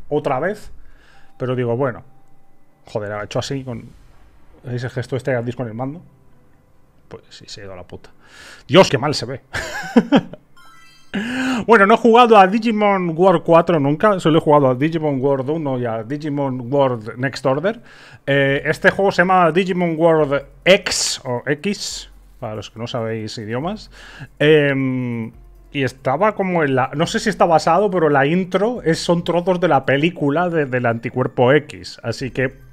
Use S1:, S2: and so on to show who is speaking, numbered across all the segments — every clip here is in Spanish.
S1: otra vez. Pero digo, bueno, joder, ha hecho así con ese gesto este gratis con el mando. Pues sí, se ha ido a la puta. Dios, qué mal se ve. Bueno, no he jugado a Digimon World 4 nunca. Solo he jugado a Digimon World 1 y a Digimon World Next Order. Este juego se llama Digimon World X o X, para los que no sabéis idiomas. Y estaba como en la... No sé si está basado, pero la intro son trozos de la película del Anticuerpo X. Así que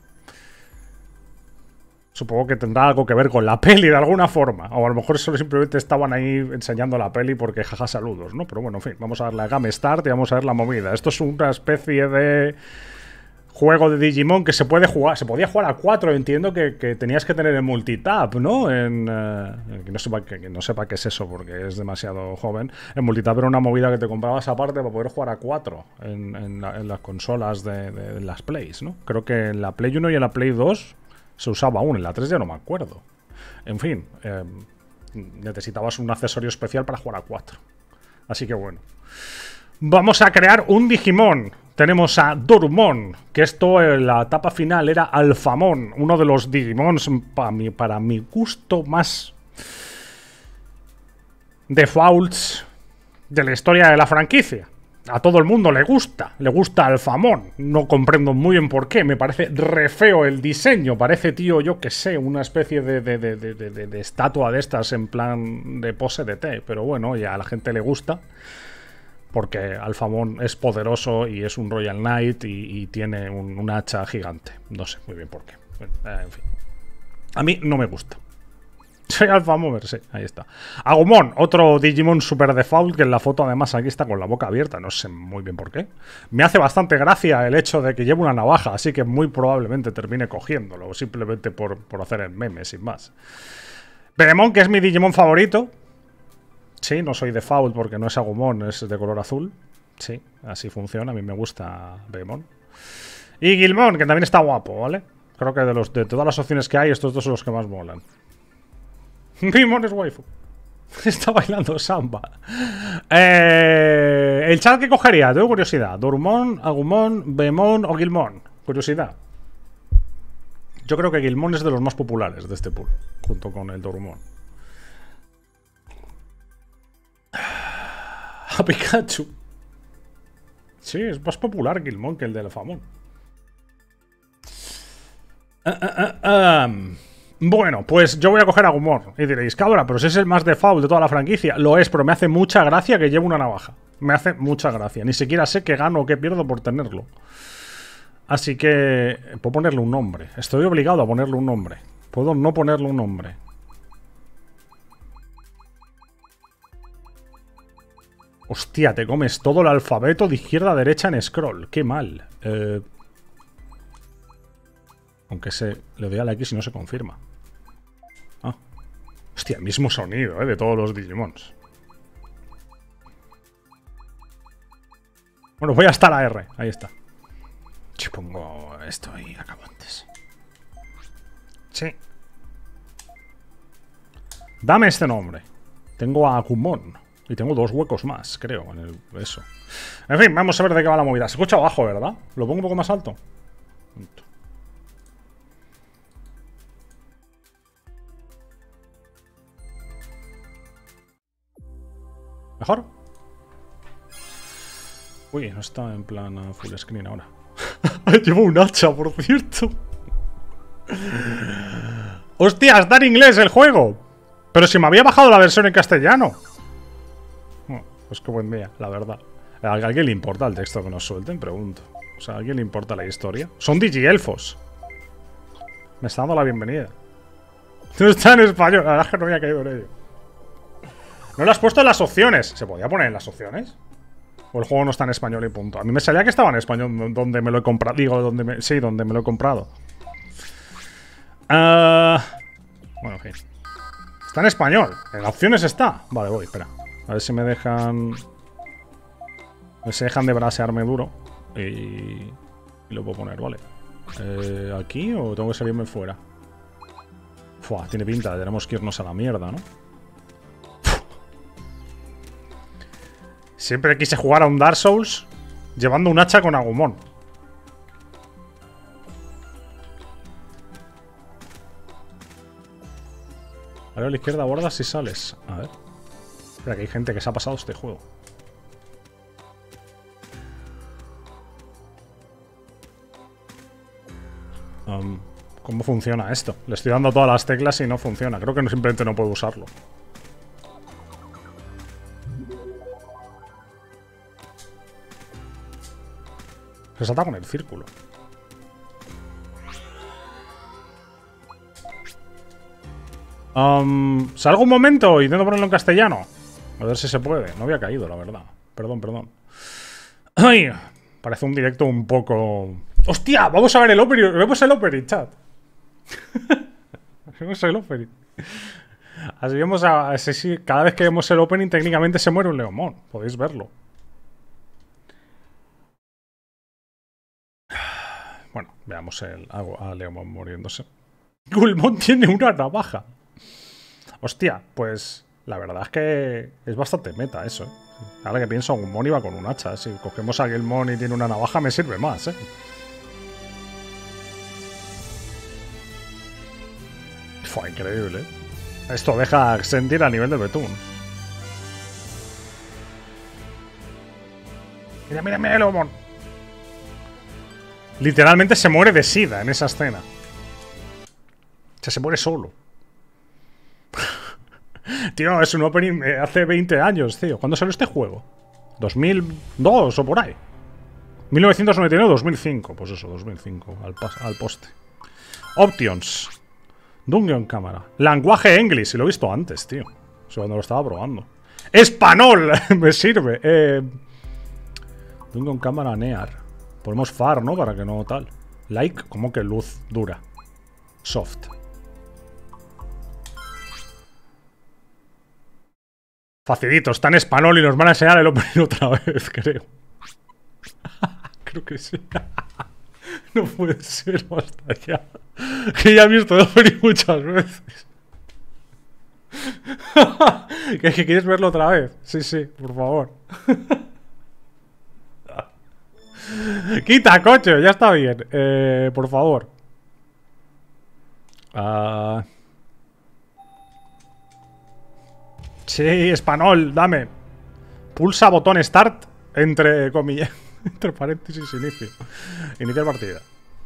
S1: supongo que tendrá algo que ver con la peli de alguna forma. O a lo mejor solo simplemente estaban ahí enseñando la peli porque jaja saludos, ¿no? Pero bueno, en fin, vamos a darle a Game Start y vamos a ver la movida. Esto es una especie de juego de Digimon que se puede jugar. Se podía jugar a 4, entiendo que tenías que tener el multitap, ¿no? Que no sepa qué es eso porque es demasiado joven. El multitap era una movida que te comprabas aparte para poder jugar a 4 en las consolas de las Plays, ¿no? Creo que en la Play 1 y en la Play 2 se usaba aún, en la 3 ya no me acuerdo. En fin, necesitabas un accesorio especial para jugar a 4. Así que bueno. Vamos a crear un Digimon. Tenemos a Dorumon, que esto en la etapa final era Alphamon, uno de los Digimons para mi gusto más defaults de la historia de la franquicia. A todo el mundo le gusta Alphamon. No comprendo muy bien por qué. Me parece re feo el diseño. Parece, tío, yo que sé, una especie de estatua de estas en plan de pose de té. Pero bueno, ya a la gente le gusta. Porque Alphamon es poderoso y es un Royal Knight y tiene un hacha gigante. No sé muy bien por qué. En fin. A mí no me gusta. Soy Alphamon, sí, ahí está. Agumon, otro Digimon super default, que en la foto además aquí está con la boca abierta, no sé muy bien por qué. Me hace bastante gracia el hecho de que lleve una navaja, así que muy probablemente termine cogiéndolo, simplemente por hacer el meme, sin más. Begemon, que es mi Digimon favorito. Sí, no soy default porque no es Agumon, es de color azul. Sí, así funciona, a mí me gusta Begemon. Y Guilmon, que también está guapo, ¿vale? Creo que de todas las opciones que hay, estos dos son los que más molan. Guilmon es waifu. Está bailando samba. El chat que cogería, tengo curiosidad. Dorumon, Agumon, Begemon o Guilmon. Curiosidad. Yo creo que Guilmon es de los más populares de este pool, junto con el Dorumon. A Pikachu. Sí, es más popular Guilmon que el de Alphamon. Bueno, pues yo voy a coger a Agumon. Y diréis, cabra, pero si es el más default de toda la franquicia. Lo es, pero me hace mucha gracia que lleve una navaja. Me hace mucha gracia. Ni siquiera sé qué gano o qué pierdo por tenerlo. Así que... puedo ponerle un nombre. Estoy obligado a ponerle un nombre. Puedo no ponerle un nombre. Hostia, te comes todo el alfabeto de izquierda a derecha en scroll. Qué mal. Aunque le doy a la X y no se confirma. Ah. Hostia, mismo sonido, de todos los Digimons. Bueno, voy hasta la R. Ahí está. Si pongo esto y acabo antes. Sí. Dame este nombre. Tengo a Agumon. Y tengo 2 huecos más, creo, en eso. En fin, vamos a ver de qué va la movida. Se escucha abajo, ¿verdad? ¿Lo pongo un poco más alto? ¿Mejor? Uy, no está en plan full screen ahora. Llevo un hacha, por cierto. ¡Hostia! Está en inglés el juego. Pero si me había bajado la versión en castellano. Pues qué buen día, la verdad. ¿A alguien le importa el texto que nos suelten? Pregunto. O sea, ¿a alguien le importa la historia? Son digielfos. Me está dando la bienvenida. No está en español. La verdad es que no había caído en ello. No lo has puesto en las opciones. ¿Se podía poner en las opciones? ¿O el juego no está en español y punto? A mí me salía que estaba en español donde me lo he comprado. Digo, donde me lo he comprado. Bueno, ok. Está en español. En opciones está. Vale, voy, espera. A ver si me dejan... A ver si dejan de brasearme duro. Y lo puedo poner, vale. ¿Aquí o tengo que salirme fuera? Fua, tiene pinta. Tenemos que irnos a la mierda, ¿no? Siempre quise jugar a un Dark Souls. llevando un hacha con Agumon. Ahora a la izquierda bordas y sales. A ver. Espera, que hay gente que se ha pasado este juego. ¿Cómo funciona esto? Le estoy dando todas las teclas y no funciona. Creo que simplemente no puedo usarlo. Se salta con el círculo. Salgo un momento y intento ponerlo en castellano. A ver si se puede. No había caído, la verdad. Perdón, perdón. Ay, parece un directo un poco... ¡Hostia! Vamos a ver el opening. Vemos el opening, chat. Vemos el opening. Así vemos a... Sí, cada vez que vemos el opening técnicamente se muere un Leomon. Podéis verlo. Bueno, veamos a Leomon muriéndose. Guilmon tiene una navaja. Hostia, pues la verdad es que es bastante meta eso, ¿eh? Ahora que pienso, Agumon iba con un hacha. Si cogemos a Guilmon y tiene una navaja me sirve más, ¿eh? Fue increíble, ¿eh? Esto deja sentir a nivel de betún. Mira, mira, mira, Leomon. Literalmente se muere de sida en esa escena. O sea, se muere solo. Tío, es un opening hace 20 años, tío. ¿Cuándo salió este juego? ¿2002 o por ahí? 1999 o 2005. Pues eso, 2005. Al poste. Options. Dungeon Cámara. Lenguaje English. Si lo he visto antes, tío. O sea, cuando lo estaba probando. ¡Español! Me sirve. Dungeon Cámara Near. Ponemos far, ¿no? Para que no tal. Like, como que luz dura. Soft. Facilito, está en español y nos van a enseñar el opening otra vez, creo. Creo que sí. No puede ser, hasta ya. Que ya he visto el opening muchas veces. ¿Que quieres verlo otra vez? Sí, sí, por favor. Quita, coche, ya está bien. Por favor. Sí, español, dame. Pulsa botón start entre comillas. Entre paréntesis, inicio. Iniciar partida.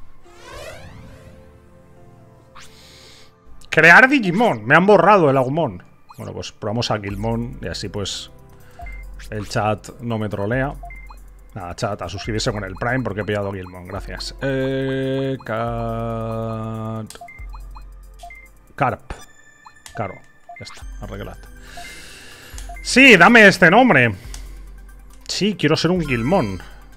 S1: Crear Digimon. Me han borrado el Agumon. Bueno, pues probamos a Guilmon y así pues el chat no me trolea. Nada, chat, a suscribirse con el Prime porque he pillado Guilmon. Gracias. Carp. Claro, ya está, arreglado. Sí, dame este nombre. Sí, quiero ser un Guilmon.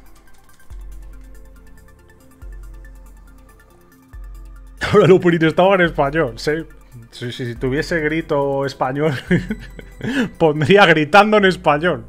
S1: Ahora el opening estaba en español, sí. Si tuviese grito español, pondría gritando en español.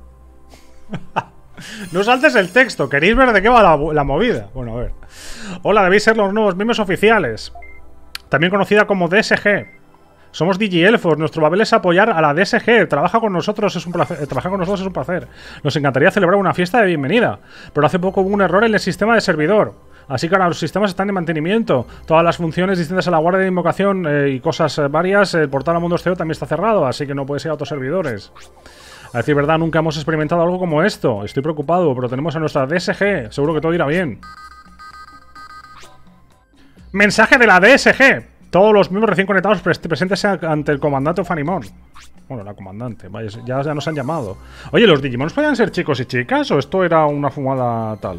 S1: No saltes el texto, ¿queréis ver de qué va la movida? Bueno, a ver. Hola, debéis ser los nuevos miembros oficiales. También conocida como DSG. Somos DigiElfos, nuestro papel es apoyar a la DSG. Trabajar con nosotros es un placer. Nos encantaría celebrar una fiesta de bienvenida, pero hace poco hubo un error en el sistema de servidor. Así que ahora los sistemas están en mantenimiento. Todas las funciones distintas a la guardia de invocación y cosas varias. El portal a Mundo Esteo también está cerrado, así que no puede ser a otros servidores. A decir verdad, nunca hemos experimentado algo como esto. Estoy preocupado, pero tenemos a nuestra DSG. Seguro que todo irá bien. Mensaje de la DSG. Todos los miembros recién conectados presentes ante el comandante Ofanimon. Bueno, la comandante. Vaya, ya nos han llamado. Oye, ¿los Digimons podían ser chicos y chicas? ¿O esto era una fumada tal?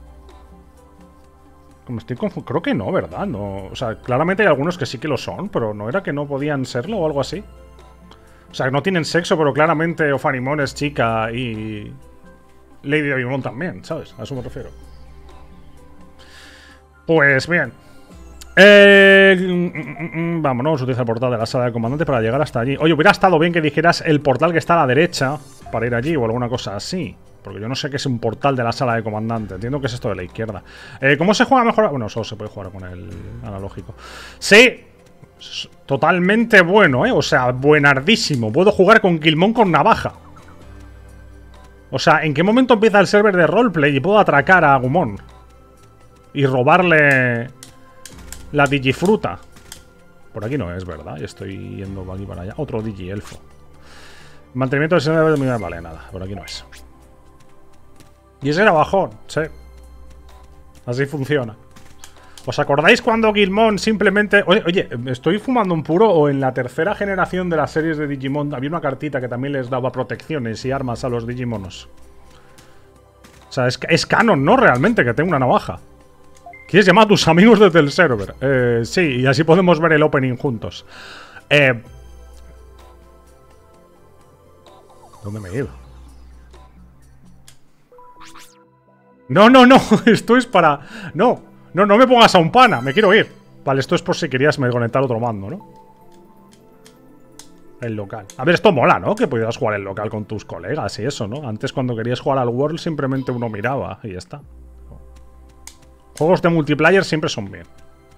S1: Como estoy confundido. Creo que no, ¿verdad? No, o sea, claramente hay algunos que sí que lo son, pero ¿no era que no podían serlo o algo así? O sea, no tienen sexo, pero claramente Ofanimon es chica y Lady Digimon también, ¿sabes? A eso me refiero. Pues bien. Vámonos, utiliza el portal de la sala del comandante para llegar hasta allí. Oye, hubiera estado bien que dijeras el portal que está a la derecha para ir allí o alguna cosa así. Porque yo no sé qué es un portal de la sala de comandante. Entiendo que es esto de la izquierda. ¿Cómo se juega mejor? Bueno, solo se puede jugar con el analógico. Sí, totalmente bueno, ¿eh? O sea, buenardísimo. Puedo jugar con Guilmon con navaja. O sea, ¿en qué momento empieza el server de roleplay y puedo atracar a Agumon? Y robarle la digifruta. Por aquí no es, ¿verdad? Yo estoy yendo aquí para allá. Otro digielfo. Mantenimiento del server de mi... Vale, nada. Por aquí no es. Y ese era bajón, sí. Así funciona. ¿Os acordáis cuando Guilmon simplemente... Oye, ¿estoy fumando un puro o en la tercera generación de las series de Digimon había una cartita que también les daba protecciones y armas a los Digimonos? O sea, es canon, ¿no? Realmente, que tengo una navaja. ¿Quieres llamar a tus amigos desde el server? Sí, y así podemos ver el opening juntos. ¿Dónde me he ido? No, no, no. Esto es para... No, no, no me pongas a un pana. Me quiero ir. Vale, esto es por si querías conectar otro mando, ¿no? El local. A ver, esto mola, ¿no? Que pudieras jugar el local con tus colegas y eso, ¿no? Antes cuando querías jugar al World simplemente uno miraba y ya está. Juegos de multiplayer siempre son bien.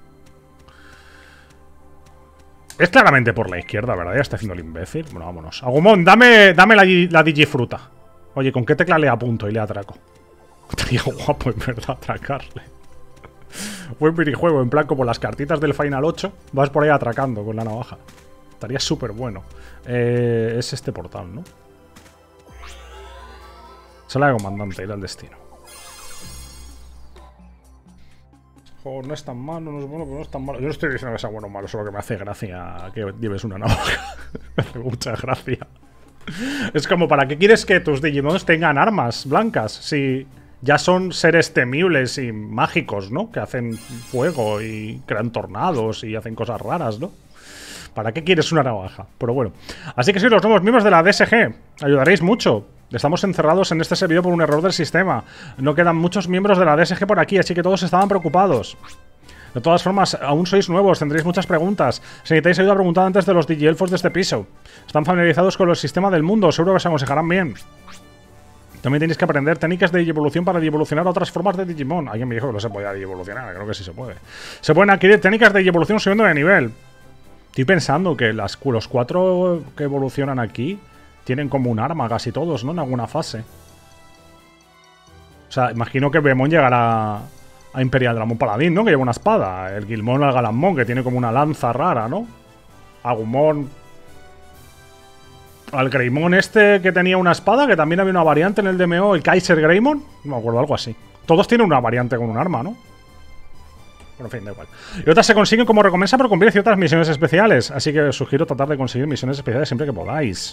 S1: Es claramente por la izquierda, ¿verdad? Ya está haciendo el imbécil. Bueno, vámonos. Agumon, dame la digifruta. Oye, ¿con qué tecla le apunto y le atraco? Estaría guapo, en verdad, atracarle. Buen minijuego, en plan como las cartitas del Final 8. Vas por ahí atracando con la navaja. Estaría súper bueno. Es este portal, ¿no? Sala de comandante, ir al destino. Joder, no es tan malo, no es bueno, pero no es tan malo. Yo no estoy diciendo que sea bueno o malo, solo que me hace gracia que lleves una navaja. Me hace mucha gracia. Es como, ¿para qué quieres que tus Digimons tengan armas blancas? Si ya son seres temibles y mágicos, ¿no? Que hacen fuego y crean tornados y hacen cosas raras, ¿no? ¿Para qué quieres una navaja? Pero bueno. Así que sois los nuevos miembros de la DSG. Ayudaréis mucho. Estamos encerrados en este servidor por un error del sistema. No quedan muchos miembros de la DSG por aquí, así que todos estaban preocupados. De todas formas, aún sois nuevos, tendréis muchas preguntas. Si necesitáis ayuda, preguntad antes de los digielfos de este piso. Están familiarizados con el sistema del mundo, seguro que os aconsejarán bien. También tenéis que aprender técnicas de digievolución para digievolucionar otras formas de Digimon. Alguien me dijo que no se podía digievolucionar, creo que sí se puede. Se pueden adquirir técnicas de digievolución subiendo de nivel. Estoy pensando que los 4 que evolucionan aquí tienen como un arma casi todos, ¿no? En alguna fase. O sea, imagino que Bemon llegará a Imperial Dramon Paladín, ¿no? Que lleva una espada. El Guilmon al Galamon, que tiene como una lanza rara, ¿no? Agumon al Greymon este que tenía una espada, que también había una variante en el DMO, el Kaiser Greymon. No me acuerdo, algo así. Todos tienen una variante con un arma, ¿no? Bueno, en fin, da igual. Y otras se consiguen como recompensa por cumplir ciertas misiones especiales. Así que os sugiero tratar de conseguir misiones especiales siempre que podáis.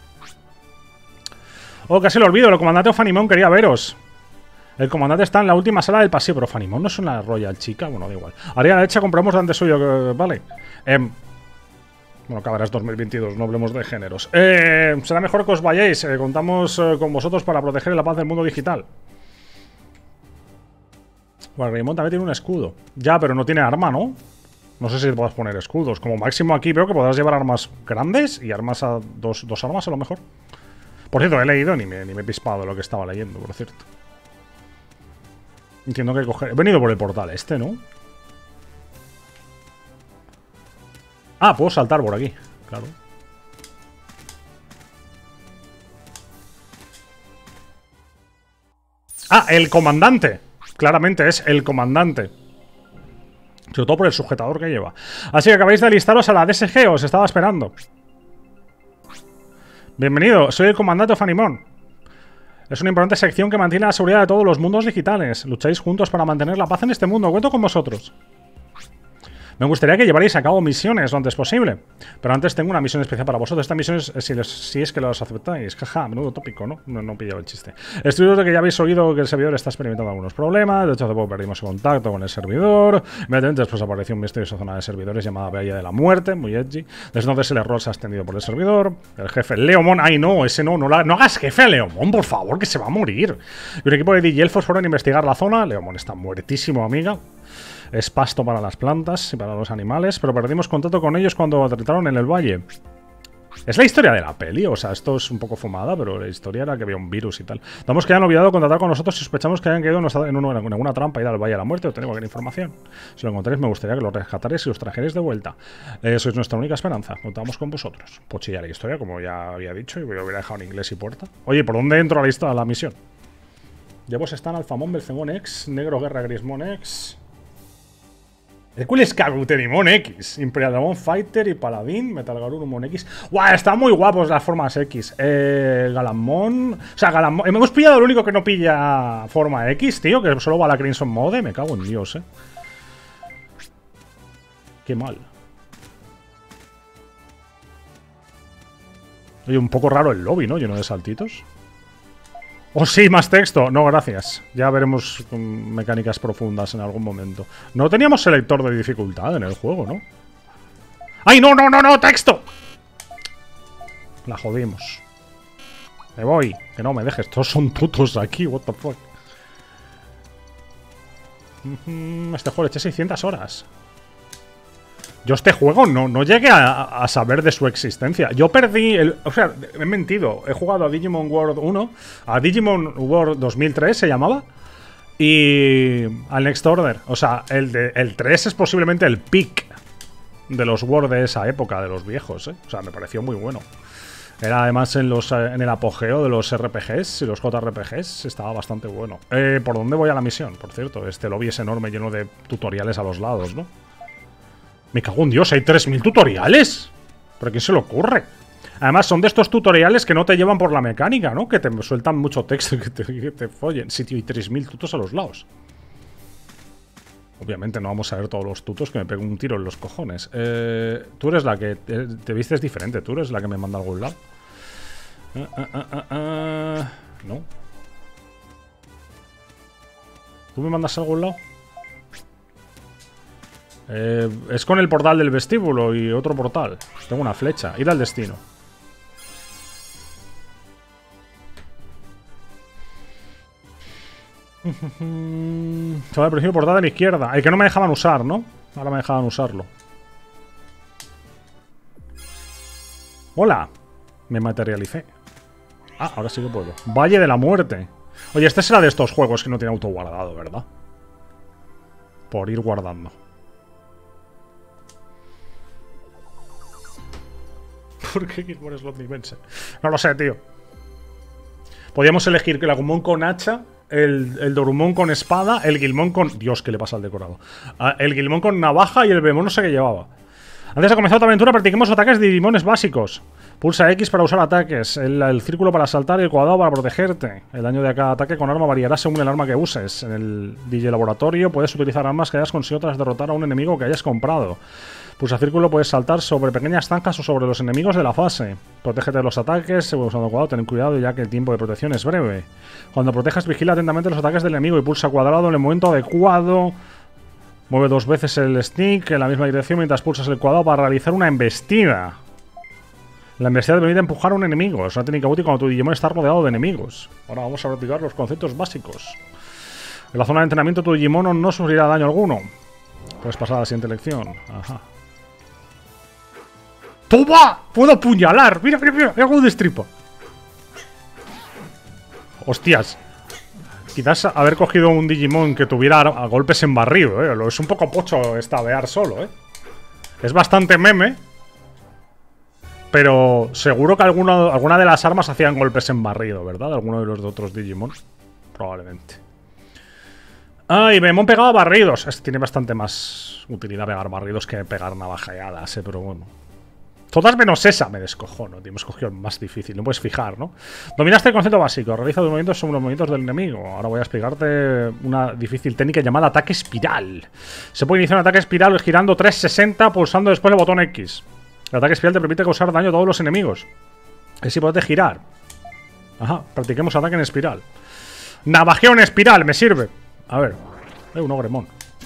S1: Oh, casi lo olvido. El comandante Fanimon quería veros. El comandante está en la última sala del pasillo. Pero Fanimon no es una Royal chica. Bueno, da igual. Haría la derecha, compramos delante suyo. Vale. Bueno, cabrás 2022. No hablemos de géneros. Será mejor que os vayáis. Contamos con vosotros para proteger la paz del mundo digital. Bueno, Greymon también tiene un escudo. Ya, pero no tiene arma, ¿no? No sé si puedes poner escudos. Como máximo aquí veo que podrás llevar armas grandes y armas a dos armas a lo mejor. Por cierto, he leído ni me he pispado lo que estaba leyendo, por cierto. Entiendo que coger... He venido por el portal este, ¿no? Ah, puedo saltar por aquí, claro. Ah, el comandante. Claramente es el comandante. Sobre todo por el sujetador que lleva. Así que acabáis de alistaros a la DSG. Os estaba esperando. Bienvenido, soy el comandante Fanimon. Es una importante sección que mantiene la seguridad de todos los mundos digitales. Lucháis juntos para mantener la paz en este mundo. Cuento con vosotros. Me gustaría que llevarais a cabo misiones lo antes posible. Pero antes tengo una misión especial para vosotros. Esta misión es si es que los aceptáis. Jaja, menudo tópico, ¿no? No he pillado el chiste. Estoy seguro de que ya habéis oído que el servidor está experimentando algunos problemas. De hecho, hace poco perdimos el contacto con el servidor. Inmediatamente después apareció un misteriosa zona de servidores llamada Bahía de la Muerte, muy edgy. Desde entonces el error se ha extendido por el servidor. El jefe Leomon... ¡Ay, no! Ese no hagas jefe a Leomon, por favor, que se va a morir. Y un equipo de digielfos fueron a investigar la zona. Leomon está muertísimo, amiga. Es pasto para las plantas y para los animales, pero perdimos contacto con ellos cuando aterrizaron en el valle. Es la historia de la peli, o sea, esto es un poco fumada, pero la historia era que había un virus y tal. Damos que hayan olvidado contratar con nosotros y sospechamos que hayan caído en alguna trampa y al Valle de la Muerte o tener cualquier información. Si lo encontráis, me gustaría que lo rescataréis y os trajerais de vuelta. Sois nuestra única esperanza. Contamos con vosotros. Pues sí, ya la historia, como ya había dicho, y lo hubiera dejado en inglés y puerta. Oye, ¿por dónde entro a la misión? Llevos están Alfamón, Belcengón X, Negro Guerra Grismón X... Hércules Cabuterimón X, Imperial Dragon Fighter y Paladín, Metal Garurumon X. ¡Guau! Están muy guapos las formas X. Galamón. O sea, Galamón. Hemos pillado el único que no pilla forma X, tío, que solo va a la Crimson Mode. Me cago en Dios, Qué mal. Oye, un poco raro el lobby, ¿no? Lleno de saltitos. Oh, sí, más texto. No, gracias. Ya veremos mecánicas profundas en algún momento. No teníamos selector de dificultad en el juego, ¿no? ¡Ay, no, no, no, no! ¡Texto! La jodimos. Me voy. Que no me dejes. Todos son putos aquí. What the fuck. Este juego le eché 600 horas. Yo este juego no llegué a saber de su existencia. Yo perdí o sea, he mentido. He jugado a Digimon World 1. A Digimon World 2003 se llamaba. Y al Next Order. O sea, el 3 es posiblemente el peak de los World de esa época, de los viejos, O sea, me pareció muy bueno. Era además en el apogeo de los RPGs y los JRPGs. Estaba bastante bueno. ¿Por dónde voy a la misión? Por cierto, este lobby es enorme, lleno de tutoriales a los lados, ¿no? Me cago en Dios, hay 3000 tutoriales. ¿Pero a quién se le ocurre? Además, son de estos tutoriales que no te llevan por la mecánica, ¿no? Que te sueltan mucho texto y que te follen. Sí, tío, hay 3000 tutos a los lados. Obviamente no vamos a ver todos los tutos, que me pego un tiro en los cojones. Tú eres la que... Te vistes diferente, tú eres la que me manda a algún lado. No. ¿Tú me mandas a algún lado? Es con el portal del vestíbulo y otro portal. Tengo una flecha. Ir al destino. Se va al principio portal de la izquierda. El que no me dejaban usar, ¿no? Ahora me dejaban usarlo. Hola. Me materialicé. Ah, ahora sí que puedo. Valle de la Muerte. Oye, este será de estos juegos que no tiene autoguardado, ¿verdad? Por ir guardando. ¿Por qué Gilmore Slot Nivense? No lo sé, tío. Podríamos elegir el Agumon con hacha, el Dorumon con espada, el Guilmon con... Dios, ¿qué le pasa al decorado? El Guilmon con navaja y el Bemon no sé qué llevaba. Antes de comenzar otra aventura, practiquemos ataques de Digimones básicos. Pulsa X para usar ataques, el círculo para saltar y el cuadrado para protegerte. El daño de cada ataque con arma variará según el arma que uses. En el DJ Laboratorio puedes utilizar armas que hayas conseguido tras derrotar a un enemigo que hayas comprado. Pulsa círculo, puedes saltar sobre pequeñas zanjas o sobre los enemigos de la fase. Protégete de los ataques, usando cuadrado, ten cuidado ya que el tiempo de protección es breve. Cuando protejas, vigila atentamente los ataques del enemigo y pulsa cuadrado en el momento adecuado. Mueve 2 veces el stick en la misma dirección mientras pulsas el cuadrado para realizar una embestida. La embestida te permite empujar a un enemigo. Es una técnica útil cuando tu Digimon está rodeado de enemigos. Ahora vamos a practicar los conceptos básicos. En la zona de entrenamiento tu Digimon no sufrirá daño alguno. Puedes pasar a la siguiente lección. Ajá. ¡Toma! ¡Puedo apuñalar! ¡Mira, mira, mira! ¡Mira cómo destripa! ¡Hostias! Quizás haber cogido un Digimon que tuviera a golpes en barrido, Es un poco pocho estabear solo, Es bastante meme. Pero seguro que alguna de las armas hacían golpes en barrido, ¿verdad? Alguno de los otros Digimon. Probablemente. Ah, y Bemon pegaba barridos. Tiene bastante más utilidad pegar barridos que pegar navajeadas, pero bueno. Todas menos esa, me descojono, tío. Hemos cogido el más difícil, no puedes fijar, ¿no? Dominaste el concepto básico, realiza tus movimientos sobre los movimientos del enemigo. Ahora voy a explicarte una difícil técnica llamada ataque espiral. Se puede iniciar un ataque espiral girando 360, pulsando después el botón X. El ataque espiral te permite causar daño a todos los enemigos. Es importante girar. Ajá, practiquemos ataque en espiral. Navajeo en espiral, me sirve. A ver, un Ogremon.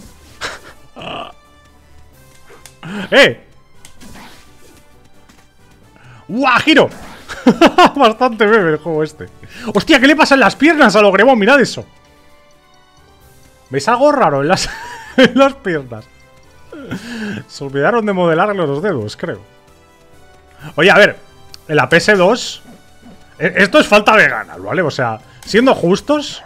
S1: ¡Guau, giro! Bastante bebé el juego este. ¡Hostia! ¿Qué le pasa en las piernas al Ogremon? Mirad eso. ¿Veis algo raro en las, en las piernas? Se olvidaron de modelarle los dedos, creo. Oye, a ver. En la PS2... Esto es falta de ganas, ¿vale? O sea, siendo justos...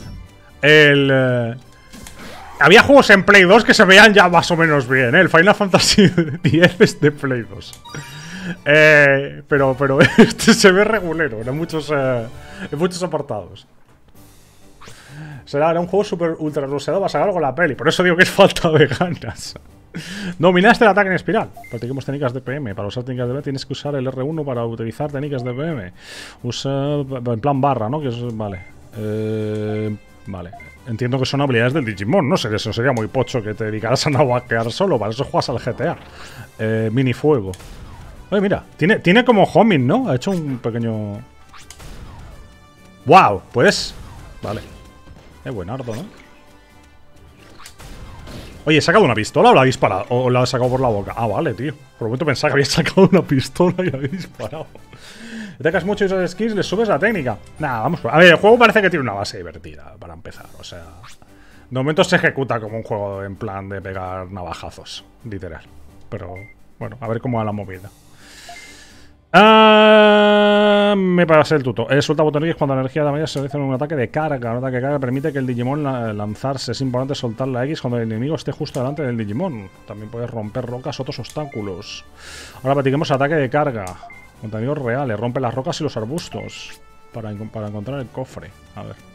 S1: había juegos en Play 2 que se veían ya más o menos bien, ¿eh? El Final Fantasy X es de Play 2. Pero este se ve regulero en muchos apartados. Era un juego super ultra ruseado para sacar algo la peli. Por eso digo que es falta de ganas. Dominaste el ataque en espiral. Practiquemos técnicas de PM. Para usar técnicas de PM tienes que usar el R1 para utilizar técnicas de PM. Usa en plan barra, ¿no? Que es, vale. Vale. Entiendo que son habilidades del Digimon. No sé, eso sería muy pocho que te dedicaras a navaquear solo. Para eso juegas al GTA. Minifuego. Oye, mira. Tiene como homing, ¿no? Ha hecho un pequeño... ¡Wow! Pues... Vale. Buenardo, ¿no? Oye, ¿he sacado una pistola o la ha disparado? ¿O la ha sacado por la boca? Ah, vale, tío. Por un momento pensaba que había sacado una pistola y la había disparado. Atacas mucho y usas skills, le subes la técnica. Nada, vamos. A ver, el juego parece que tiene una base divertida para empezar. O sea, de momento se ejecuta como un juego en plan de pegar navajazos, literal. Pero, bueno, a ver cómo va la movida. Me parece el tuto. Suelta botón X cuando la energía de la medida se realiza en un ataque de carga. Un ataque de carga permite que el Digimon lanzarse. Es importante soltar la X cuando el enemigo esté justo delante del Digimon. También puedes romper rocas o otros obstáculos. Ahora practiquemos ataque de carga. Contra enemigos reales. Rompe las rocas y los arbustos. Para encontrar el cofre. A ver.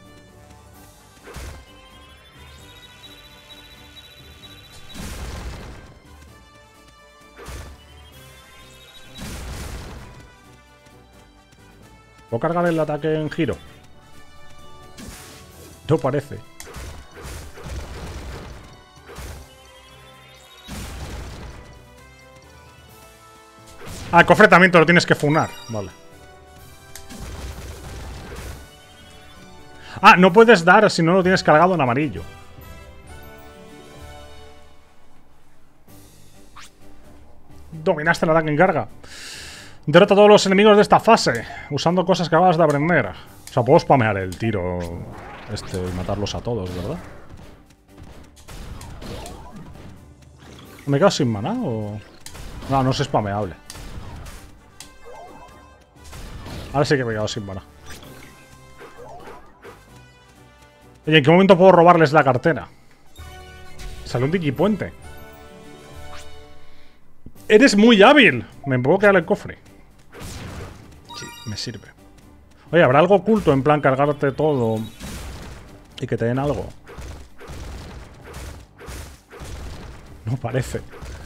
S1: ¿Puedo cargar el ataque en giro? No parece. Ah, el cofre también te lo tienes que funar. Vale. Ah, no puedes dar si no lo tienes cargado en amarillo. Dominaste el ataque en carga. Derrota a todos los enemigos de esta fase, usando cosas que acabas de aprender. O sea, puedo spamear el tiro y matarlos a todos, ¿verdad? ¿Me he quedado sin maná o...? No, no es spameable. Ahora sí que me he quedado sin maná. Oye, ¿en qué momento puedo robarles la cartera? Sale un digipuente. ¡Eres muy hábil! Me puedo quedar el cofre. Sí, me sirve. Oye, ¿habrá algo oculto en plan cargarte todo y que te den algo? No parece.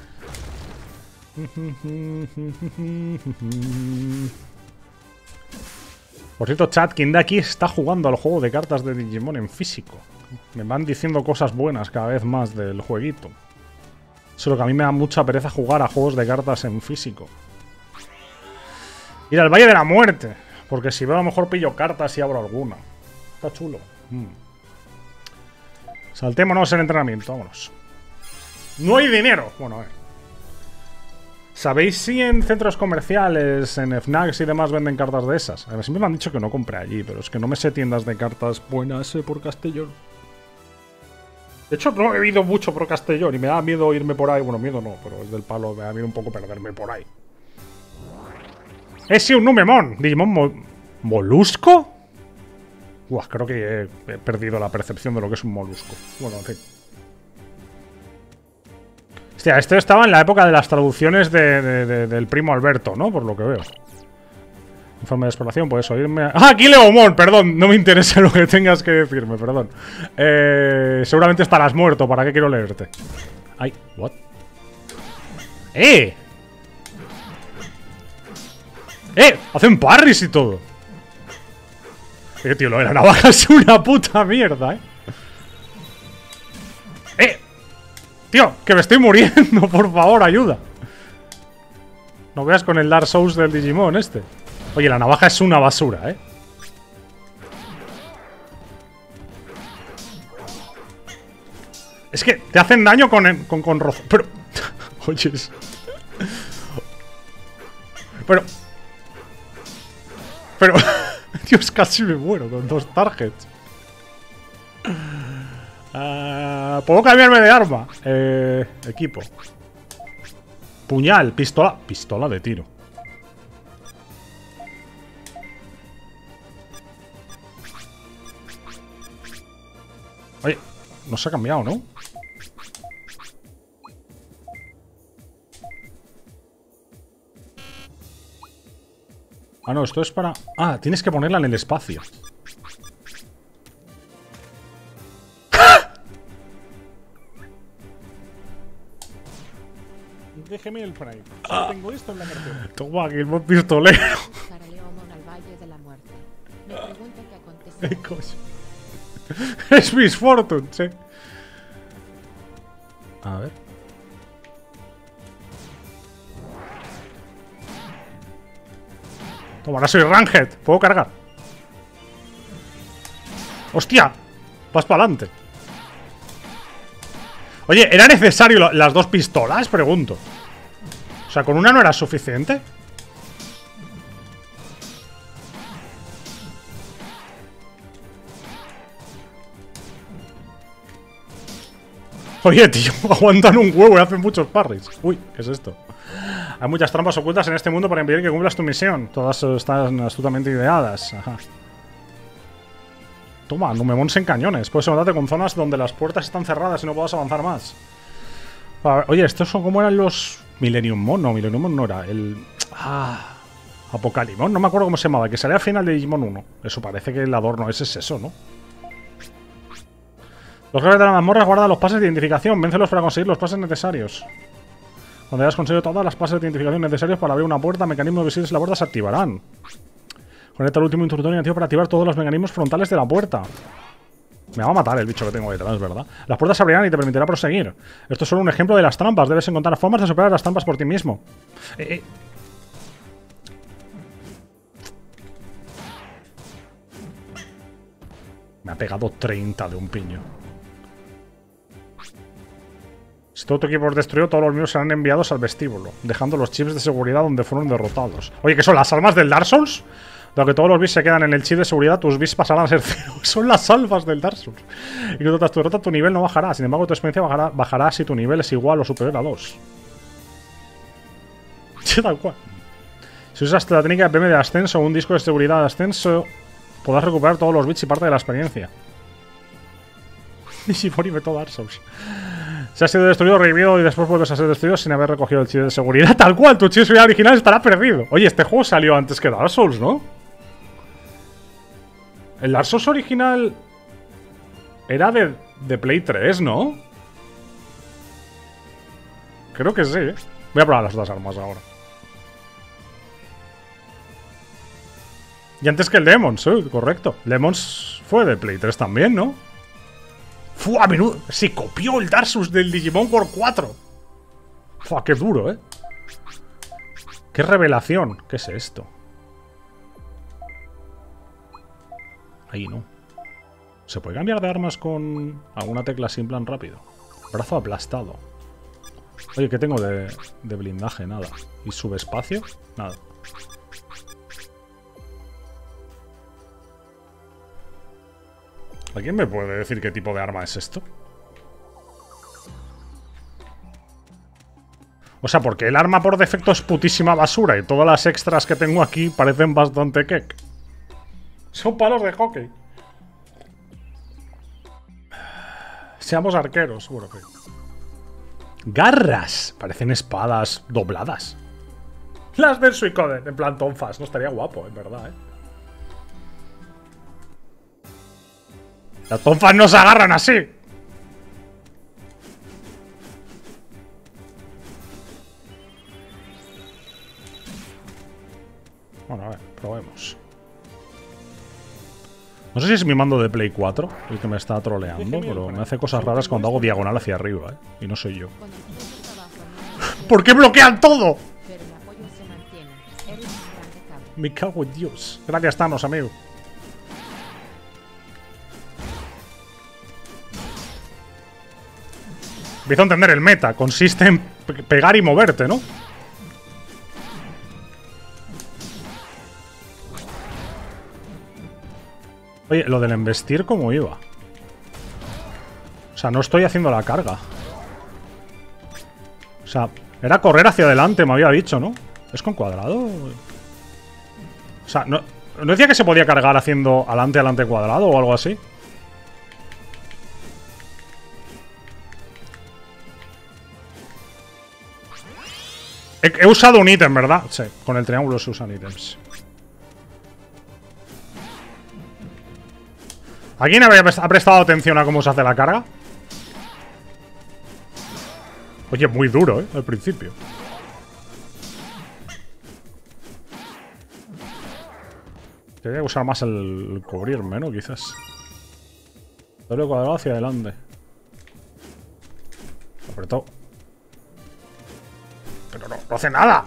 S1: Por cierto, chat, ¿quién de aquí está jugando al juego de cartas de Digimon en físico? Me van diciendo cosas buenas cada vez más del jueguito. Solo que a mí me da mucha pereza jugar a juegos de cartas en físico. Ir al Valle de la Muerte. Porque si veo a lo mejor pillo cartas y abro alguna. Está chulo. Saltémonos el entrenamiento, vámonos. ¡No hay dinero! Bueno, a ver. ¿Sabéis si en centros comerciales, en FNACs y demás venden cartas de esas? A ver, siempre me han dicho que no compré allí, pero es que no me sé tiendas de cartas buenas por Castellón. De hecho, no he ido mucho por Castellón y me da miedo irme por ahí. Bueno, miedo no, pero es del palo, me da miedo un poco perderme por ahí. ¡Es un Numemon! ¿Digimon molusco? Uah, creo que he perdido la percepción de lo que es un molusco. Bueno, en fin. Hostia, esto estaba en la época de las traducciones del primo Alberto, ¿no? Por lo que veo. Informe de exploración, puedes oírme... ¡Ah, aquí Leomon! Perdón, no me interesa lo que tengas que decirme, perdón. Seguramente estarás muerto, ¿para qué quiero leerte? ¡Ay! ¿What? ¡Eh! Hacen parries y todo. Tío, lo de la navaja es una puta mierda, Tío, que me estoy muriendo, por favor, ayuda. No veas con el Dark Souls del Digimon este. Oye, la navaja es una basura, Es que te hacen daño con rojo. Pero... Oyes. Pero... Dios, casi me muero con 2 targets. ¿Puedo cambiarme de arma? Equipo. Puñal, pistola. Pistola de tiro. Oye, no se ha cambiado, ¿no? Ah, no, esto es para... Ah, tienes que ponerla en el espacio. Déjeme el frame. Solo tengo esto en la cartera. Toma, que el pistolero. Es Miss Fortune, sí. A ver. Toma, ahora soy Ranged. ¿Puedo cargar? ¡Hostia! Vas para adelante. Oye, ¿era necesario las dos pistolas? Pregunto. O sea, ¿con una no era suficiente? Oye, tío, aguantan un huevo y hacen muchos parries. Uy, ¿qué es esto? Hay muchas trampas ocultas en este mundo para impedir que cumplas tu misión. Todas están astutamente ideadas. Ajá. Toma, Numemons en cañones. Puedes encontrarte con zonas donde las puertas están cerradas y no puedas avanzar más. Oye, estos son como eran los Millennium Mon. No, Millennium Mon no era. El... Apocalimon. No me acuerdo cómo se llamaba. Que salía al final de Digimon 1. Eso parece que el adorno ese es eso, ¿no? Los jefes de la mazmorra guardan los pases de identificación. Véncelos para conseguir los pases necesarios. Cuando hayas conseguido todas las pases de identificación necesarios para abrir una puerta, mecanismos visibles en la puerta se activarán. Conecta el último interruptor negativo para activar todos los mecanismos frontales de la puerta. Me va a matar el bicho que tengo detrás, ¿verdad? Las puertas se abrirán y te permitirá proseguir. Esto es solo un ejemplo de las trampas. Debes encontrar formas de superar las trampas por ti mismo. Me ha pegado 30 de un piño. Si todo tu equipo es destruido, todos los míos serán enviados al vestíbulo, dejando los chips de seguridad donde fueron derrotados. Oye, ¿qué son las almas del Dark Souls? Dado que todos los bits se quedan en el chip de seguridad, tus bits pasarán a ser 0. Son las almas del Dark Souls. Y cuando tu derrota, tu nivel no bajará. Sin embargo, tu experiencia bajará si tu nivel es igual o superior a 2. Sí, tal cual. Si usas la técnica de PM de ascenso o un disco de seguridad de ascenso, podrás recuperar todos los bits y parte de la experiencia. Y si por meto Dark Souls. Se ha sido destruido, revivido y después vuelves a ser destruido sin haber recogido el chip de seguridad. Tal cual, tu chip de seguridad original estará perdido. Oye, este juego salió antes que Dark Souls, ¿no? El Dark Souls original era de Play 3, ¿no? Creo que sí, ¿eh? Voy a probar las otras armas ahora. Y antes que el Demons, sí, correcto. Demons fue de Play 3 también, ¿no? ¡Fua, menudo! Se copió el Dark Souls del Digimon World 4. ¡Fua, qué duro, eh! ¡Qué revelación! ¿Qué es esto? Ahí no. ¿Se puede cambiar de armas con alguna tecla así en plan rápido? Brazo aplastado. Oye, ¿qué tengo de blindaje? Nada. ¿Y subespacio? Nada. ¿Alguien me puede decir qué tipo de arma es esto? O sea, porque el arma por defecto es putísima basura y todas las extras que tengo aquí parecen bastante kek. Son palos de hockey. Seamos arqueros, seguro que. Garras. Parecen espadas dobladas. Las del Suicoden, en plan tonfas. No estaría guapo, en verdad, eh. Las tonfas no se agarran así. Bueno, a ver, probemos. No sé si es mi mando de Play 4 el que me está troleando, pero me hace cosas raras cuando hago diagonal hacia arriba, ¿eh? Y no soy yo. ¿Por qué bloquean todo? Me cago en Dios. Gracias, Thanos, amigo. Empiezo a entender el meta. Consiste en pegar y moverte, ¿no? Oye, lo del embestir, ¿cómo iba? O sea, no estoy haciendo la carga. O sea, era correr hacia adelante, me había dicho, ¿no? ¿Es con cuadrado? O sea, ¿no decía que se podía cargar haciendo adelante, adelante, cuadrado o algo así? He usado un ítem, ¿verdad? Sí, con el triángulo se usan ítems. ¿Alguien ha prestado atención a cómo se hace la carga? Oye, muy duro, ¿eh? Al principio. Debería usar más el cubrirme, ¿no? Quizás. Doble cuadrado hacia adelante. Apretó. Pero no hace nada.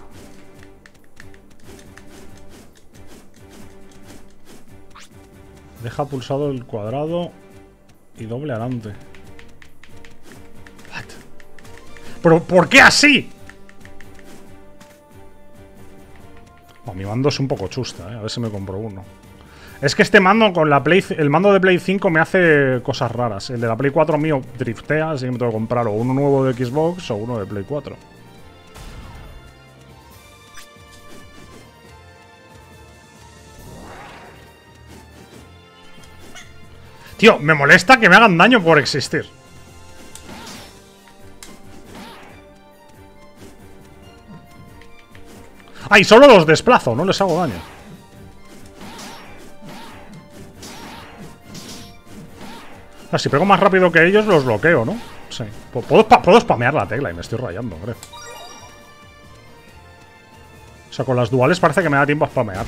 S1: Deja pulsado el cuadrado y doble adelante. What? ¿Pero por qué así? Oh, mi mando es un poco chusta, ¿eh? A ver si me compro uno. Es que este mando con la Play... El mando de Play 5 me hace cosas raras. El de la Play 4 mío driftea, así que me tengo que comprar o uno nuevo de Xbox o uno de Play 4. Tío, me molesta que me hagan daño por existir. ¡Ay! Solo los desplazo, no les hago daño. Ah, si pego más rápido que ellos, los bloqueo, ¿no? Sí. Puedo spamear la tecla y me estoy rayando, creo. O sea, con las duales parece que me da tiempo a spamear.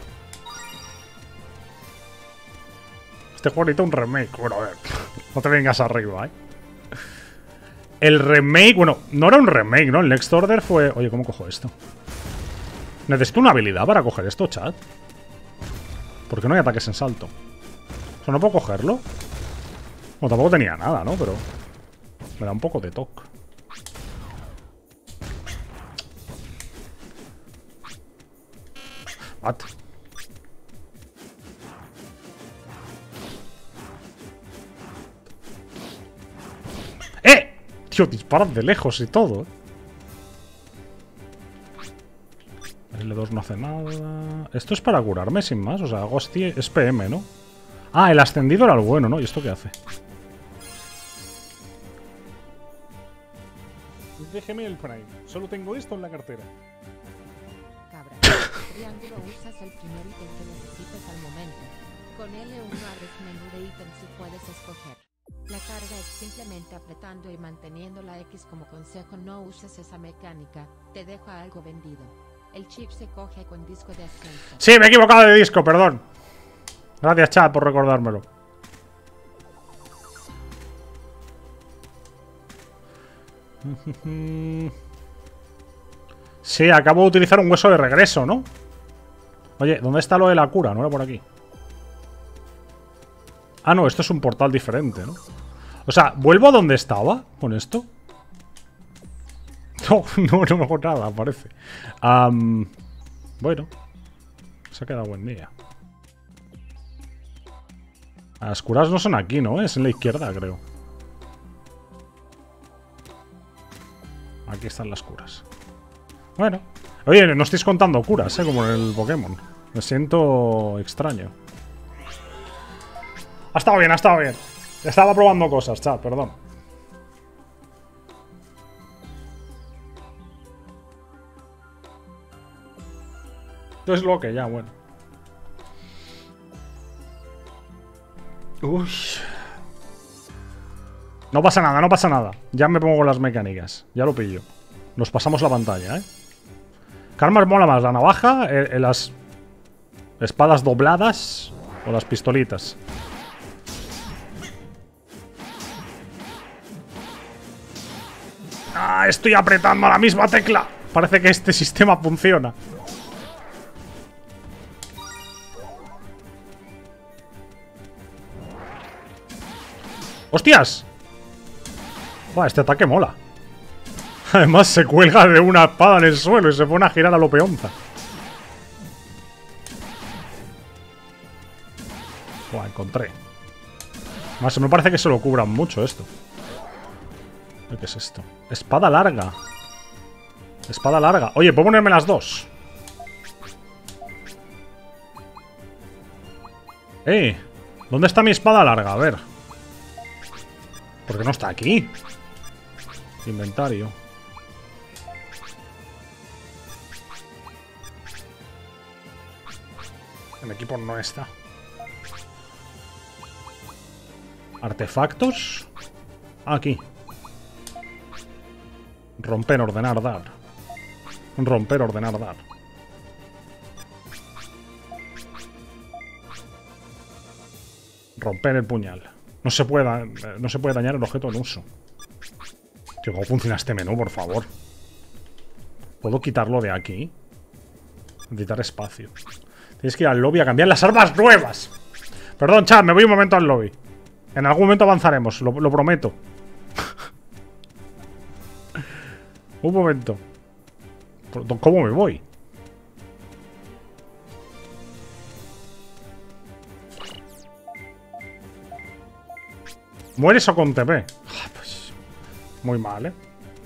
S1: Este juego necesita un remake. Bueno, a ver. No te vengas arriba, ¿eh? El remake... Bueno, no era un remake, ¿no? El Next Order fue... Oye, ¿cómo cojo esto? Necesito una habilidad para coger esto, chat. ¿Por qué no hay ataques en salto? O sea, ¿no puedo cogerlo? Bueno, tampoco tenía nada, ¿no? Pero... me da un poco de toque. What? ¡Eh! Tío, disparan de lejos y todo, ¿eh? L2 no hace nada. Esto es para curarme sin más. O sea, Ghosty es PM, ¿no? Ah, el ascendido era el bueno, ¿no? ¿Y esto qué hace? Déjeme el Prime. Solo tengo esto en la cartera.
S2: Cabra. Triángulo usas el primer ítem que necesites al momento. Con L1 abres menú de ítems y puedes escoger. La carga es simplemente apretando y manteniendo la X como consejo. No uses esa mecánica. Te deja algo vendido. El chip se coge con disco de ascenso.
S1: Sí, me he equivocado de disco, perdón. Gracias, chat, por recordármelo. Sí, acabo de utilizar un hueso de regreso, ¿no? Oye, ¿dónde está lo de la cura? No era por aquí. Ah, no, esto es un portal diferente, ¿no? O sea, ¿vuelvo a donde estaba con esto? No hago nada, parece. Bueno. Se ha quedado buen día. Las curas no son aquí, ¿no? Es en la izquierda, creo. Aquí están las curas. Bueno. Oye, no estáis contando curas, como en el Pokémon. Me siento extraño. Ha estado bien, ha estado bien. Estaba probando cosas, chat, perdón. Entonces lo que ya, bueno. Uy. No pasa nada, no pasa nada. Ya me pongo con las mecánicas. Ya lo pillo. Nos pasamos la pantalla, ¿eh? Karma mola más la navaja, las espadas dobladas o las pistolitas. ¡Ah! Estoy apretando la misma tecla. Parece que este sistema funciona. ¡Hostias! Buah, este ataque mola. Además se cuelga de una espada en el suelo y se pone a girar a lo peonza. Buah, encontré. Más, me parece que se lo cubran mucho esto. ¿Qué es esto? Espada larga. Espada larga. Oye, ¿puedo ponerme las dos? ¿Dónde está mi espada larga? A ver. ¿Por qué no está aquí? Inventario. En equipo no está. Artefactos. Aquí. Romper, ordenar, dar. Romper, ordenar, dar. Romper el puñal. No se puede dañar el objeto en uso. Tío, ¿cómo funciona este menú, por favor? ¿Puedo quitarlo de aquí? Editar espacio. Tienes que ir al lobby a cambiar las armas nuevas. Perdón, chat, me voy un momento al lobby. En algún momento avanzaremos, lo prometo. Un momento. ¿Cómo me voy? ¿Mueres o con TP? Pues, muy mal, ¿eh?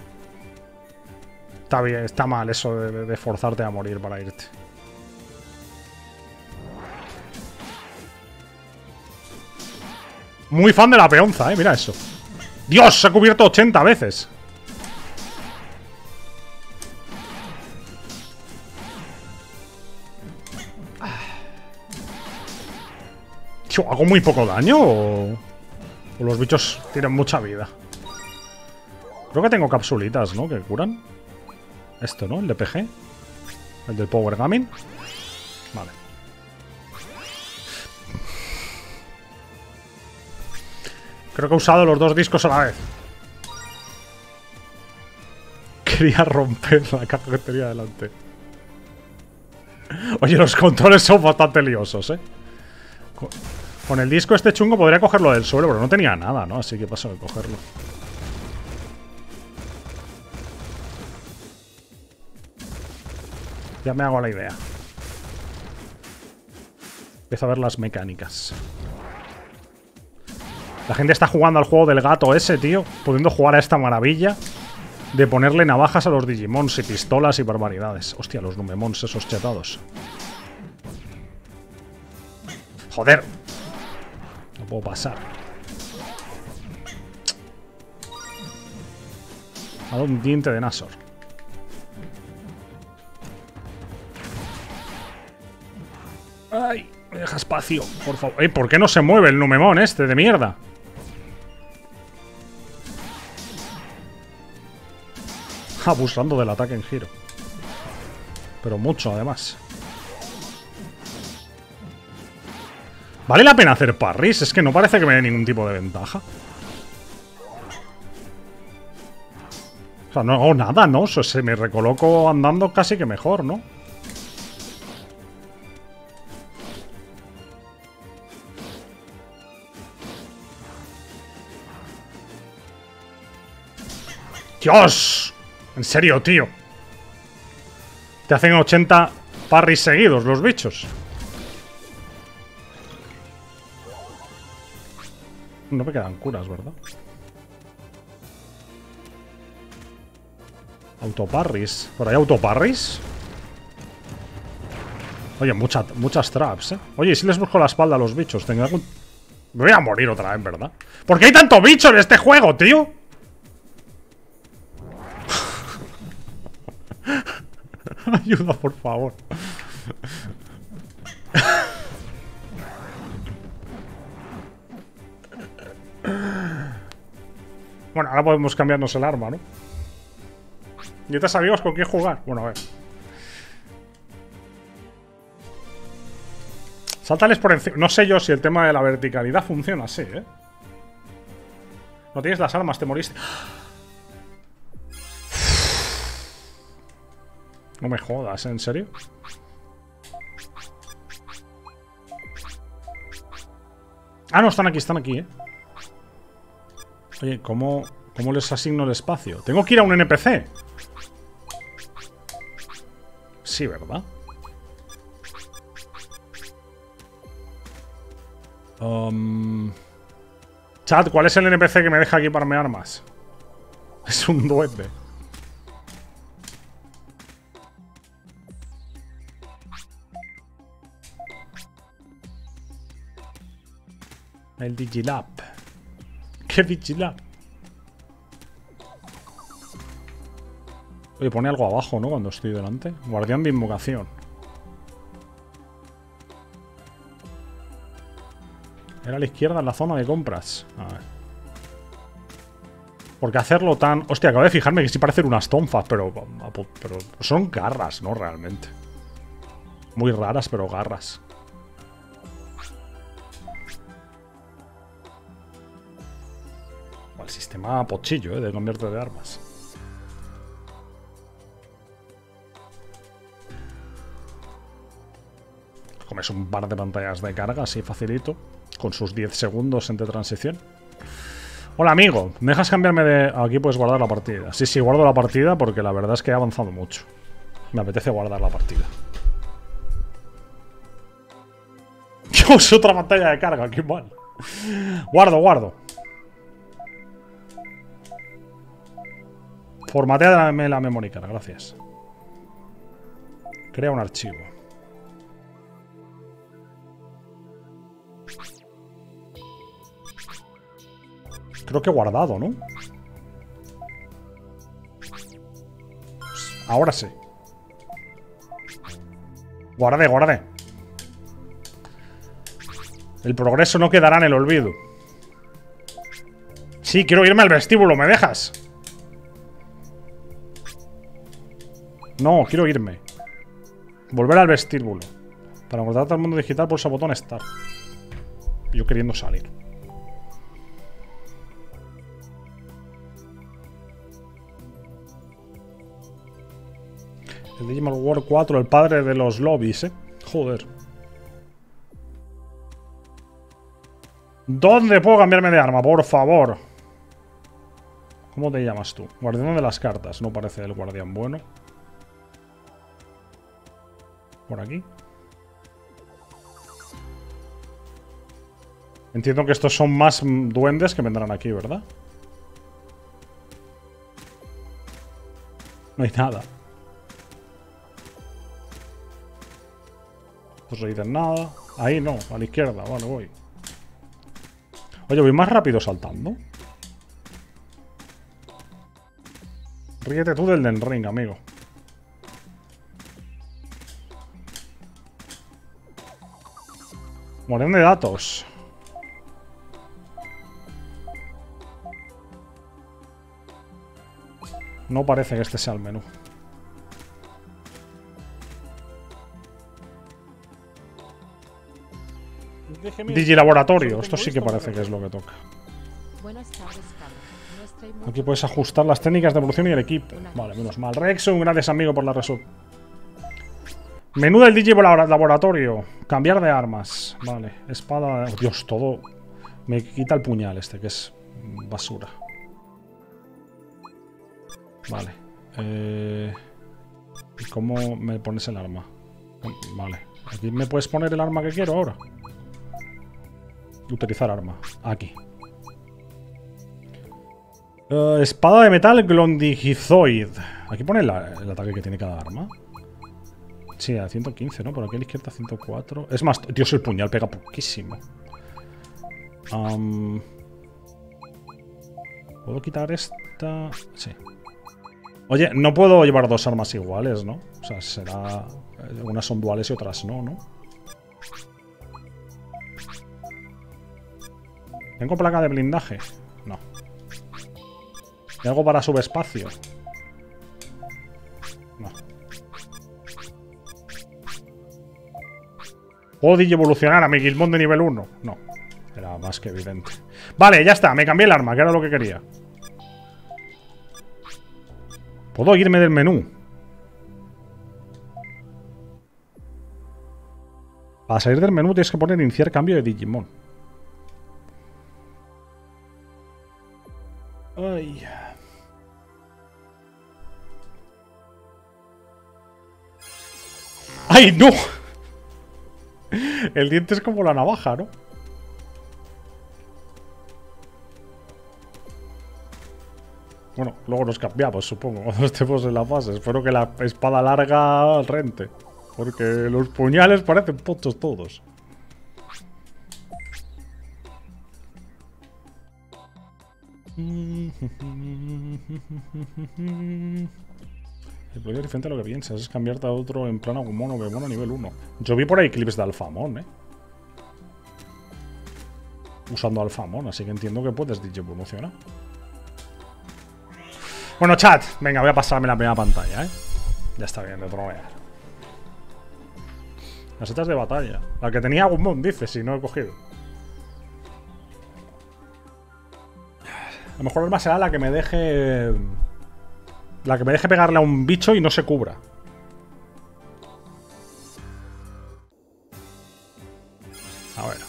S1: Está bien, está mal eso de forzarte a morir para irte. Muy fan de la peonza, mira eso. ¡Dios! Se ha cubierto 80 veces. Tío, ¿hago muy poco daño o los bichos tienen mucha vida? Creo que tengo capsulitas, ¿no? Que curan. Esto, ¿no? El de PG. El del Power Gaming. Vale. Creo que he usado los dos discos a la vez. Quería romper la caja que tenía delante. Oye, los controles son bastante liosos, ¿eh? Con el disco este chungo podría cogerlo del suelo, pero no tenía nada, ¿no? Así que paso de cogerlo. Ya me hago la idea. Empiezo a ver las mecánicas. La gente está jugando al juego del gato ese, tío. Pudiendo jugar a esta maravilla de ponerle navajas a los Digimons y pistolas y barbaridades. Hostia, los Numemons esos chetados. Joder. No puedo pasar. Ha dado un diente de Nashor. Ay, me deja espacio, por favor. ¿Por qué no se mueve el Numemon este de mierda? Abusando del ataque en giro. Pero mucho, además. ¿Vale la pena hacer parries? Es que no parece que me dé ningún tipo de ventaja. O sea, no hago nada, ¿no? O sea, se me recoloco andando casi que mejor, ¿no? ¡Dios! En serio, tío. Te hacen 80 parries seguidos los bichos. No me quedan curas, ¿verdad? Autoparries. ¿Por ahí autoparries? Oye, muchas traps, ¿eh? Oye, si les busco la espalda a los bichos, tengo algún... Me voy a morir otra vez, ¿verdad? ¿Por qué hay tanto bicho en este juego, tío? Ayuda, por favor. Bueno, ahora podemos cambiarnos el arma, ¿no? ¿Y estás amigos con quién jugar? Bueno, a ver. Sáltales por encima. No sé yo si el tema de la verticalidad funciona así, ¿eh? No tienes las armas, te moriste. No me jodas, ¿en serio? Ah, no, están aquí, ¿eh? Oye, ¿cómo les asigno el espacio? ¿Tengo que ir a un NPC? Sí, ¿verdad? Chat, ¿cuál es el NPC que me deja equiparme armas? Es un duende. El Digilab. ¿Qué Digilab? Oye, pone algo abajo, ¿no? Cuando estoy delante. Guardián de invocación. Era a la izquierda en la zona de compras. A ver. ¿Por qué hacerlo tan...? Hostia, acabo de fijarme que sí parecen unas tonfas, pero son garras, ¿no? Realmente. Muy raras, pero garras. El sistema pochillo, de convierte de armas. Comes un par de pantallas de carga, así facilito. Con sus 10 segundos entre transición. Hola, amigo. ¿Me dejas cambiarme de...? Aquí puedes guardar la partida. Sí, sí, guardo la partida porque la verdad es que he avanzado mucho. Me apetece guardar la partida. Dios, otra pantalla de carga. Qué mal. Guardo. Formateame la memory card, gracias. Crea un archivo. Creo que he guardado, ¿no? Ahora sí. Guardé. El progreso no quedará en el olvido. Sí, quiero irme al vestíbulo, ¿me dejas? No, quiero irme. Volver al vestíbulo. Para encontrar al mundo digital, pulsa el botón Start. Yo queriendo salir. El Digimon World 4, el padre de los lobbies, Joder. ¿Dónde puedo cambiarme de arma? Por favor. ¿Cómo te llamas tú? Guardián de las cartas. No parece el guardián bueno. Por aquí. Entiendo que estos son más duendes que vendrán aquí, ¿verdad? No hay nada. No se dicen nada. Ahí no, a la izquierda. Vale, voy. Oye, voy más rápido saltando. Ríete tú del Den Ring, amigo. Moren de datos. No parece que este sea el menú. Digilaboratorio. Esto sí que parece que es lo que toca.
S2: Buenas tardes, Carlos. No estoy muy...
S1: Aquí puedes ajustar las técnicas de evolución y el equipo. Vale, menos mal. Rexon, gracias amigo por la resub. Menú del Digilaboratorio. Cambiar de armas. Vale, espada... Oh, Dios, todo... Me quita el puñal este, que es basura. Vale. ¿Y cómo me pones el arma? Vale. Aquí me puedes poner el arma que quiero ahora. Utilizar arma. Aquí. Espada de metal Glondigizoid. Aquí pone el ataque que tiene cada arma. Sí, a 115, ¿no? Por aquí a la izquierda 104. Es más, Dios, el puñal pega poquísimo. ¿Puedo quitar esta? Sí. Oye, no puedo llevar dos armas iguales, ¿no? O sea, será... Unas son duales y otras no, ¿no? ¿Tengo placa de blindaje? No. ¿Y algo para subespacio? No. ¿Puedo evolucionar a mi Gilmón de nivel 1? No. Era más que evidente. Vale, ya está. Me cambié el arma, que era lo que quería. Puedo irme del menú. Para salir del menú tienes que poner iniciar cambio de Digimon. Ay. ¡Ay, no! El diente es como la navaja, ¿no? Bueno, luego nos cambiamos, supongo, cuando estemos en la fase. Espero que la espada larga rente. Porque los puñales parecen pochos todos. El problema es diferente a lo que piensas. Es cambiarte a otro en plan Agumon o Bemon a nivel 1. Yo vi por ahí clips de Alphamon, usando Alphamon, así que entiendo que puedes Digievolucionar. Bueno, chat, venga, voy a pasarme la primera pantalla, ¿eh? Ya está bien, de otro manera. Las setas de batalla. La que tenía Agumon, dice, si no he cogido. A lo mejor arma será la que me deje... La que me deje pegarle a un bicho y no se cubra. A ver.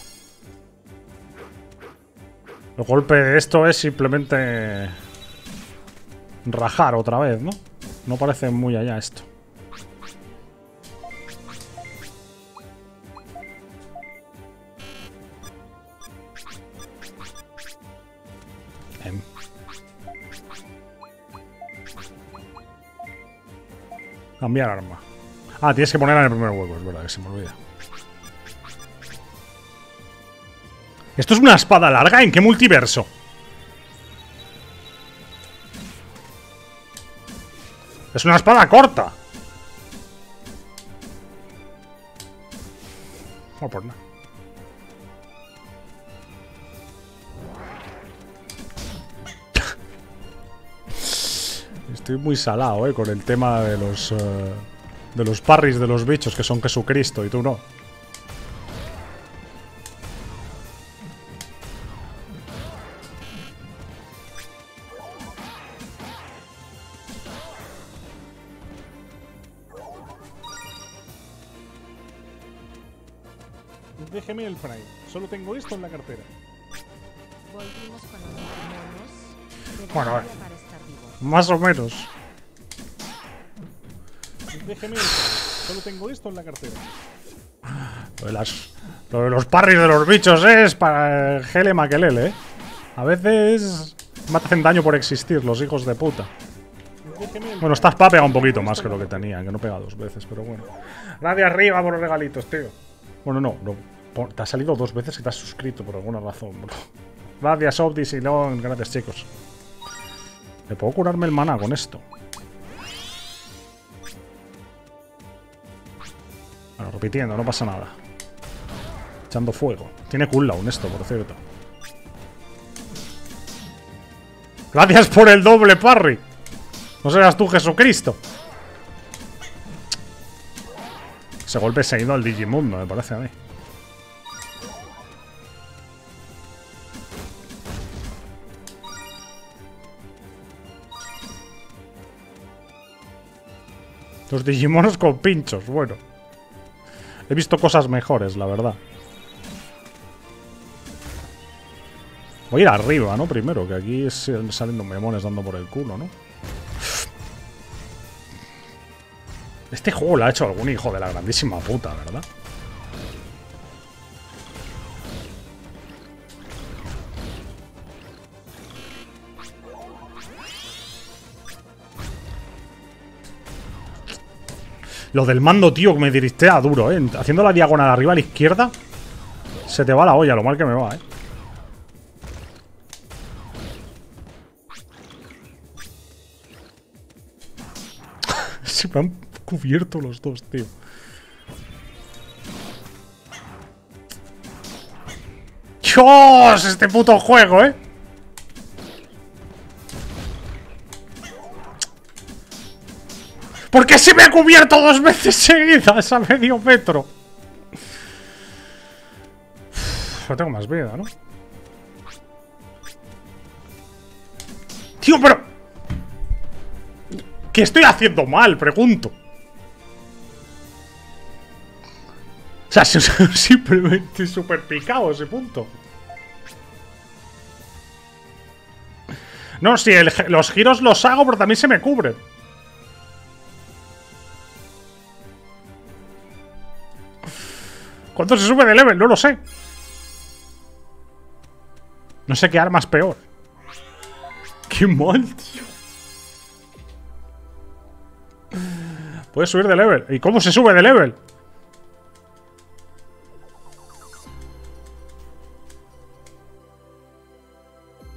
S1: El golpe de esto es simplemente... rajar otra vez, ¿no? No parece muy allá esto. Cambiar arma. Ah, tienes que ponerla en el primer hueco, es verdad que se me olvida. ¿Esto es una espada larga? ¿En qué multiverso? Es una espada corta. No, por nada. Estoy muy salado, con el tema de los parries de los bichos, que son Jesucristo, y tú no. Déjeme el frame. Solo tengo esto en la cartera.
S2: Volvimos con los monos.
S1: Bueno, a ver.
S2: Para estar vivos.
S1: Más o menos. Déjeme el frame. Solo tengo esto en la cartera. Lo de los parries de los bichos es para Gele Maquelele, ¿eh? A veces me hacen daño por existir, los hijos de puta. Bueno, esta espada pega un poquito más que lo que tenía, que no pega 2 veces, pero bueno. Nadie arriba por los regalitos, tío. Bueno, no, te ha salido 2 veces y te has suscrito por alguna razón, bro. Gracias, Obdis y Leon, gracias, chicos. ¿Me puedo curarme el maná con esto? Bueno, repitiendo, no pasa nada. Echando fuego. Tiene cooldown esto, por cierto. Gracias por el doble parry. No serás tú, Jesucristo. Ese golpe se ha ido al Digimundo, me parece a mí. Los Digimonos con pinchos, bueno. He visto cosas mejores, la verdad. Voy a ir arriba, ¿no? Primero, que aquí salen los memones dando por el culo, ¿no? Este juego lo ha hecho algún hijo de la grandísima puta, ¿verdad? Lo del mando, tío, que me diristea duro, ¿eh? Haciendo la diagonal arriba a la izquierda, se te va la olla, lo mal que me va, ¿eh? Se me han cubierto los dos, tío. ¡Dios! Este puto juego, ¿eh? ¿Por qué se me ha cubierto 2 veces seguidas a medio metro? Uf, no tengo más vida, ¿no? Tío, pero... ¿qué estoy haciendo mal? Pregunto. O sea, simplemente súper picado ese punto. No, sí, los giros los hago, pero también se me cubren. ¿Cuánto se sube de level? No lo sé. No sé qué arma es peor. Qué mal, tío. Puedes subir de level. ¿Y cómo se sube de level?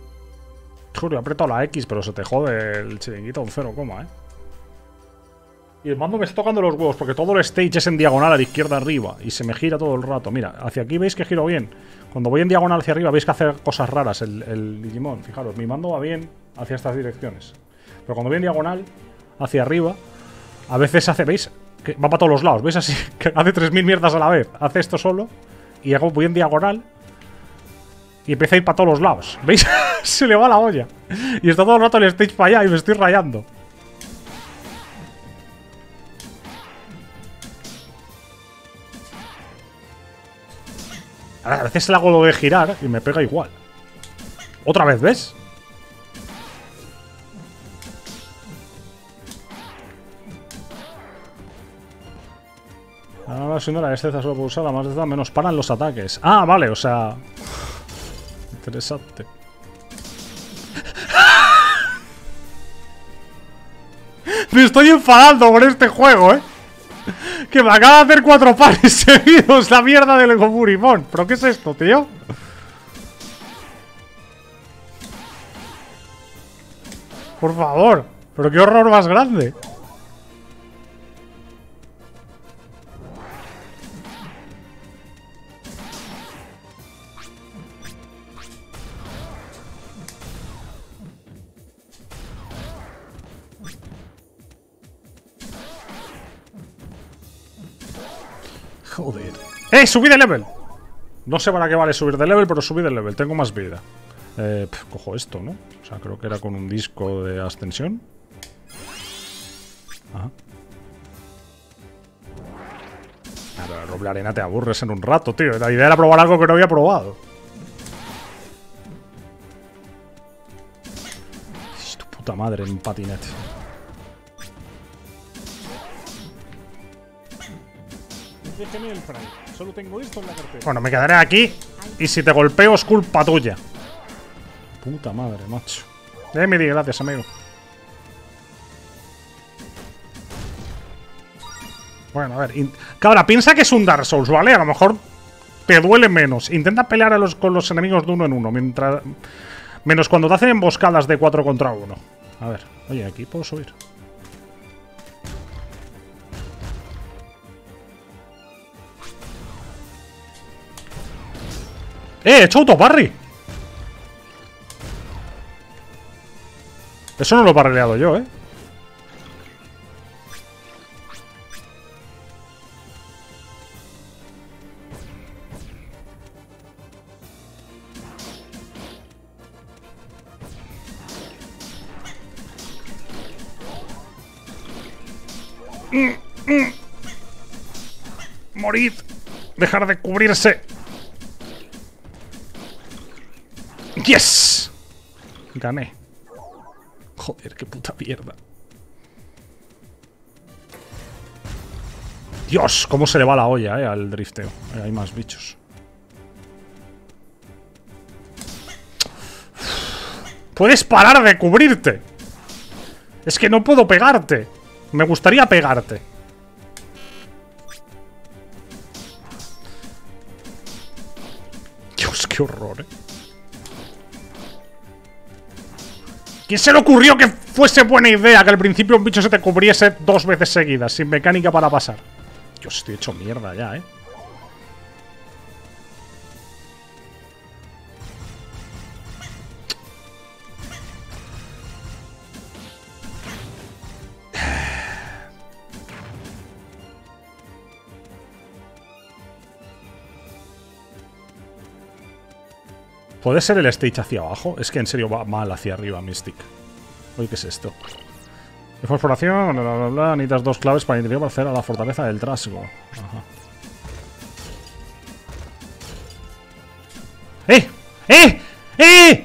S1: Juro, he apretado la X, pero se te jode el chiringuito un 0, ¿eh? Y el mando me está tocando los huevos porque todo el stage es en diagonal a la izquierda arriba. Y se me gira todo el rato. Mira, hacia aquí veis que giro bien. Cuando voy en diagonal hacia arriba veis que hace cosas raras el Digimon. Fijaros, mi mando va bien hacia estas direcciones. Pero cuando voy en diagonal hacia arriba, a veces hace, ¿veis? Que va para todos los lados. ¿Veis así? Que hace 3000 mierdas a la vez. Hace esto solo. Y voy en diagonal. Y empieza a ir para todos los lados. ¿Veis? Se le va la olla. Y está todo el rato el stage para allá y me estoy rayando. A veces le hago lo de girar y me pega igual. Otra vez, ¿ves? Ahora siendo la destreza solo puedo usar la más destreza, menos paran los ataques. Ah, vale, o sea... Interesante. Me estoy enfadando con este juego, ¿eh? Que me acaba de hacer 4 pares seguidos la mierda del Gomurimon. ¿Pero qué es esto, tío? Por favor. Pero qué horror más grande. Joder. ¡Subí de level! No sé para qué vale subir de level, pero subí de level. Tengo más vida. Cojo esto, ¿no? O sea, creo que era con un disco de ascensión. Ajá. Pero roble arena te aburres en un rato, tío. La idea era probar algo que no había probado. Tu puta madre en un patinete. Solo tengo esto en la cartera. Bueno, me quedaré aquí. Y si te golpeo es culpa tuya. Puta madre, macho. Me di, gracias, amigo. Bueno, a ver. Cabra, piensa que es un Dark Souls, ¿vale? A lo mejor te duele menos. Intenta pelear con los enemigos de uno en uno. Menos cuando te hacen emboscadas de 4 contra 1. A ver. Oye, aquí puedo subir. He hecho autoparry. Eso no lo he parreado yo, Morid. Dejar de cubrirse. ¡Yes! Gané. Joder, qué puta mierda. Dios, cómo se le va la olla, al drifteo. Hay más bichos. ¡Puedes parar de cubrirte! Es que no puedo pegarte. Me gustaría pegarte. Dios, qué horror, ¿Quién se le ocurrió que fuese buena idea que al principio un bicho se te cubriese 2 veces seguidas, sin mecánica para pasar? Yo estoy hecho mierda ya, ¿Puede ser el stage hacia abajo? Es que en serio va mal hacia arriba, Mystic. Oye, ¿qué es esto? Exploración, bla, bla, bla. Necesitas 2 claves para identificar para acceder a la fortaleza del trasgo. Ajá. ¡Eh! ¡Eh! ¡Eh!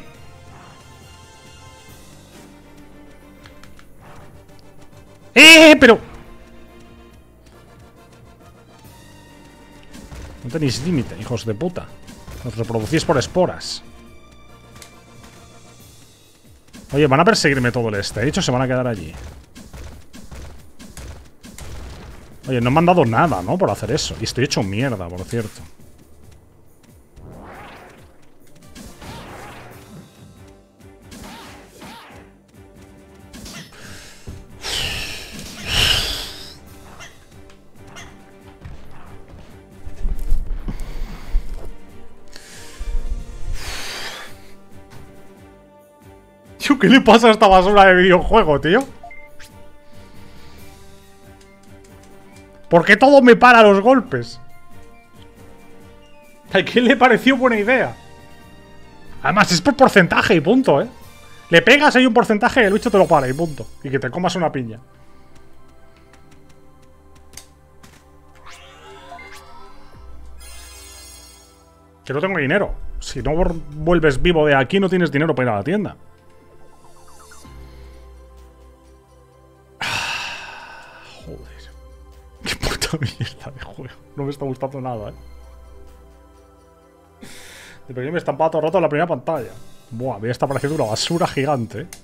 S1: Pero... No tenéis límite, hijos de puta. Os reproducís por esporas. Oye, ¿van a perseguirme todo el stage o se van a quedar allí? Oye, no me han dado nada, ¿no? Por hacer eso. Y estoy hecho mierda, por cierto. ¿Qué le pasa a esta basura de videojuego, tío? ¿Por qué todo me para los golpes? ¿A quién le pareció buena idea? Además, es por porcentaje y punto, ¿eh? Le pegas, hay un porcentaje y el bicho te lo para y punto. Y que te comas una piña. Que no tengo dinero. Si no vuelves vivo de aquí, no tienes dinero para ir a la tienda. Joder. Qué puta mierda de juego. No me está gustando nada, ¿eh? De pequeño me estampaba todo el rato en la primera pantalla. Buah, me está pareciendo una basura gigante, ¿eh?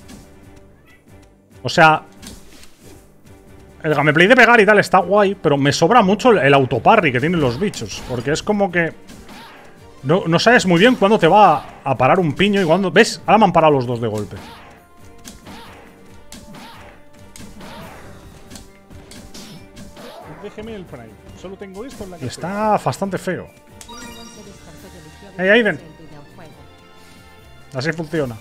S1: O sea, el gameplay de pegar y tal está guay, pero me sobra mucho el autoparry que tienen los bichos. Porque es como que... No sabes muy bien cuándo te va a parar un piño y cuándo... ¿Ves? Ahora me han parado los dos de golpe. Déjeme el frame. Solo tengo esto en la que... Está bastante feo. Hey, Aiden. Así funciona.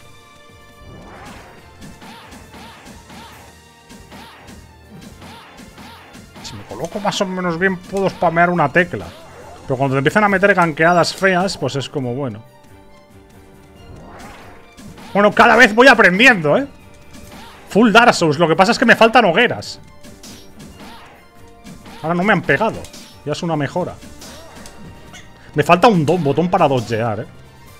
S1: Si me coloco más o menos bien, puedo spamear una tecla. Pero cuando te empiezan a meter gankeadas feas, pues es como, bueno. Bueno, cada vez voy aprendiendo, ¿eh? Full Dark Souls. Lo que pasa es que me faltan hogueras. Ahora no me han pegado. Ya es una mejora. Me falta un botón para dodgear, ¿eh?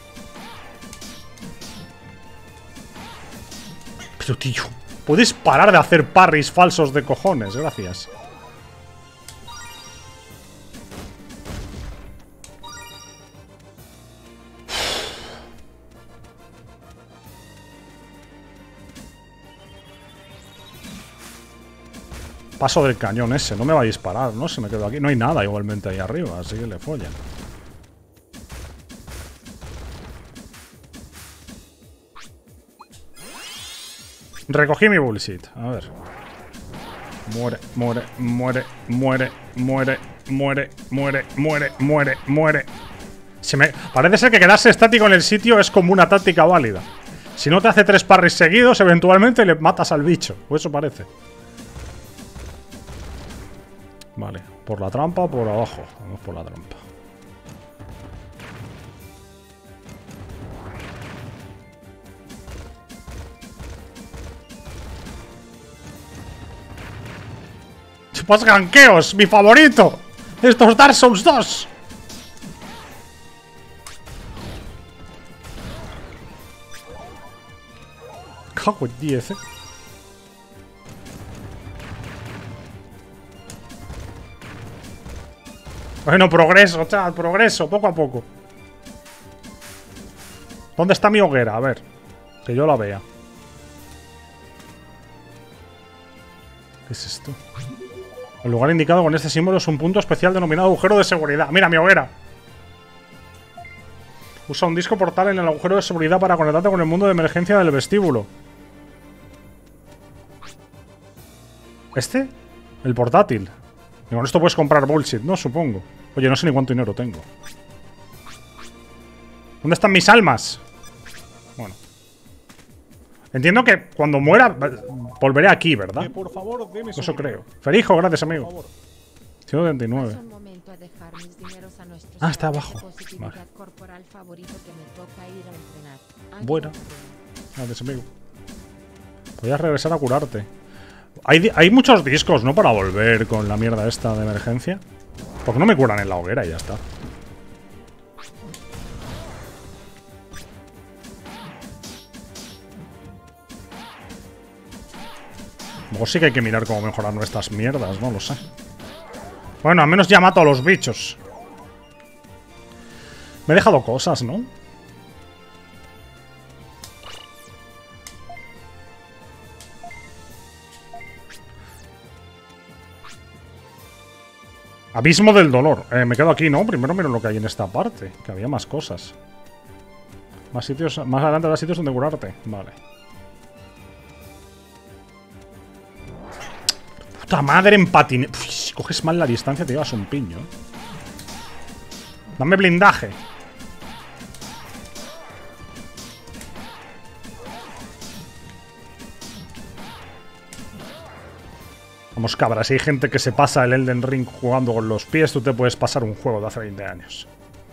S1: Pero, tío, puedes parar de hacer parries falsos de cojones. Gracias. Paso del cañón ese. No me va a disparar, ¿no? Si me quedo aquí. No hay nada igualmente ahí arriba, así que le follan. Recogí mi bullshit. A ver. Muere, muere, muere, muere, muere, muere, muere, muere, muere, muere. Parece ser que quedarse estático en el sitio es como una táctica válida. Si no te hace 3 parries seguidos, eventualmente le matas al bicho. O eso parece. Vale. ¿Por la trampa o por abajo? Vamos por la trampa. ¡Chupas ganqueos! ¡Mi favorito! ¡Estos Dark Souls 2! Cago en 10, Bueno, progreso, chaval, progreso, poco a poco. ¿Dónde está mi hoguera? A ver, que yo la vea. ¿Qué es esto? El lugar indicado con este símbolo es un punto especial denominado agujero de seguridad. ¡Mira, mi hoguera! Usa un disco portal en el agujero de seguridad para conectarte con el mundo de emergencia del vestíbulo. ¿Este? El portátil. Y con esto puedes comprar bullshit, ¿no? Supongo. Oye, no sé ni cuánto dinero tengo. ¿Dónde están mis almas? Bueno. Entiendo que cuando muera volveré aquí, ¿verdad?
S3: Por favor, deme
S1: Eso creo. Ferijo, gracias, amigo. 179. Ah, está abajo. Vale. Buena. Gracias, amigo. Podrías regresar a curarte. Hay muchos discos, ¿no? Para volver con la mierda esta de emergencia. ¿Por qué no me curan en la hoguera y ya está? Luego sí que hay que mirar cómo mejorar nuestras mierdas, no lo sé. Bueno, al menos ya mato a los bichos. Me he dejado cosas, ¿no? Abismo del dolor. Me quedo aquí, ¿no? Primero miro lo que hay en esta parte. Que había más cosas. Más sitios. Más adelante habrá sitios donde curarte. Vale. Puta madre en patín. Si coges mal la distancia te llevas un piño. Dame blindaje. Vamos, cabra, si hay gente que se pasa el Elden Ring jugando con los pies, tú te puedes pasar un juego de hace 20 años.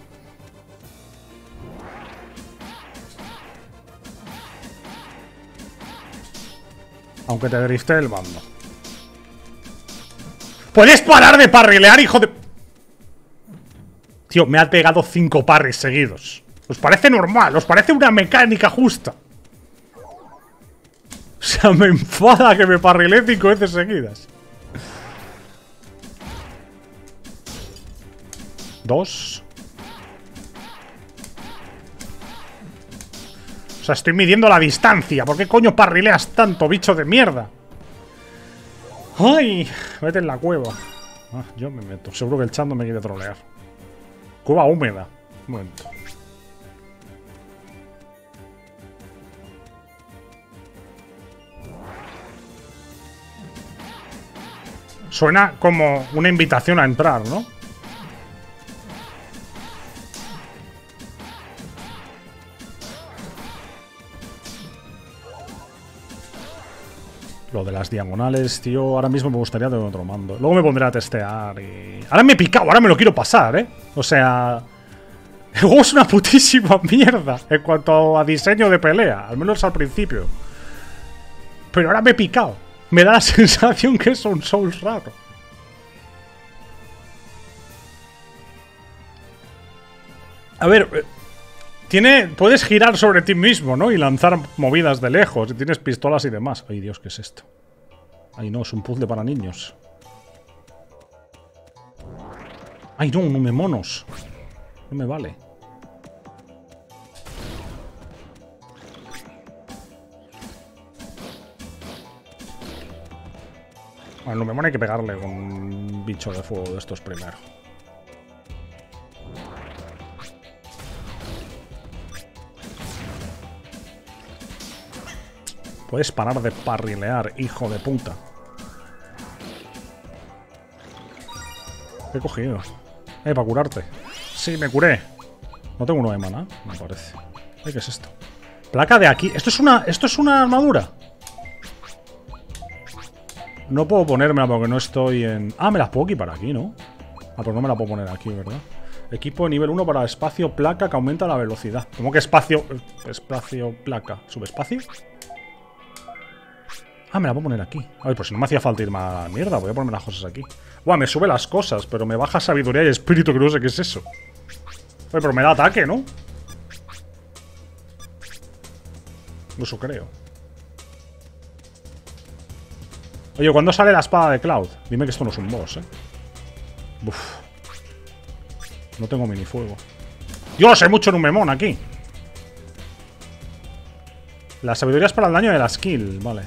S1: Aunque te drifte el mando. ¡Puedes parar de parrilear, hijo de...! Tío, me ha pegado 5 parries seguidos. ¿Os parece normal? ¿Os parece una mecánica justa? O sea, me enfada que me parrilee 5 veces seguidas. 2. O sea, estoy midiendo la distancia. ¿Por qué coño parrileas tanto, bicho de mierda? ¡Ay! Vete en la cueva. Ah, yo me meto. Seguro que el chat no me quiere trolear. Cueva húmeda. Un momento. Suena como una invitación a entrar, ¿no? Lo de las diagonales, tío, ahora mismo me gustaría tener otro mando. Luego me pondré a testear y... Ahora me he picado, ahora me lo quiero pasar, ¿eh? O sea... El juego es una putísima mierda en cuanto a diseño de pelea, al menos al principio. Pero ahora me he picado. Me da la sensación que es un Souls raro. A ver... Puedes girar sobre ti mismo, ¿no? Y lanzar movidas de lejos. Y tienes pistolas y demás. Ay, Dios, ¿qué es esto? Ay, no, es un puzzle para niños. Ay, no, no me monos. No me vale. Bueno, no me mono, hay que pegarle con un bicho de fuego de estos primero. Puedes parar de parrilear, hijo de puta. ¿Qué he cogido? Para curarte. Sí, me curé. No tengo uno de mana, me parece. ¿Qué es esto? Placa de aquí. ¿Esto es una armadura? No puedo ponérmela porque no estoy en... Ah, me las puedo equipar aquí, ¿no? Ah, pero no me la puedo poner aquí, ¿verdad? Equipo de nivel 1 para espacio placa que aumenta la velocidad. ¿Cómo que espacio? Espacio placa. ¿Subespacio? Ah, me la puedo poner aquí. Ay, pues si no me hacía falta ir más a la mierda, voy a ponerme las cosas aquí. Buah, me sube las cosas, pero me baja sabiduría y espíritu, que no sé qué es eso. Oye, pero me da ataque, ¿no? Eso creo. Oye, ¿cuándo sale la espada de Cloud? Dime que esto no es un boss, ¿eh? Uf. No tengo minifuego. ¡Dios! Hay mucho Numemon aquí. La sabiduría es para el daño de la skill, vale.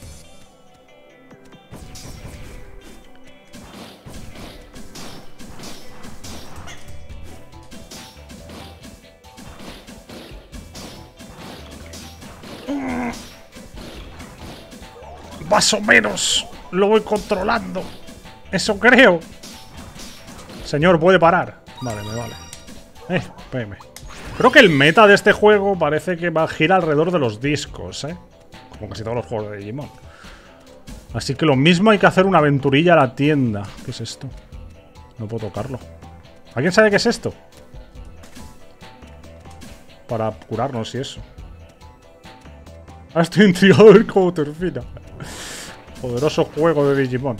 S1: Más o menos lo voy controlando. Eso creo. Señor, puede parar. Vale, me vale. PM. Creo que el meta de este juego parece que va a girar alrededor de los discos, ¿eh? Como casi todos los juegos de Digimon. Así que lo mismo hay que hacer una aventurilla a la tienda. ¿Qué es esto? No puedo tocarlo. ¿Alguien sabe qué es esto? Para curarnos y eso. Ahora estoy intrigado de ver cómo termina. Poderoso juego de Digimon.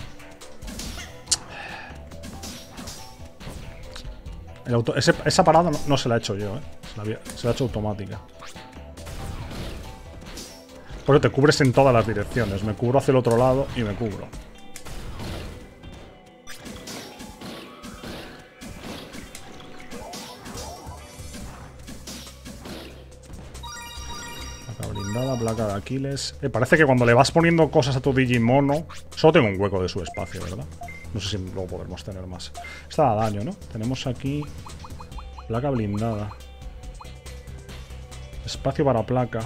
S1: Esa parada no se la he hecho yo, ¿eh? Se la he hecho automática. Porque te cubres en todas las direcciones. Me cubro hacia el otro lado y me cubro. Placa blindada, placa de Aquiles. Parece que cuando le vas poniendo cosas a tu Digimono... Solo tengo un hueco de su espacio, ¿verdad? No sé si luego podremos tener más. Esta da daño, ¿no? Tenemos aquí... Placa blindada. Espacio para placa.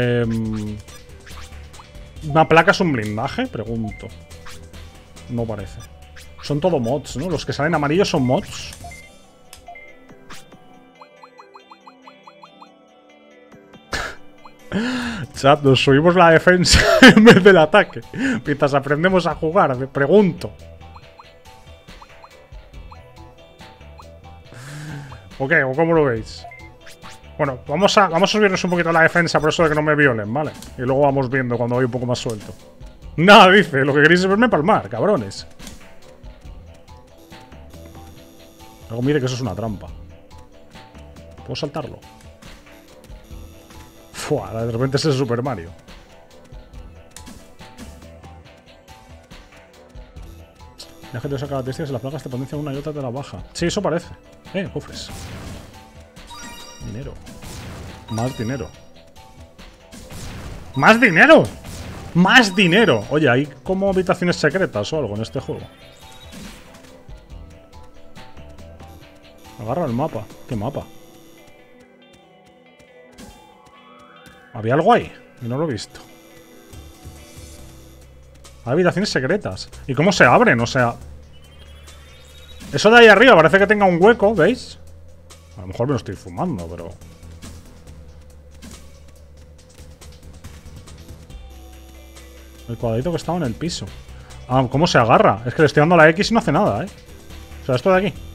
S1: ¿Una placa es un blindaje? Pregunto. No parece. Son todo mods, ¿no? Los que salen amarillos son mods. Chat, nos subimos la defensa en vez del ataque. Mientras aprendemos a jugar, me pregunto. ¿O qué? ¿O cómo lo veis? Bueno, vamos a subirnos un poquito la defensa por eso de que no me violen, ¿vale? Y luego vamos viendo cuando voy un poco más suelto. Nada, dice, lo que queréis es verme palmar, cabrones. Luego mire que eso es una trampa. ¿Puedo saltarlo? Fua, de repente es el Super Mario. La gente usa características y las plagas te potencian una y otra te la baja. Sí, eso parece. Cofres. Dinero. Más dinero. ¡Más dinero! ¡Más dinero! Oye, hay como habitaciones secretas o algo en este juego. Agarra el mapa. ¿Qué mapa? Había algo ahí y no lo he visto. Hay habitaciones secretas. ¿Y cómo se abren? O sea... Eso de ahí arriba parece que tenga un hueco, ¿veis? A lo mejor me lo estoy fumando, pero... El cuadradito que estaba en el piso. Ah, ¿cómo se agarra? Es que le estoy dando la X y no hace nada, ¿eh? O sea, esto de aquí.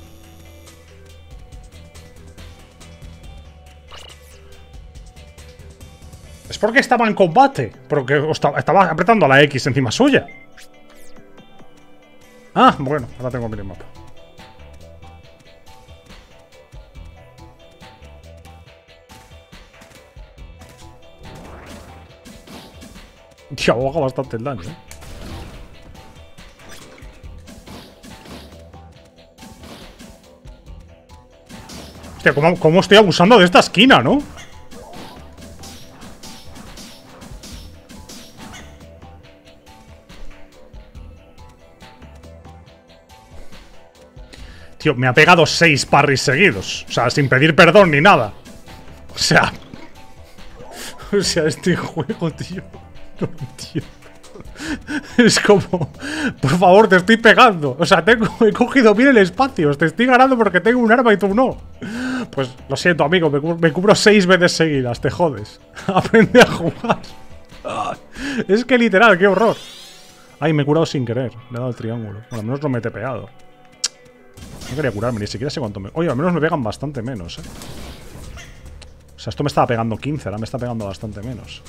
S1: Es porque estaba en combate. Porque estaba apretando la X encima suya. Ah, bueno, ahora tengo minimapa. Tío, aboga bastante el daño, ¿eh? Hostia, ¿cómo estoy abusando de esta esquina, no? Tío, me ha pegado 6 parries seguidos. O sea, sin pedir perdón ni nada. O sea, este juego, tío. No lo entiendo. Es como... Por favor, te estoy pegando. O sea, he cogido bien el espacio. Te estoy ganando porque tengo un arma y tú no. Pues lo siento, amigo. Me cubro 6 veces seguidas. Te jodes. Aprende a jugar. Es que literal, qué horror. Ay, me he curado sin querer. Le he dado el triángulo. Bueno, al menos no me he tepeado. No quería curarme, ni siquiera sé cuánto me... Oye, al menos me pegan bastante menos, ¿eh? O sea, esto me estaba pegando 15, ahora me está pegando bastante menos.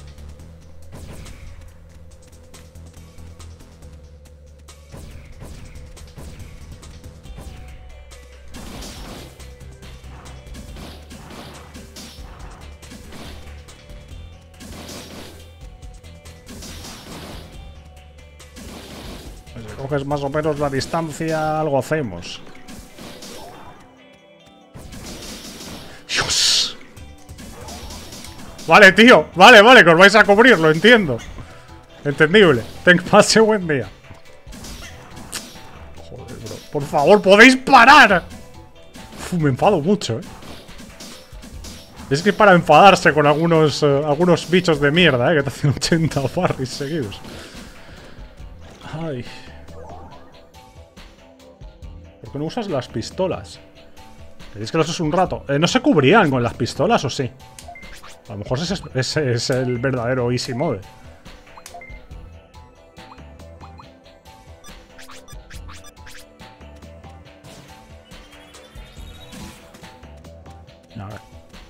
S1: Pues si coges más o menos la distancia, algo hacemos. ¡Dios! Vale, tío. Vale, que os vais a cubrir, lo entiendo. Entendible. Pase buen día. Joder, bro. Por favor, ¿podéis parar? Me enfado mucho, ¿eh? Es que para enfadarse con algunos bichos de mierda, que te hacen 80 parries seguidos. Ay. ¿Por qué no usas las pistolas? ¿Queréis que los use un rato? ¿No se cubrían con las pistolas o sí? A lo mejor ese es el verdadero easy mode. A ver.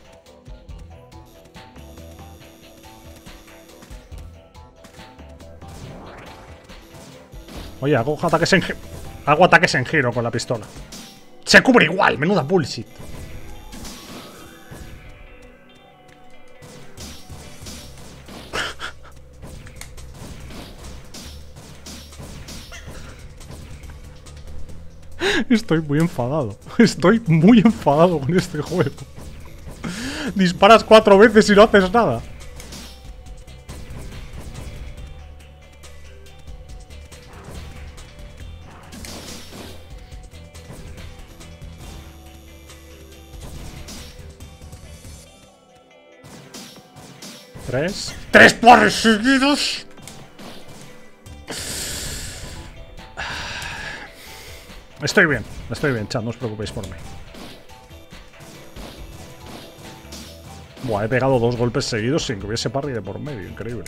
S1: Oye, hago ataques en giro con la pistola. Se cubre igual, menuda bullshit. Estoy muy enfadado. Estoy muy enfadado con este juego. Disparas 4 veces y no haces nada. ¡Tres parries seguidos! Estoy bien, chat, no os preocupéis por mí. Buah, he pegado 2 golpes seguidos sin que hubiese parry de por medio. Increíble.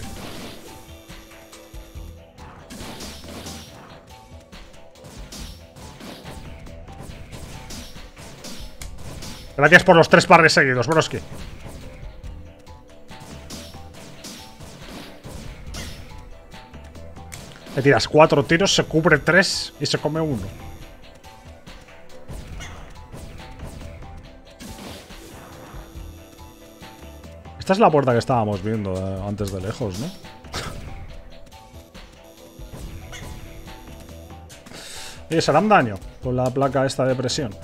S1: Gracias por los 3 parries seguidos, broski. Le tiras 4 tiros, se cubre 3 y se come 1. Esta es la puerta que estábamos viendo antes de lejos, ¿no? Oye, ¿se harán daño con la placa esta de presión?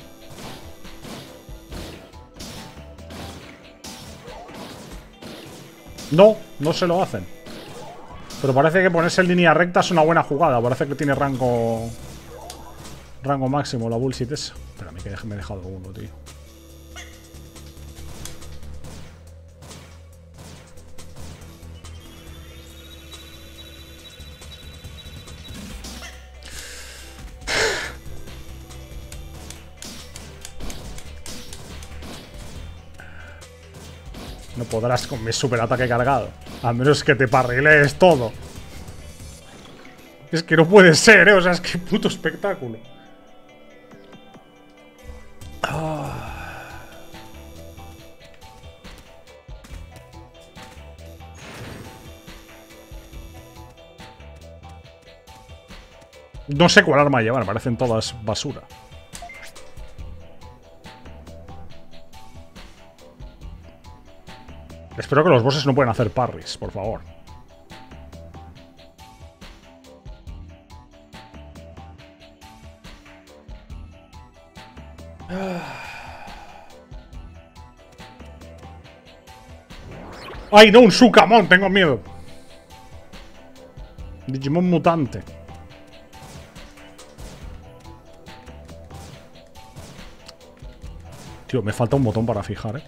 S1: No, no se lo hacen. Pero parece que ponerse en línea recta es una buena jugada. Parece que tiene rango máximo la bullshit esa. Pero a mí que me he dejado uno, tío. No podrás con mi superataque cargado. A menos que te parrilees todo. Es que no puede ser, ¿eh? O sea, es que puto espectáculo. No sé cuál arma llevar, parecen todas basura. Espero que los bosses no puedan hacer parries, por favor. ¡Ay, no! ¡Un Sukamon! Tengo miedo. Digimon mutante. Tío, me falta un botón para fijar, ¿eh?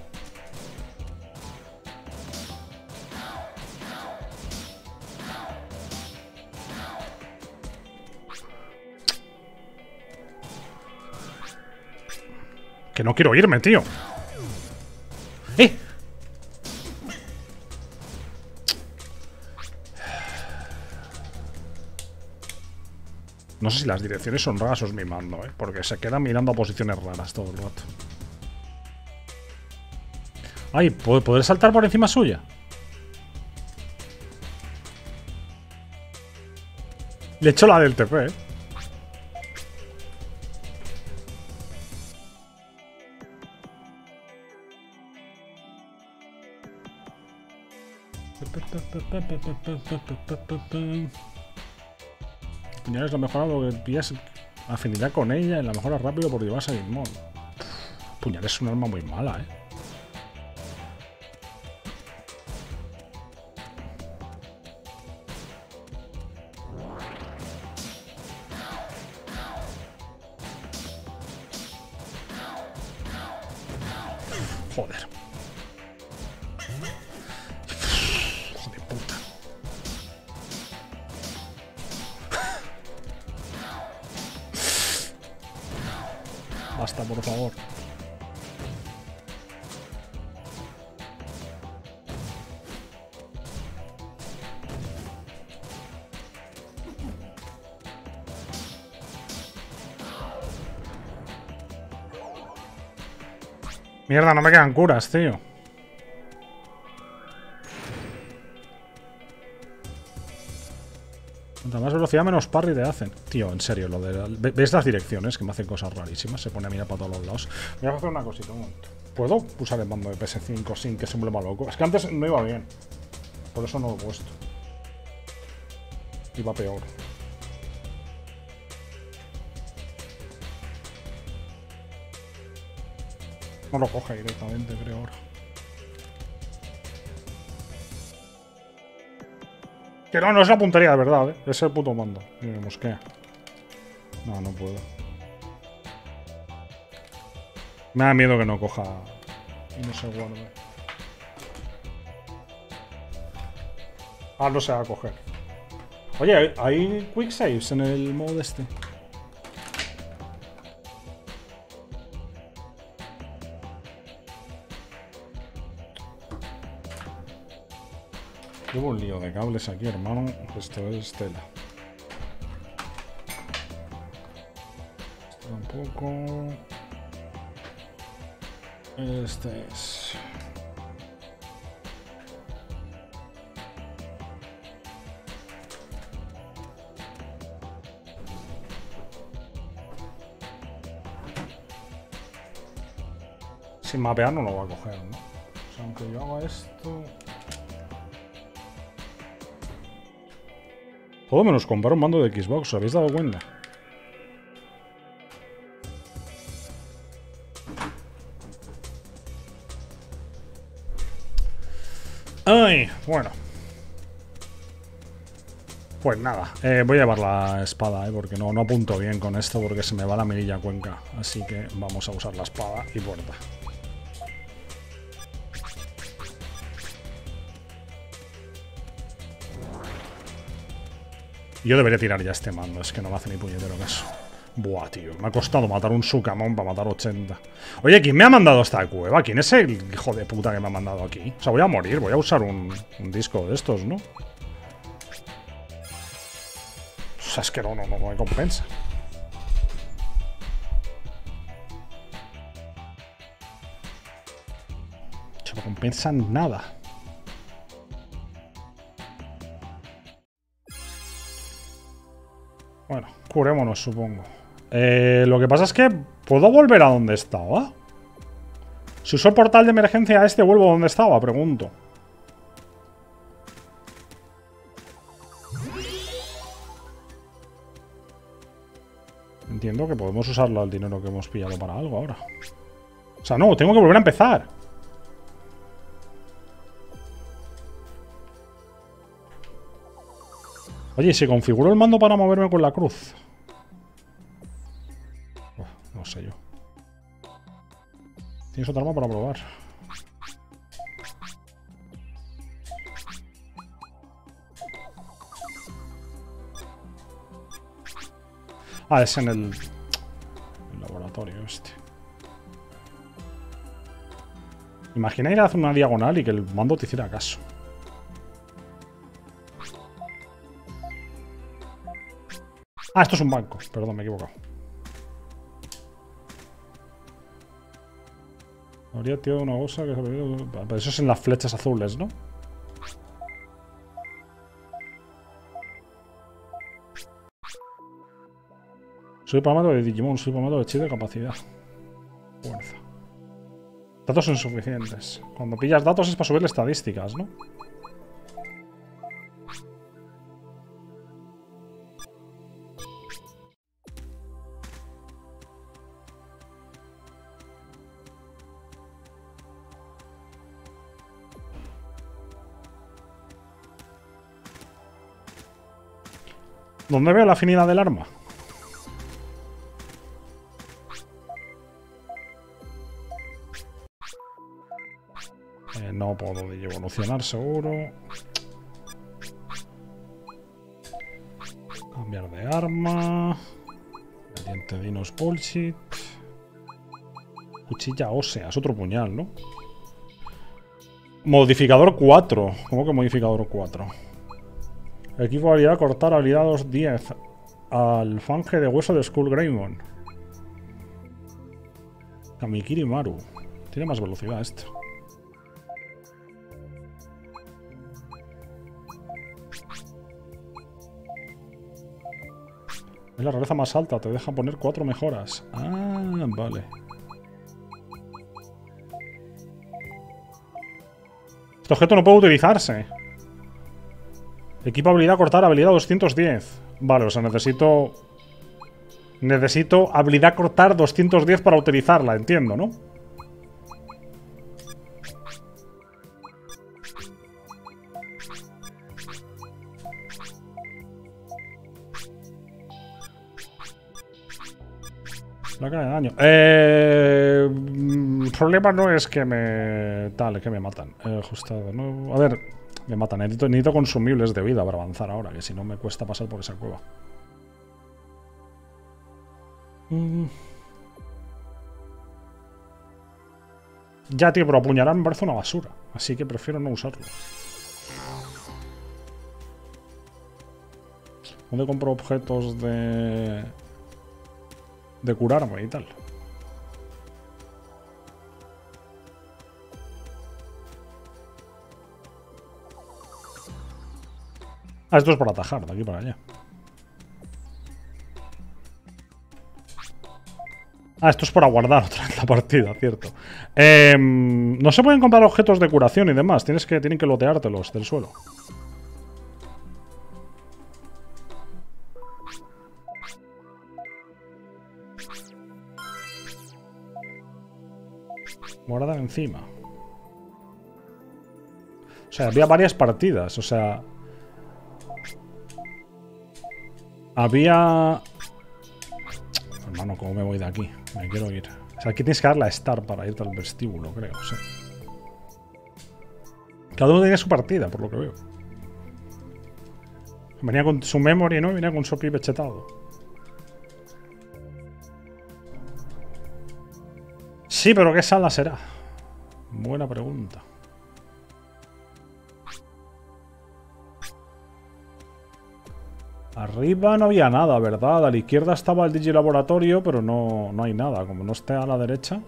S1: Que no quiero irme, tío. ¡Eh! No sé si las direcciones son raras o es mi mando, ¿eh? Porque se queda mirando a posiciones raras todo el rato. Ay, ¿poder saltar por encima suya? Le he hecho la del TP, ¿eh? Puñal es lo mejorado porque pillas afinidad con ella y la mejora rápido por llevarse a Digimon. Puñal es un arma muy mala, ¿eh? Joder. Hijo de puta. Basta, por favor. Mierda, no me quedan curas, tío. Cuanta más velocidad, menos parry te hacen. Tío, en serio, lo de... ¿Ves las direcciones? Que me hacen cosas rarísimas. Se pone a mirar para todos los lados. Voy a hacer una cosita, un momento. ¿Puedo usar el mando de PS5 sin que se me vuelva loco? Es que antes no iba bien. Por eso no lo he puesto. Iba peor. No lo coge directamente, creo ahora. Que no, no es la puntería de verdad, ¿eh? Es el puto mando. Y me mosquea. No, no puedo. Me da miedo que no coja y no se guarde. Ah, no se va a coger. Oye, ¿hay quick saves en el modo este? Llevo un lío de cables aquí, hermano. Esto es tela. Esto tampoco. Este es... Sin mapear no lo voy a coger, ¿no? O sea, aunque yo haga esto... Todo menos comprar un mando de Xbox, ¿os habéis dado cuenta? Ay, bueno. Pues nada, voy a llevar la espada, porque no apunto bien con esto porque se me va la mirilla a Cuenca. Así que vamos a usar la espada y puerta. Yo debería tirar ya este mando, es que no me hace ni puñetero caso. Buah, tío, me ha costado matar un Sukamon para matar 80. Oye, ¿quién me ha mandado esta cueva? ¿Quién es el hijo de puta que me ha mandado aquí? O sea, voy a morir, voy a usar un disco de estos, ¿no? O sea, es que no me compensa. No me compensa nada. Bueno, curémonos, supongo. Lo que pasa es que ¿puedo volver a donde estaba? Si uso el portal de emergencia a este, ¿vuelvo a donde estaba? Pregunto. Entiendo que podemos usarlo al dinero que hemos pillado para algo ahora. O sea, no, tengo que volver a empezar. Oye, ¿se configuró el mando para moverme con la cruz? No sé yo. Tienes otra arma para probar. Ah, es en el laboratorio este. Imagina ir a hacer una diagonal y que el mando te hiciera caso. Ah, esto es un banco. Perdón, me he equivocado. Habría tirado una cosa que... Pero eso es en las flechas azules, ¿no? Soy palmato de Digimon, soy palmato de chi de capacidad. Fuerza. Datos insuficientes. Cuando pillas datos es para subir estadísticas, ¿no? ¿Dónde veo la afinidad del arma? No puedo evolucionar, seguro. Cambiar de arma. Diente Dinos Bullshit. Cuchilla ósea, es otro puñal, ¿no? Modificador 4. ¿Cómo que modificador 4? Equipo habilidad cortar, habilidad 210. Al fange de hueso de Skull Greymon. Kamikiri Maru. Tiene más velocidad esto. Es la rareza más alta, te deja poner 4 mejoras. Ah, vale. Este objeto no puede utilizarse. Equipo habilidad cortar, habilidad 210. Vale, o sea, necesito habilidad cortar 210 para utilizarla, entiendo, ¿no? Placa de daño. El problema no es que me... Tal, que me matan. Ajustado, ¿no? A ver, me matan. Necesito consumibles de vida para avanzar ahora, que si no me cuesta pasar por esa cueva. Ya, tío, pero apuñalar me parece una basura. Así que prefiero no usarlo. ¿Dónde compro objetos de curarme y tal? Ah, esto es para atajar, de aquí para allá. Ah, esto es para guardar otra vez la partida, cierto. No se pueden comprar objetos de curación y demás. Tienen que loteártelos del suelo. Guarda encima. O sea, había varias partidas. O sea... Había... Hermano, ¿cómo me voy de aquí? Me quiero ir. O sea, aquí tienes que dar la Star para irte al vestíbulo, creo. Sí. Cada uno tenía su partida, por lo que veo. Venía con su memory, ¿no? Venía con su pibe chetado. Sí, pero ¿qué sala será? Buena pregunta. Arriba no había nada, ¿verdad? A la izquierda estaba el Digilaboratorio, pero no hay nada. Como no esté a la derecha.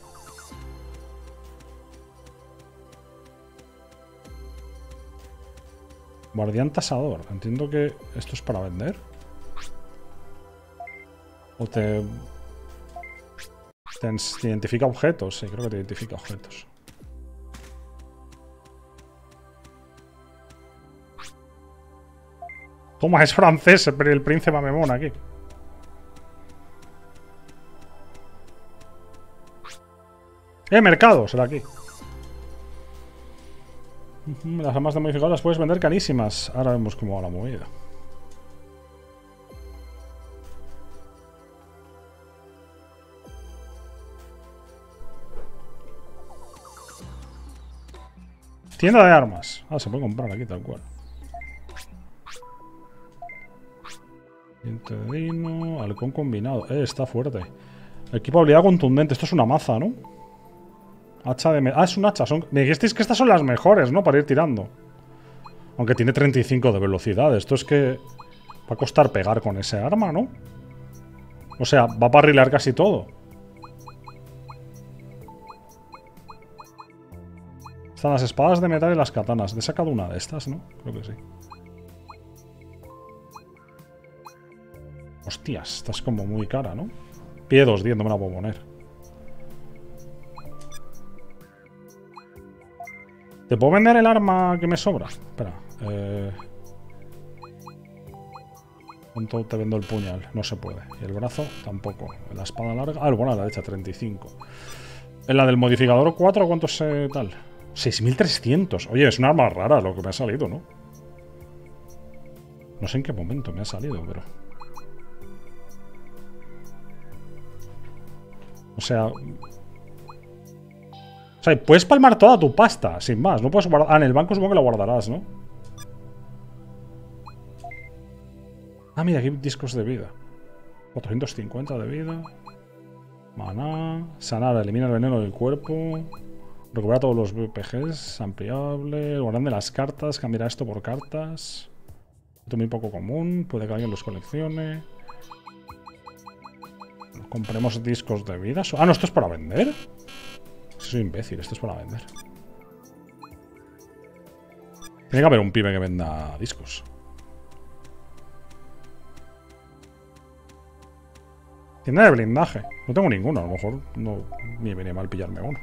S1: Guardián tasador. Entiendo que esto es para vender. O te identifica objetos. Sí, creo que te identifica objetos. Toma, es francés el príncipe Memón aquí. Mercado, será aquí. Las armas de modificador las puedes vender carísimas. Ahora vemos cómo va la movida. Tienda de armas. Ah, se puede comprar aquí tal cual. Diente de dino, halcón combinado. Está fuerte. Equipo de habilidad contundente. Esto es una maza, ¿no? Hacha de... Ah, es un hacha. Me dijisteis que estas son las mejores, ¿no? Para ir tirando. Aunque tiene 35 de velocidad. Esto es que... Va a costar pegar con ese arma, ¿no? O sea, va a parrilear casi todo. Están las espadas de metal y las katanas. He sacado una de estas, ¿no? Creo que sí. Hostias, esta es como muy cara, ¿no? Pide 210, no me la puedo poner. ¿Te puedo vender el arma que me sobra? Espera. ¿Cuánto te vendo el puñal? No se puede. Y el brazo tampoco. La espada larga... Ah, bueno, la derecha, 35. En la del modificador 4, ¿cuánto es tal? 6300. Oye, es un arma rara lo que me ha salido, ¿no? No sé en qué momento me ha salido, pero... O sea, puedes palmar toda tu pasta, sin más. No puedes guardar... Ah, en el banco supongo que la guardarás, ¿no? Ah, mira, aquí hay discos de vida. 450 de vida. Maná. Sanar, elimina el veneno del cuerpo. Recuperar todos los BPGs. Ampliable. El guardián de las cartas. Cambiará esto por cartas. Esto es muy poco común. Puede que alguien los coleccione. Compremos discos de vida. Ah, no, esto es para vender. Soy imbécil, esto es para vender. Tiene que haber un pibe que venda discos. Tienda de blindaje. No tengo ninguno, a lo mejor no me viene mal pillarme uno.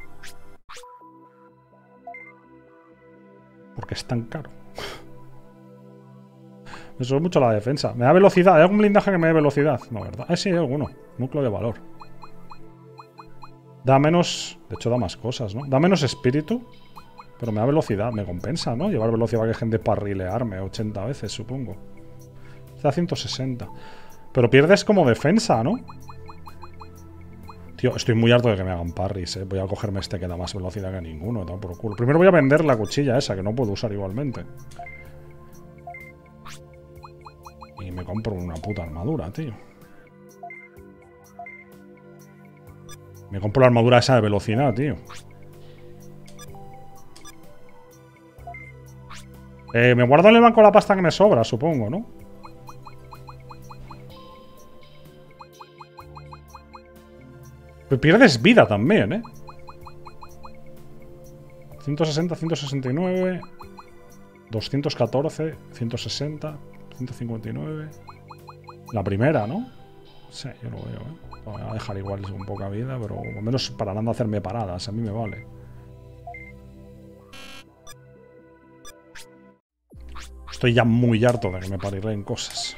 S1: Porque es tan caro. Me sube mucho la defensa. ¿Me da velocidad? ¿Hay algún blindaje que me dé velocidad? No, ¿verdad? Sí, hay alguno. Núcleo de valor. Da menos... De hecho, da más cosas, ¿no? Da menos espíritu. Pero me da velocidad. Me compensa, ¿no? Llevar velocidad que gente parrilearme 80 veces, supongo. Está a 160. Pero pierdes como defensa, ¿no? Tío, estoy muy harto de que me hagan parries, ¿eh? Voy a cogerme este que da más velocidad que ninguno. Todo por culo. Primero voy a vender la cuchilla esa, que no puedo usar igualmente. Y me compro una puta armadura, tío. Me compro la armadura esa de velocidad, tío. Me guardo en el banco la pasta que me sobra, supongo, ¿no? Pero pierdes vida también, ¿eh? 160, 169... 214, 160, 159... La primera, ¿no? Sí, yo lo veo, ¿eh? Voy a dejar igual un poca vida, pero al menos para no hacerme paradas, a mí me vale. Estoy ya muy harto de que me pariren cosas.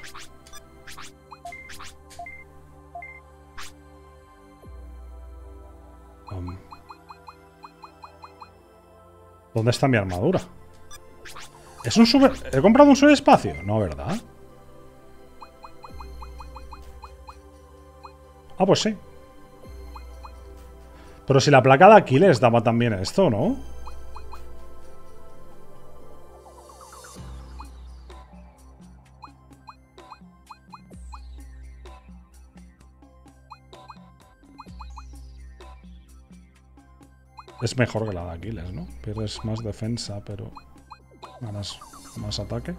S1: ¿Dónde está mi armadura? ¿Es un super... ¿He comprado un subespacio? No, ¿verdad? Ah, pues sí. Pero si la placa de Aquiles daba también esto, ¿no? Es mejor que la de Aquiles, ¿no? Pierdes más defensa, pero ganas más ataque.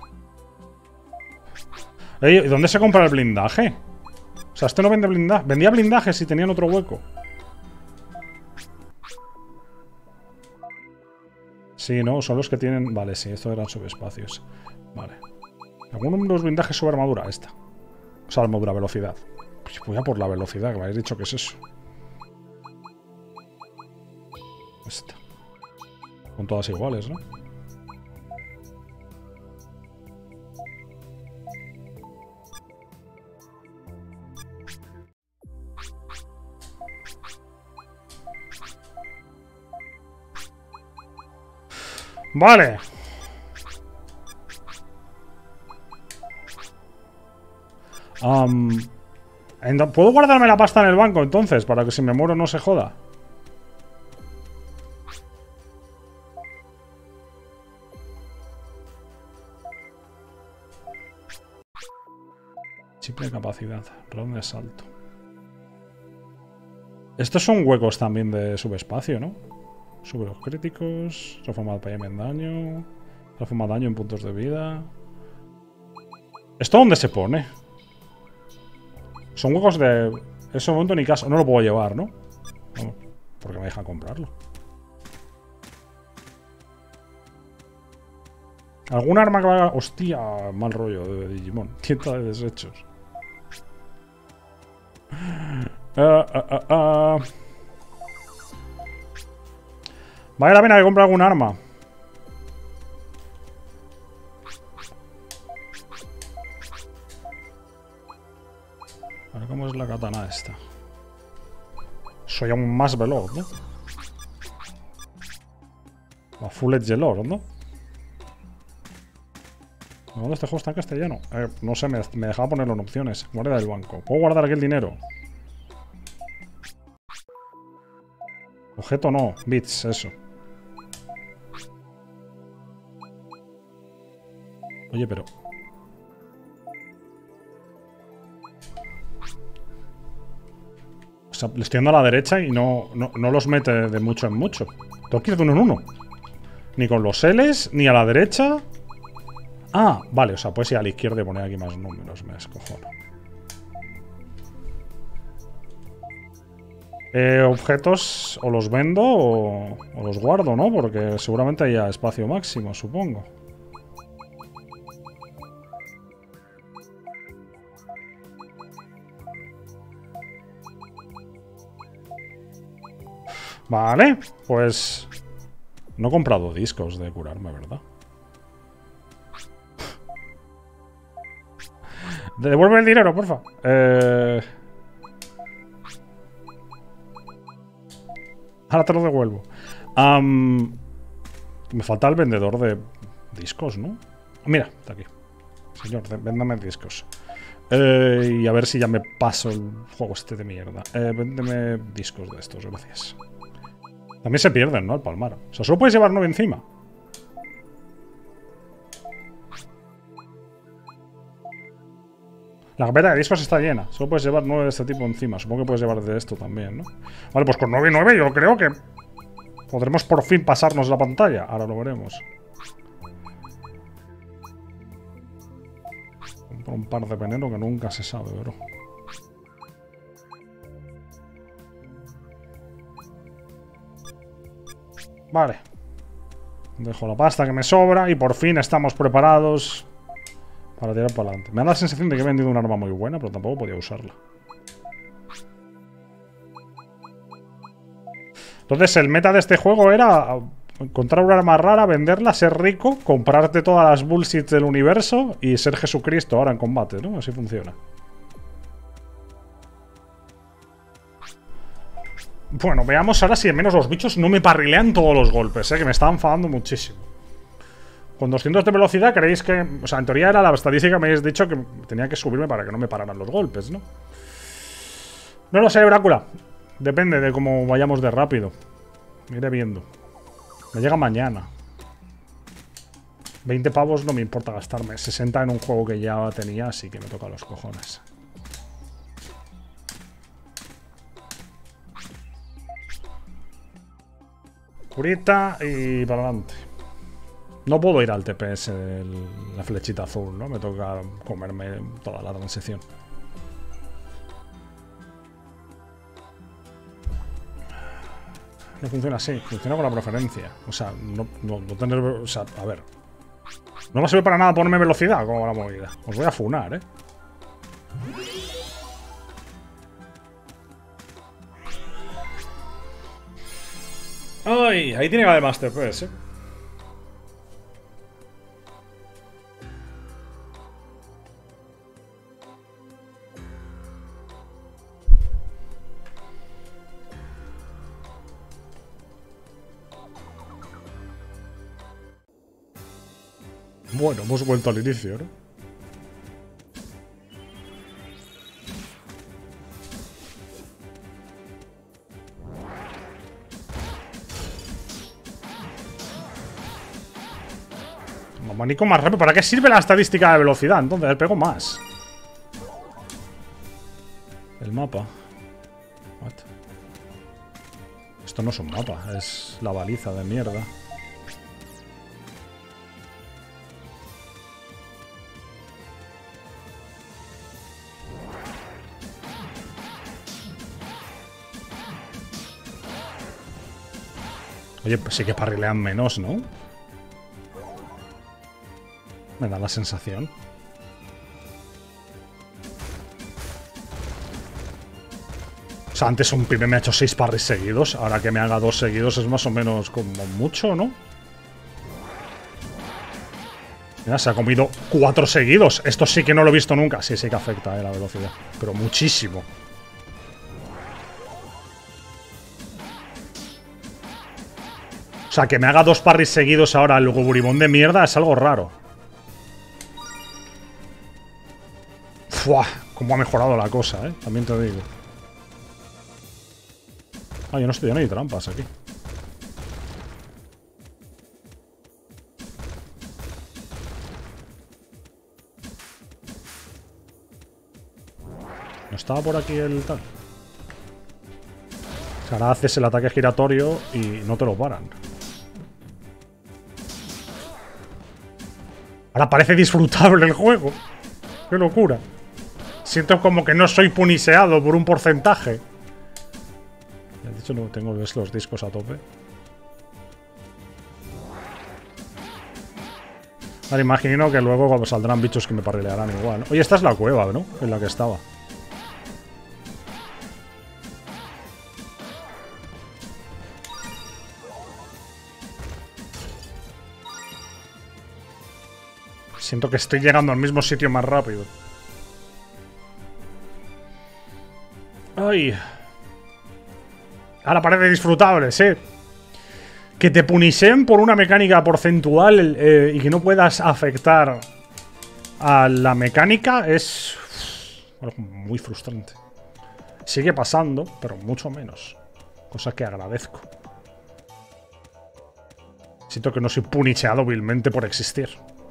S1: Ey, ¿y dónde se compra el blindaje? O sea, este no vende blindaje. Vendía blindaje si tenían otro hueco. Sí, ¿no? Son los que tienen... Vale, sí, estos eran subespacios. Vale. ¿Alguno de los blindajes sobre armadura? Esta. O sea, armadura, velocidad. Pues voy a por la velocidad, que me habéis dicho que es eso. Esta. Son todas iguales, ¿no? Vale. ¿Puedo guardarme la pasta en el banco entonces? Para que si me muero no se joda. Chip de capacidad. Ron de salto. Estos son huecos también de subespacio, ¿no? Sube los críticos. Reforma de PM en daño. Reforma de daño en puntos de vida. ¿Esto dónde se pone? Son huecos de... En ese momento ni caso. No lo puedo llevar, ¿no? No, porque me dejan comprarlo. ¿Algún arma que vaya...? Hostia, mal rollo de Digimon. Tienda de desechos. Vale la pena que compre algún arma. Vale, ¿cómo es la katana esta? Soy aún más veloz, ¿no? La Full Edge Lord, ¿no? ¿Dónde este juego está en castellano? No sé, me dejaba ponerlo en opciones. Guardia del banco. ¿Puedo guardar aquí el dinero? Objeto no. Bits, eso. Oye, pero... O sea, le estoy dando a la derecha y no los mete de mucho en mucho. Tengo que ir de uno en uno. Ni con los L's, ni a la derecha. Ah, vale, o sea, puedes ir a la izquierda y poner aquí más números. Me descojono. Objetos o los vendo o los guardo, ¿no? Porque seguramente haya espacio máximo, supongo. Vale, pues... No he comprado discos de curarme, ¿verdad? Devuelve el dinero, porfa. Ahora te lo devuelvo. Me falta el vendedor de discos, ¿no? Mira, está aquí. Señor, véndame discos. Y a ver si ya me paso el juego este de mierda. Véndeme discos de estos, gracias. También se pierden, ¿no? El palmar. O sea, solo puedes llevar 9 encima. La carpeta de discos está llena. Solo puedes llevar 9 de este tipo encima. Supongo que puedes llevar de esto también, ¿no? Vale, pues con 9 y 9 yo creo que podremos por fin pasarnos la pantalla. Ahora lo veremos. Compro un par de veneno que nunca se sabe, bro. Vale. Dejo la pasta que me sobra y por fin estamos preparados para tirar para adelante. Me da la sensación de que he vendido un arma muy buena, pero tampoco podía usarla. Entonces el meta de este juego era encontrar un arma rara, venderla, ser rico, comprarte todas las bullshit del universo y ser Jesucristo ahora en combate, ¿no? Así funciona. Bueno, veamos ahora si al menos los bichos no me parrilean todos los golpes, que me está enfadando muchísimo. Con 200 de velocidad creéis que... O sea, en teoría era la estadística, me habéis dicho que tenía que subirme para que no me pararan los golpes, ¿no? No lo sé, Brácula. Depende de cómo vayamos de rápido. Iré viendo. Me llega mañana. 20 pavos no me importa gastarme. 60 en un juego que ya tenía, así que me toca los cojones. Curita y para adelante. No puedo ir al TPS de la flechita azul, ¿no? Me toca comerme toda la transición. No funciona así, funciona con la preferencia. O sea, no tener... O sea, a ver. No va a servir para nada ponerme velocidad como la movida. Os voy a funar, ¿eh? Ay, ahí tiene que haber más TPS, ¿eh? Bueno, hemos vuelto al inicio, ¿no? Abanico más rápido. ¿Para qué sirve la estadística de velocidad? Entonces, pego más. El mapa. What? Esto no es un mapa, es la baliza de mierda. Oye, pues sí que parrilean menos, ¿no? Me da la sensación. O sea, antes un pibe me ha hecho 6 parries seguidos. Ahora que me haga 2 seguidos es más o menos como mucho, ¿no? Mira, se ha comido 4 seguidos. Esto sí que no lo he visto nunca. Sí, sí que afecta, la velocidad. Pero muchísimo. O sea, que me haga 2 parries seguidos ahora el guburibón de mierda es algo raro. Fuah, cómo ha mejorado la cosa, ¿eh? También te digo. Ah, yo no hay trampas aquí. ¿No estaba por aquí el tal? O sea, ahora haces el ataque giratorio y no te lo paran. Ahora parece disfrutable el juego. ¡Qué locura! Siento como que no soy puniseado por un porcentaje. De hecho, no tengo los discos a tope. Vale, imagino que luego cuando saldrán bichos que me parrilearán igual, ¿no? Oye, esta es la cueva, ¿no? En la que estaba. Siento que estoy llegando al mismo sitio más rápido. ¡Ay! Ahora parece disfrutable, sí. Que te punisen por una mecánica porcentual y que no puedas afectar a la mecánica es algo muy frustrante. Sigue pasando, pero mucho menos. Cosa que agradezco. Siento que no soy punicheado vilmente por existir.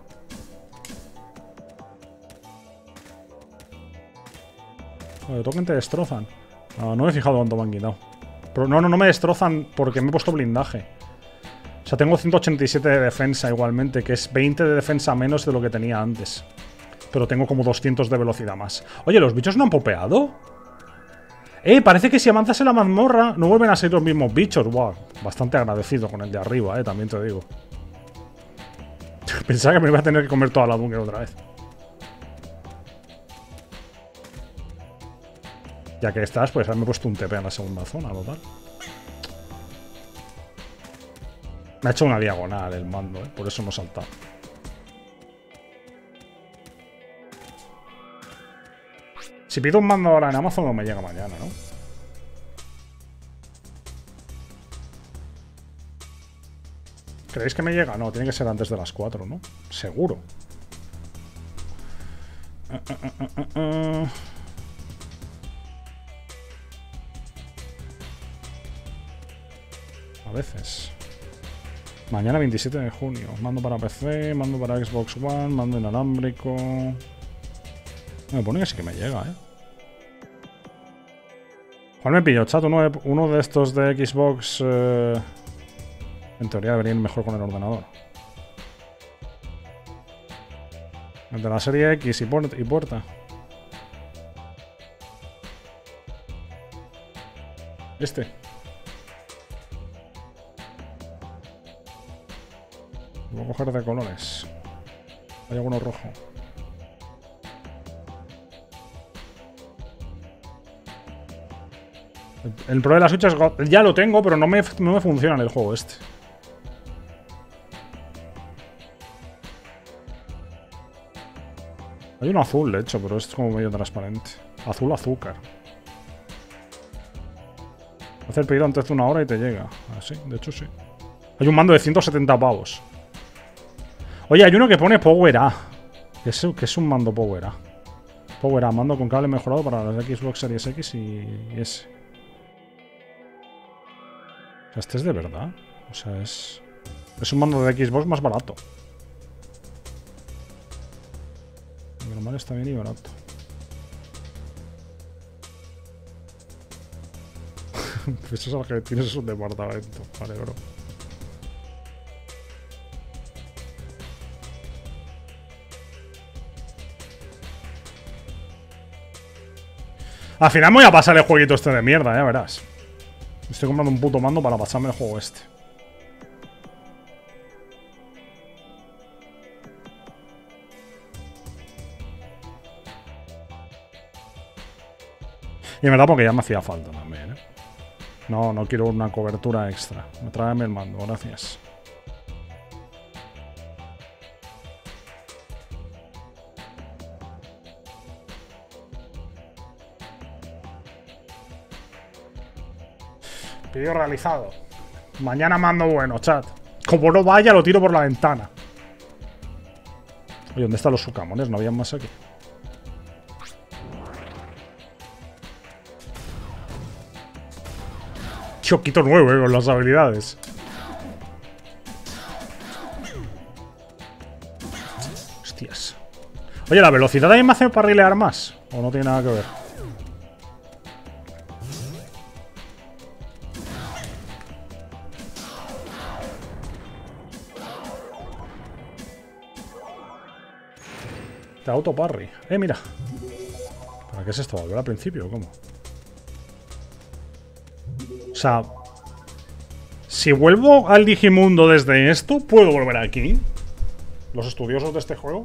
S1: Cuando toquen te destrozan. No me he fijado cuánto me han quitado. Pero no me destrozan porque me he puesto blindaje. O sea, tengo 187 de defensa igualmente, que es 20 de defensa menos de lo que tenía antes. Pero tengo como 200 de velocidad más. Oye, ¿los bichos no han popeado? Parece que si avanzas en la mazmorra no vuelven a ser los mismos bichos. Wow, bastante agradecido con el de arriba, también te digo. Pensaba que me iba a tener que comer toda la búnker otra vez. Ya que estás, pues me he puesto un TP en la segunda zona, total. Me ha hecho una diagonal el mando, por eso no he saltado. Si pido un mando ahora en Amazon no me llega mañana, ¿no? ¿Creéis que me llega? No, tiene que ser antes de las 4, ¿no? Seguro. A veces. Mañana 27 de junio. Mando para PC, mando para Xbox One, mando inalámbrico. Me pone que sí que me llega, ¿Cuál me pillo, chat? Uno de estos de Xbox... en teoría debería ir mejor con el ordenador. El de la serie X y puerta. Este. Voy a coger de colores. Hay alguno rojo. El Pro de la Switch es ya lo tengo, pero no me funciona en el juego este. Hay uno azul, de hecho, pero es como medio transparente. Azul azúcar. Hacer pedido antes de 1 hora y te llega. Ah, sí, de hecho sí. Hay un mando de 170 pavos. Oye, hay uno que pone Power A. ¿Qué es un mando Power A? Power A, mando con cable mejorado para las Xbox Series X y S. O sea, este es de verdad. O sea, es un mando de Xbox más barato. Y normal está bien y barato. Eso es algo que tienes un departamento. Vale, bro. Al final me voy a pasar el jueguito este de mierda, ya verás. Estoy comprando un puto mando para pasarme el juego este. Y en verdad porque ya me hacía falta también, No quiero una cobertura extra. Tráeme el mando, gracias. Pedido realizado. Mañana mando bueno, chat. Como no vaya, lo tiro por la ventana. Oye, ¿dónde están los sucamones? ¿No habían más aquí? Choquito nuevo, con las habilidades. Hostias. Oye, ¿la velocidad también me hace parrilear más? ¿O no tiene nada que ver? Te autoparry. Mira. ¿Para qué es esto? ¿Volver al principio o cómo? O sea, si vuelvo al Digimundo desde esto, ¿puedo volver aquí? Los estudiosos de este juego.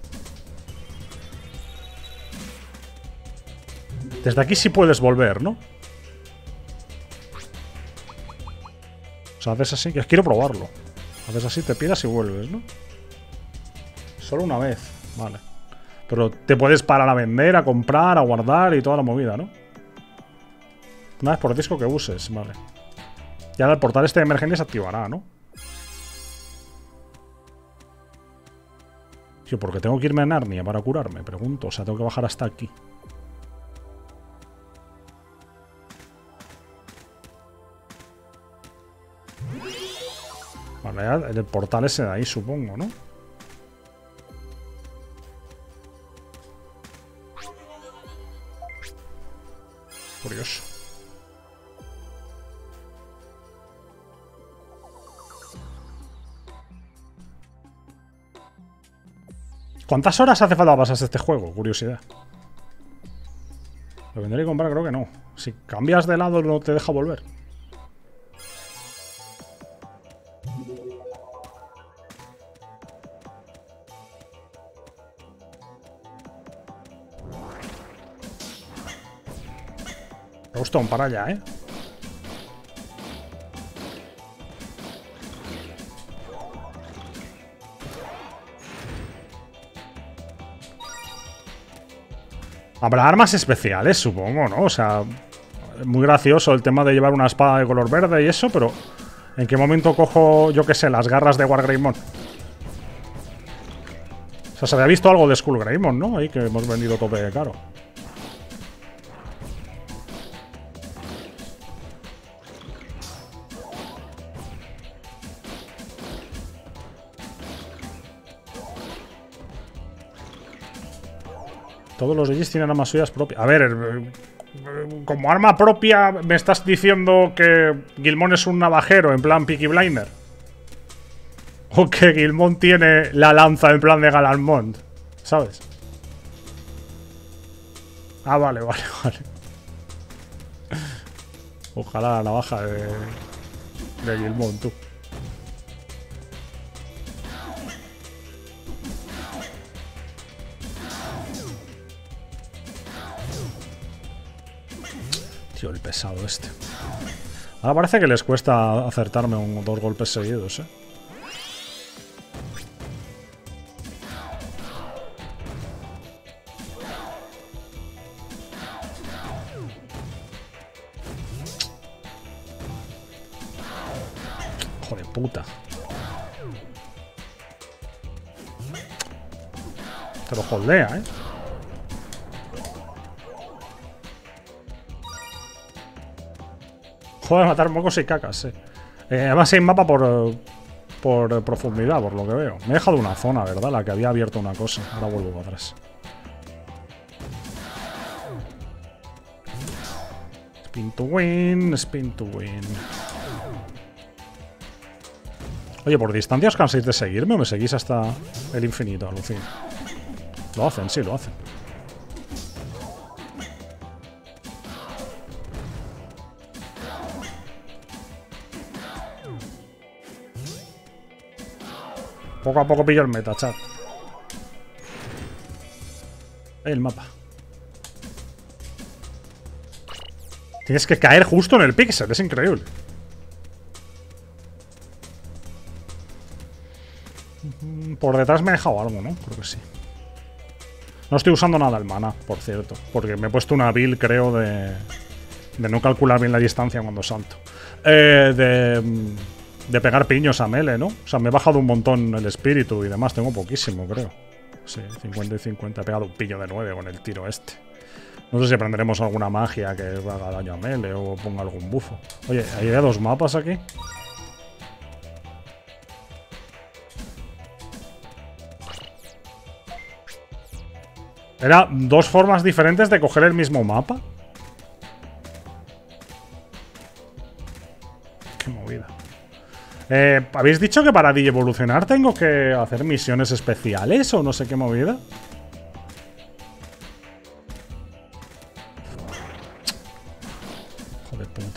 S1: Desde aquí sí puedes volver, ¿no? O sea, haces así. Quiero probarlo. Haces así, te piras y vuelves, ¿no? Solo una vez. Vale. Pero te puedes parar a vender, a comprar, a guardar y toda la movida, ¿no? Una vez por disco que uses, vale. Y ahora el portal este de emergencia se activará, ¿no? Tío, ¿por qué tengo que irme a Narnia para curarme? Pregunto, o sea, tengo que bajar hasta aquí. Vale, ya el portal ese de ahí, supongo, ¿no? Curioso. ¿Cuántas horas hace falta para pasarse este juego? Curiosidad. ¿Lo vendré a comprar? Creo que no. Si cambias de lado no te deja volver. Me gusta un para allá, ¿eh? Habrá armas especiales, supongo, ¿no? O sea, muy gracioso el tema de llevar una espada de color verde y eso, pero ¿en qué momento cojo, yo qué sé, las garras de Wargreymon? O sea, se había visto algo de Skullgreymon, ¿no? Ahí que hemos vendido tope de caro. Todos los DJs tienen armas suyas propias. A ver, como arma propia, ¿me estás diciendo que Guilmón es un navajero en plan Peaky Blinder? ¿O que Guilmón tiene la lanza en plan de Galamont? ¿Sabes? Ah, vale. Ojalá la navaja de Guilmón, tú. Tío, el pesado este. Ahora parece que les cuesta acertarme dos golpes seguidos, ¿eh? Hijo de puta. Te lo holdea, ¿eh? Joder, matar mocos y cacas, además hay mapa por profundidad, por lo que veo. Me he dejado una zona, ¿verdad? La que había abierto una cosa. Ahora vuelvo para atrás. Spin to win, spin to win. Oye, ¿por distancia os cansáis de seguirme o me seguís hasta el infinito, alucino? Lo hacen, sí, lo hacen. Poco a poco pillo el meta, chat. El mapa. Tienes que caer justo en el píxel, es increíble. Por detrás me he dejado algo, ¿no? Creo que sí. No estoy usando nada el mana, por cierto. Porque me he puesto una build, creo, de no calcular bien la distancia cuando salto. De pegar piños a melee, ¿no? O sea, me he bajado un montón el espíritu y demás. Tengo poquísimo, creo. Sí, 50 y 50. He pegado un piño de 9 con el tiro este. No sé si aprenderemos alguna magia que haga daño a melee o ponga algún bufo. Oye, ¿hay dos mapas aquí? ¿Era dos formas diferentes de coger el mismo mapa? Qué movida. ¿Habéis dicho que para evolucionar tengo que hacer misiones especiales o no sé qué movida? Hijo de puta.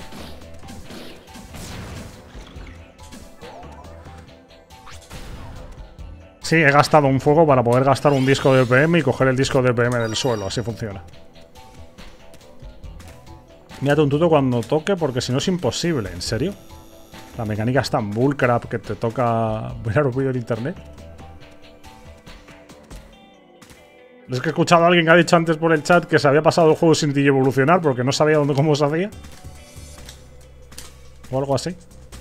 S1: Sí, he gastado un fuego para poder gastar un disco de PM y coger el disco de PM del suelo. Así funciona. Mírate un tuto cuando toque porque si no es imposible. ¿En serio? La mecánica es tan bullcrap que te toca ver un vídeo en internet. Es que he escuchado a alguien que ha dicho antes por el chat que se había pasado el juego sin evolucionar porque no sabía cómo se hacía. O algo así.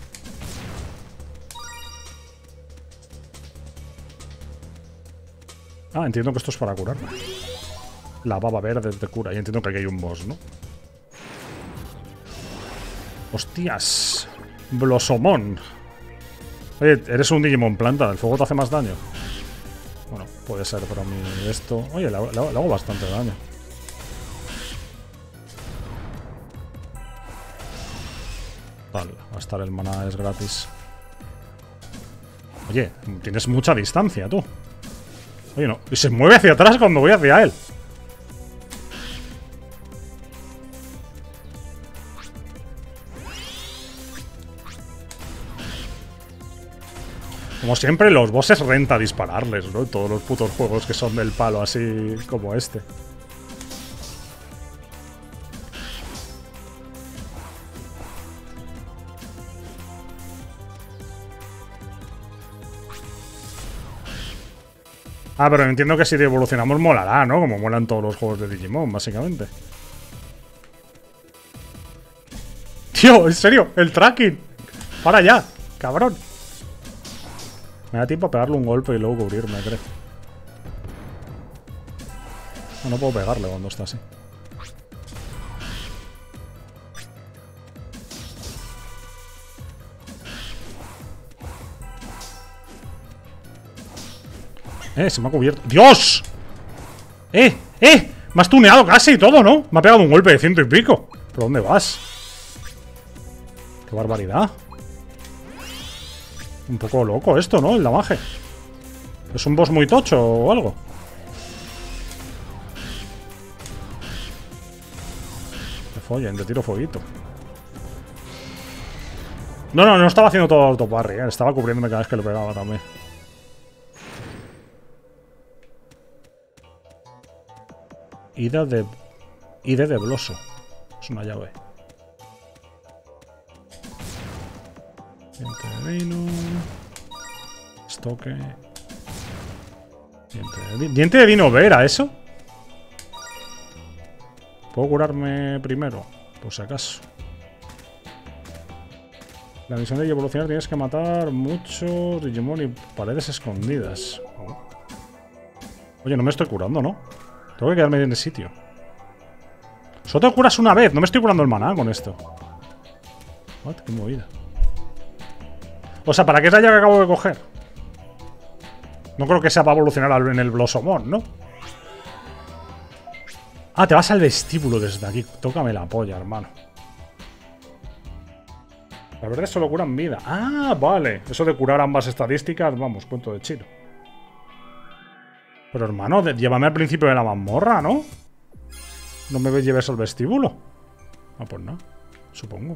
S1: Ah, entiendo que esto es para curarme. La baba verde te cura. Y entiendo que aquí hay un boss, ¿no? ¡Hostias! Blosomón. Oye, eres un Digimon planta. ¿El fuego te hace más daño? Bueno, puede ser, pero a mí esto... Oye, le hago bastante daño. Vale, gastar el maná es gratis. Oye, tienes mucha distancia, tú. Oye, no. Y se mueve hacia atrás cuando voy hacia él. Como siempre, los bosses renta dispararles, ¿no? Todos los putos juegos que son del palo, así como este. Ah, pero entiendo que si evolucionamos molará, ¿no? Como molan todos los juegos de Digimon, básicamente. Tío, en serio, el tracking. Para ya, cabrón. Me da tiempo a pegarle un golpe y luego cubrirme, creo. No puedo pegarle cuando está así. Se me ha cubierto. ¡Dios! ¡Eh! Me has tuneado casi todo, ¿no? Me ha pegado un golpe de 100 y pico. ¿Pero dónde vas? ¡Qué barbaridad! Un poco loco esto, ¿no? El damaje. ¿Es un boss muy tocho o algo? Te follen, te tiro fueguito. No estaba haciendo todo autoparry, ¿eh? Estaba cubriéndome cada vez que lo pegaba también. Ida de Bloso. Es una llave. Diente de Dino. Estoque. Diente de Dino Vera, ¿eso? ¿Puedo curarme primero? Por si acaso. La misión de evolucionar tienes que matar muchos Digimon y paredes escondidas. Oye, no me estoy curando, ¿no? Tengo que quedarme en el sitio. Solo te curas una vez. No me estoy curando el maná con esto. What? Qué movida. O sea, ¿para qué es la llave que acabo de coger? No creo que sea para evolucionar en el Blossomon, ¿no? Ah, te vas al vestíbulo desde aquí. Tócame la polla, hermano. La verdad es que solo curan vida. Ah, vale. Eso de curar ambas estadísticas, vamos, cuento de chino. Pero hermano, llévame al principio de la mazmorra, ¿no? No me lleves al vestíbulo. Ah, pues no, supongo.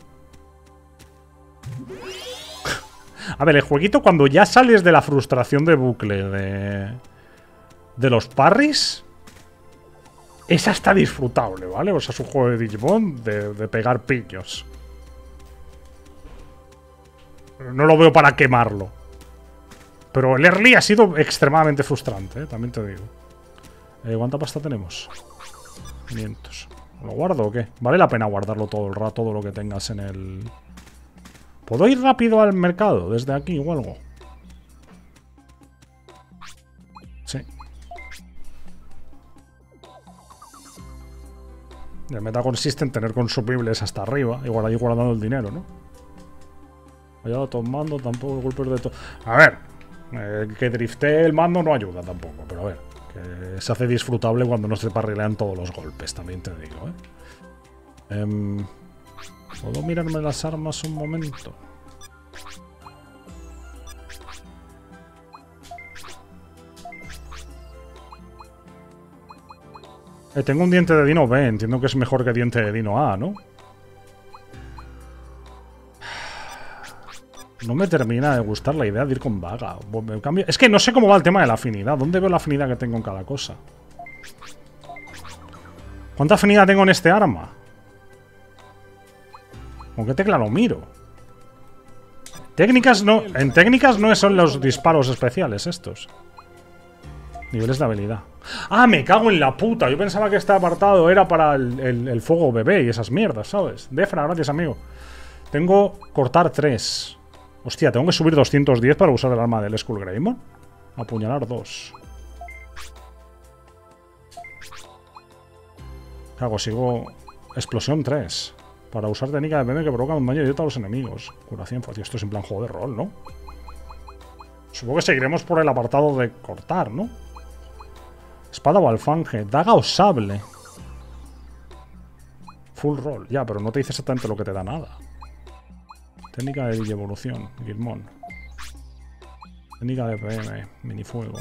S1: A ver, el jueguito cuando ya sales de la frustración de bucle de los parries, es hasta disfrutable, ¿vale? O sea, es un juego de Digimon de pegar piños. No lo veo para quemarlo. Pero el early ha sido extremadamente frustrante, ¿eh? También te digo. ¿Cuánta pasta tenemos? 500. ¿Lo guardo o qué? ¿Vale la pena guardarlo todo el rato, todo lo que tengas en el... ¿Puedo ir rápido al mercado desde aquí o algo? Sí. El meta consiste en tener consumibles hasta arriba. Igual ahí guardando el dinero, ¿no? Vaya tomando tampoco golpes de todo. A ver... que driftee el mando no ayuda tampoco, pero a ver, que se hace disfrutable cuando no se parrilean todos los golpes, también te digo, ¿eh? ¿Puedo mirarme las armas un momento? Tengo un diente de Dino B, entiendo que es mejor que diente de Dino A, ¿no? No me termina de gustar la idea de ir con vaga. Es que no sé cómo va el tema de la afinidad. ¿Dónde veo la afinidad que tengo en cada cosa? ¿Cuánta afinidad tengo en este arma? ¿Con qué tecla lo miro? Técnicas no. En técnicas no son los disparos especiales estos. Niveles de habilidad. ¡Ah, me cago en la puta! Yo pensaba que este apartado era para el fuego bebé y esas mierdas, ¿sabes? Defra, gracias, amigo. Tengo cortar 3. Hostia, tengo que subir 210 para usar el arma del Skullgreymon. Apuñalar 2. ¿Qué hago? Sigo... Explosión 3. Para usar técnica de PM que provoca un daño directo a los enemigos. Curación. Tío, esto es en plan juego de rol, ¿no? Supongo que seguiremos por el apartado de cortar, ¿no? Espada o alfanje. Daga o sable. Full roll. Ya, pero no te dice exactamente lo que te da nada. Técnica de evolución, Gilmon. Técnica de PM, minifuego.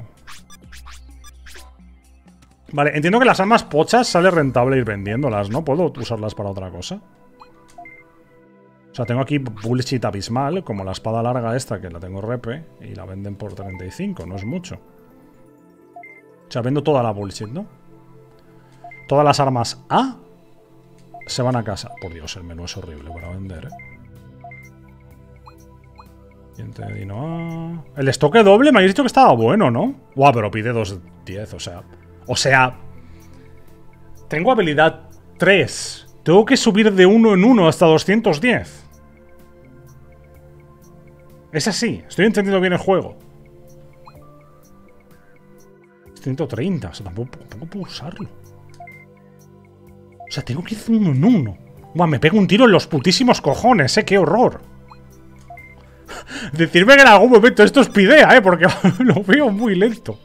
S1: Vale, entiendo que las armas pochas sale rentable ir vendiéndolas, ¿no? ¿Puedo usarlas para otra cosa? O sea, tengo aquí bullshit abismal, como la espada larga esta, que la tengo repe, y la venden por 35, no es mucho. O sea, vendo toda la bullshit, ¿no? Todas las armas A se van a casa. Por Dios, el menú es horrible para vender, El estoque doble me habéis dicho que estaba bueno, ¿no? Guau, pero pide 210, O sea... Tengo habilidad 3. Tengo que subir de 1 en 1 hasta 210. Es así. Estoy entendiendo bien el juego. 130. O sea, tampoco puedo usarlo. O sea, tengo que ir de 1 en 1. Buah, me pego un tiro en los putísimos cojones, qué horror. Decirme que en algún momento esto es pidea, porque lo veo muy lento.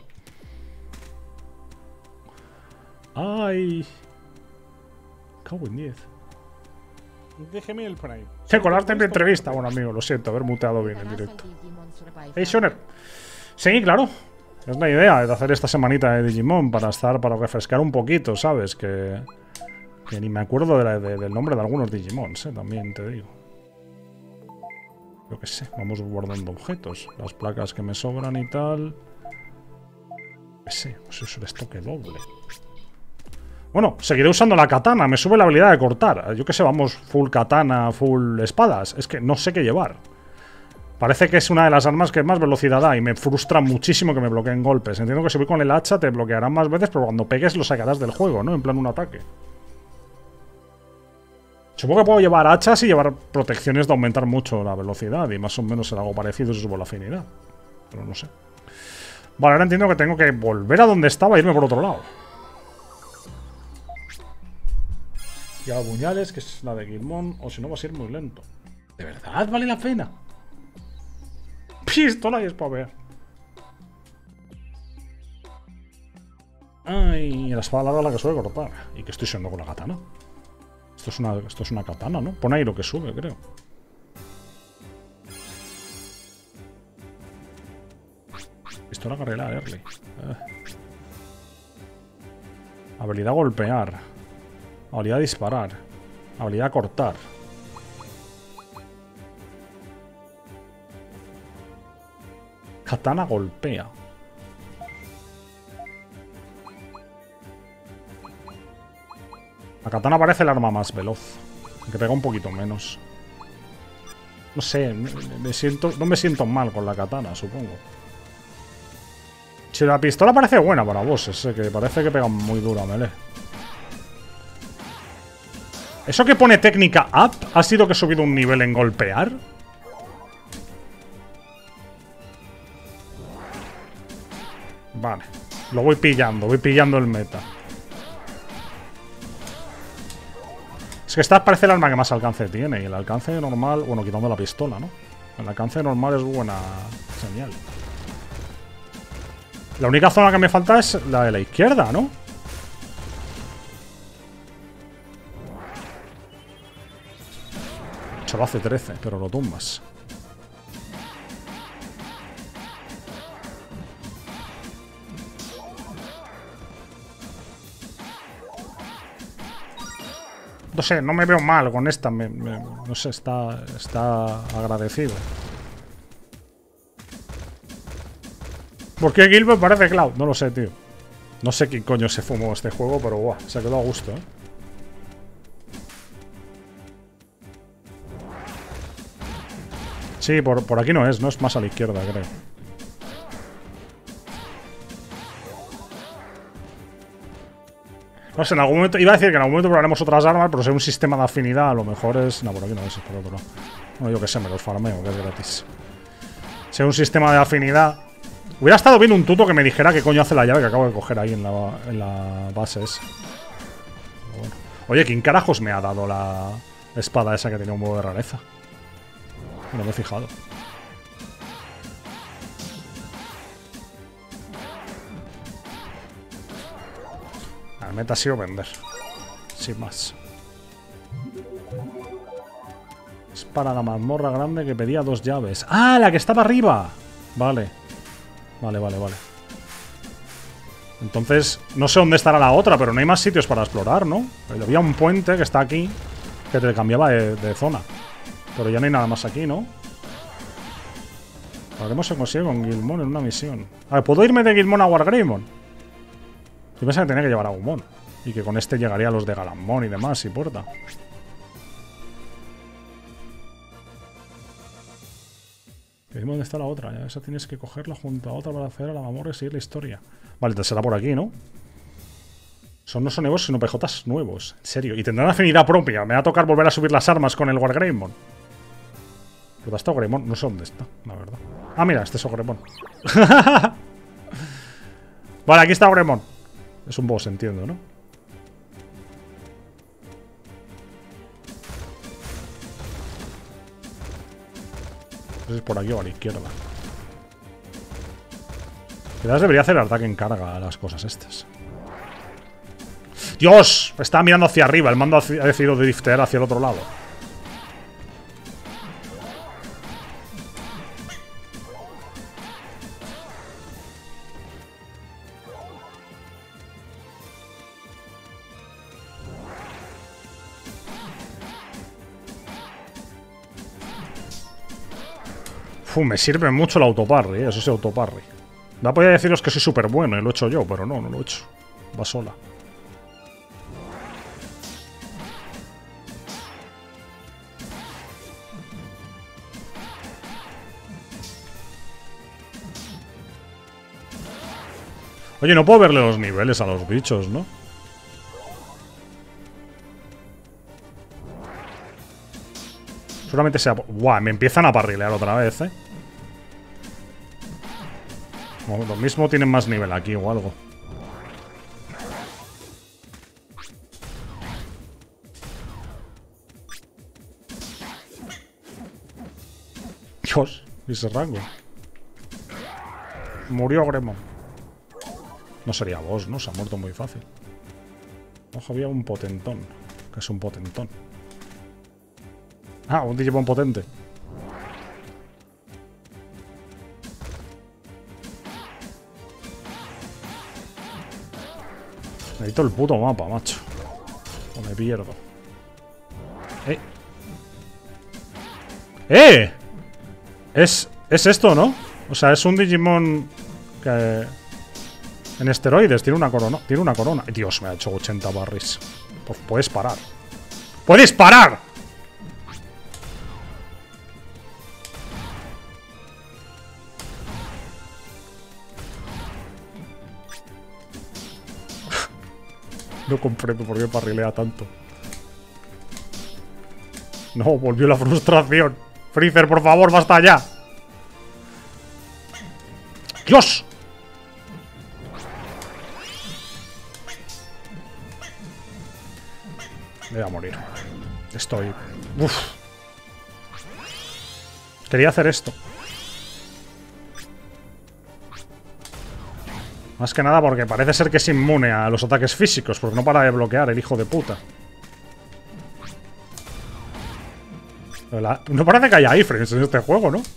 S1: Ay. Cago en 10.
S3: Déjeme el Prime.
S1: Colarte en mi entrevista. Bueno, amigo, lo siento, haber muteado bien en directo. Hey, Shoner. Sí, claro. Es la idea de hacer esta semanita de Digimon para refrescar un poquito, ¿sabes? Que ni me acuerdo del nombre de algunos Digimons, también te digo. Yo qué sé, vamos guardando objetos. Las placas que me sobran y tal. Yo qué sé, pues eso es el estoque doble. Bueno, seguiré usando la katana, me sube la habilidad de cortar. Yo qué sé, vamos full katana, full espadas. Es que no sé qué llevar. Parece que es una de las armas que más velocidad da y me frustra muchísimo que me bloqueen golpes. Entiendo que si voy con el hacha te bloquearán más veces, pero cuando pegues lo sacarás del juego, ¿no? En plan un ataque. Supongo que puedo llevar hachas y llevar protecciones de aumentar mucho la velocidad y más o menos será algo parecido si subo la afinidad. Pero no sé. Vale, ahora entiendo que tengo que volver a donde estaba e irme por otro lado. Y a puñales, que es la de Gilmon, o si no va a ser muy lento. ¿De verdad vale la pena? Pistola y espavea. Ay, la espada larga la que suele cortar. ¿Y qué estoy siendo con la katana? Esto es una katana, ¿no? Pone ahí lo que sube, creo. Pistola carrera, early. Habilidad golpear. Habilidad disparar. Habilidad cortar. Katana golpea. La katana parece el arma más veloz. Que pega un poquito menos. No sé, no me siento mal con la katana, supongo. Si la pistola parece buena para bosses, que parece que pega muy duro a melee. ¿Eso que pone técnica up ha sido que he subido un nivel en golpear? Vale, lo voy pillando el meta. Es que esta parece el arma que más alcance tiene. Y el alcance normal, bueno, quitando la pistola, ¿no? El alcance normal es buena señal. La única zona que me falta es la de la izquierda, ¿no? Solo hace 13, pero lo tumbas. No sé, no me veo mal con esta. No sé, está agradecido. ¿Por qué Gilbert parece Cloud? No lo sé, tío. No sé quién coño se fumó este juego, pero guau, se quedó a gusto, ¿eh? Sí, por aquí no es más a la izquierda, creo. No sé, en algún momento... Iba a decir que en algún momento probaremos otras armas, pero si hay un sistema de afinidad, a lo mejor es... No, por aquí no es, por otro lado. Bueno, yo qué sé, me los farmeo, que es gratis. Si hay un sistema de afinidad... Hubiera estado bien un tuto que me dijera qué coño hace la llave que acabo de coger ahí en la base esa. Bueno. Oye, ¿quién carajos me ha dado la espada esa que tenía un huevo de rareza? No me he fijado. La meta ha sido vender. Sin más. Es para la mazmorra grande que pedía 2 llaves. ¡Ah! La que estaba arriba. Vale. Vale. Entonces, no sé dónde estará la otra, pero no hay más sitios para explorar, ¿no? Había un puente que está aquí que te cambiaba de zona. Pero ya no hay nada más aquí, ¿no? A ver, se consigue con Guilmon en una misión. A ver, ¿puedo irme de Guilmon a Wargreymon? Yo pensaba que tenía que llevar a Gumon. Y que con este llegaría a los de Galambón y demás, y puerta. ¿Dónde está la otra? Ya esa tienes que cogerla junto a otra para acceder a la mamorra y seguir la historia. Vale, te será por aquí, ¿no? No son nuevos, sino PJs nuevos. En serio. Y tendrán afinidad propia. Me va a tocar volver a subir las armas con el Wargreymon. ¿Dónde está Ogremon? No sé dónde está, la verdad. Ah, mira, este es Ogremon. Vale, aquí está Ogremon. Es un boss, entiendo, ¿no? Es por aquí o a la izquierda. Quizás debería hacer el ataque en carga a las cosas estas. ¡Dios! Estaba mirando hacia arriba. El mando ha decidido driftear hacia el otro lado. Me sirve mucho el autoparry, eso sí, autoparry. Ya podía deciros que soy súper bueno y lo he hecho yo, pero no, no lo he hecho. Va sola. Oye, no puedo verle los niveles a los bichos, ¿no? Seguramente sea... ¡Guau! Me empiezan a parrilear otra vez, ¿eh? Lo mismo tienen más nivel aquí o algo. Dios, ¿y ese rango? Murió Gremon. No sería boss, ¿no? Se ha muerto muy fácil. Ojo, había un potentón. ¿Qué es un potentón? Ah, un Digimon potente. Necesito el puto mapa, macho. O me pierdo. ¡Eh! ¡Eh! Es esto, ¿no? O sea, es un Digimon que... En esteroides. Tiene una corona. Tiene una corona. Dios, me ha hecho 80 barris. Pues puedes parar. ¡Puedes parar! No comprendo por qué parrilea tanto. No, volvió la frustración. Freezer, por favor, basta ya. ¡Dios! Me voy a morir. Estoy... Uf. Quería hacer esto. Más que nada porque parece ser que es inmune a los ataques físicos, porque no para de bloquear el hijo de puta. No parece que haya iframes en este juego, ¿no?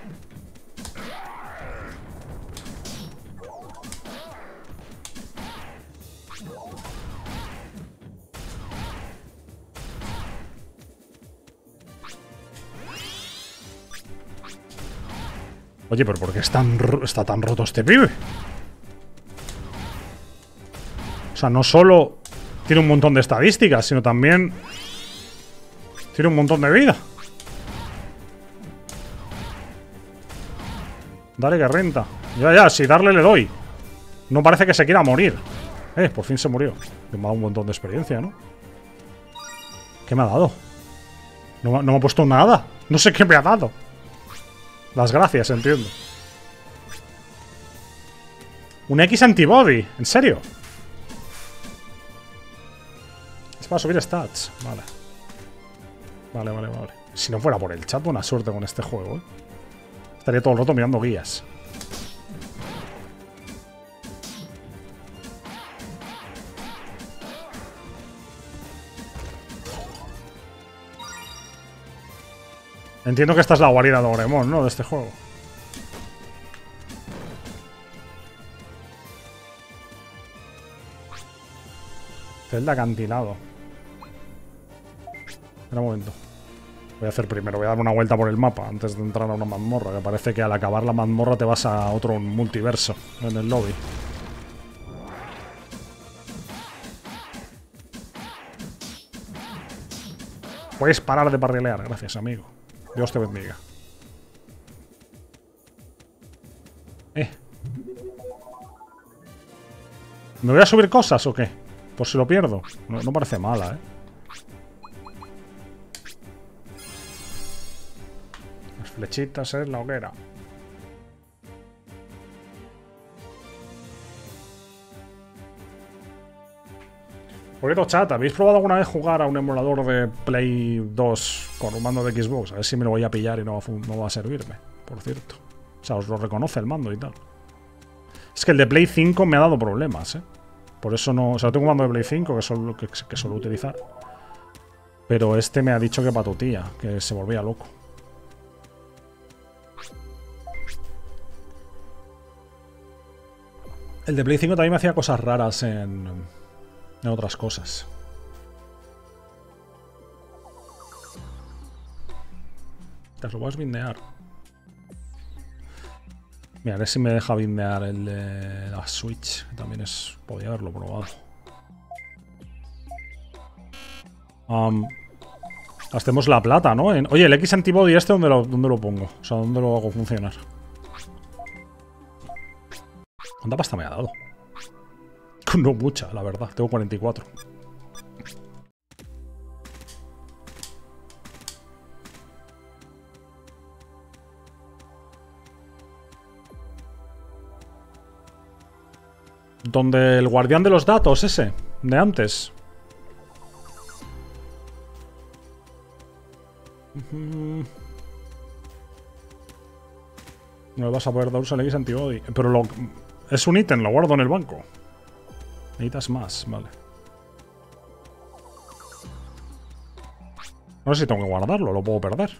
S1: Oye, pero ¿por qué está tan roto este pibe? O sea, no solo tiene un montón de estadísticas, sino también tiene un montón de vida. Dale que renta. Ya, si darle le doy. No parece que se quiera morir. Por fin se murió. Me ha dado un montón de experiencia, ¿no? ¿Qué me ha dado? No me ha puesto nada. No sé qué me ha dado. Las gracias, entiendo. Un X antibody. ¿En serio? Es para subir stats. Vale. Vale. Si no fuera por el chat, buena suerte con este juego, ¿eh? Estaría todo el rato mirando guías. Entiendo que esta es la guarida de Ogremon, ¿no? De este juego. Celda acantilado. Espera un momento. Voy a hacer primero, voy a dar una vuelta por el mapa antes de entrar a una mazmorra, que parece que al acabar la mazmorra te vas a otro multiverso en el lobby. Puedes parar de parrilear, gracias amigo. Dios te bendiga. ¿Me voy a subir cosas o qué? Por si lo pierdo. No parece mala, Las flechitas en la hoguera. Por cierto, chat, ¿habéis probado alguna vez jugar a un emulador de Play 2 con un mando de Xbox? A ver si me lo voy a pillar y no va a servirme, por cierto. O sea, os lo reconoce el mando y tal. Es que el de Play 5 me ha dado problemas, Por eso no... O sea, tengo un mando de Play 5 que suelo utilizar. Pero este me ha dicho que patutía, que se volvía loco. El de Play 5 también me hacía cosas raras en otras cosas. Te lo puedes bindear. Mira, a ver si me deja bindear el de la Switch, que también es... Podría haberlo probado. Gastemos la plata, ¿no? Oye, el X Antibody este, ¿dónde lo pongo? O sea, ¿dónde lo hago funcionar? ¿Cuánta pasta me ha dado? No mucha, la verdad. Tengo 44. Donde el guardián de los datos, ese, de antes. No le vas a poder dar uso al X Antibody. Pero es un ítem, lo guardo en el banco. Necesitas más, vale. No sé si tengo que guardarlo, lo puedo perder.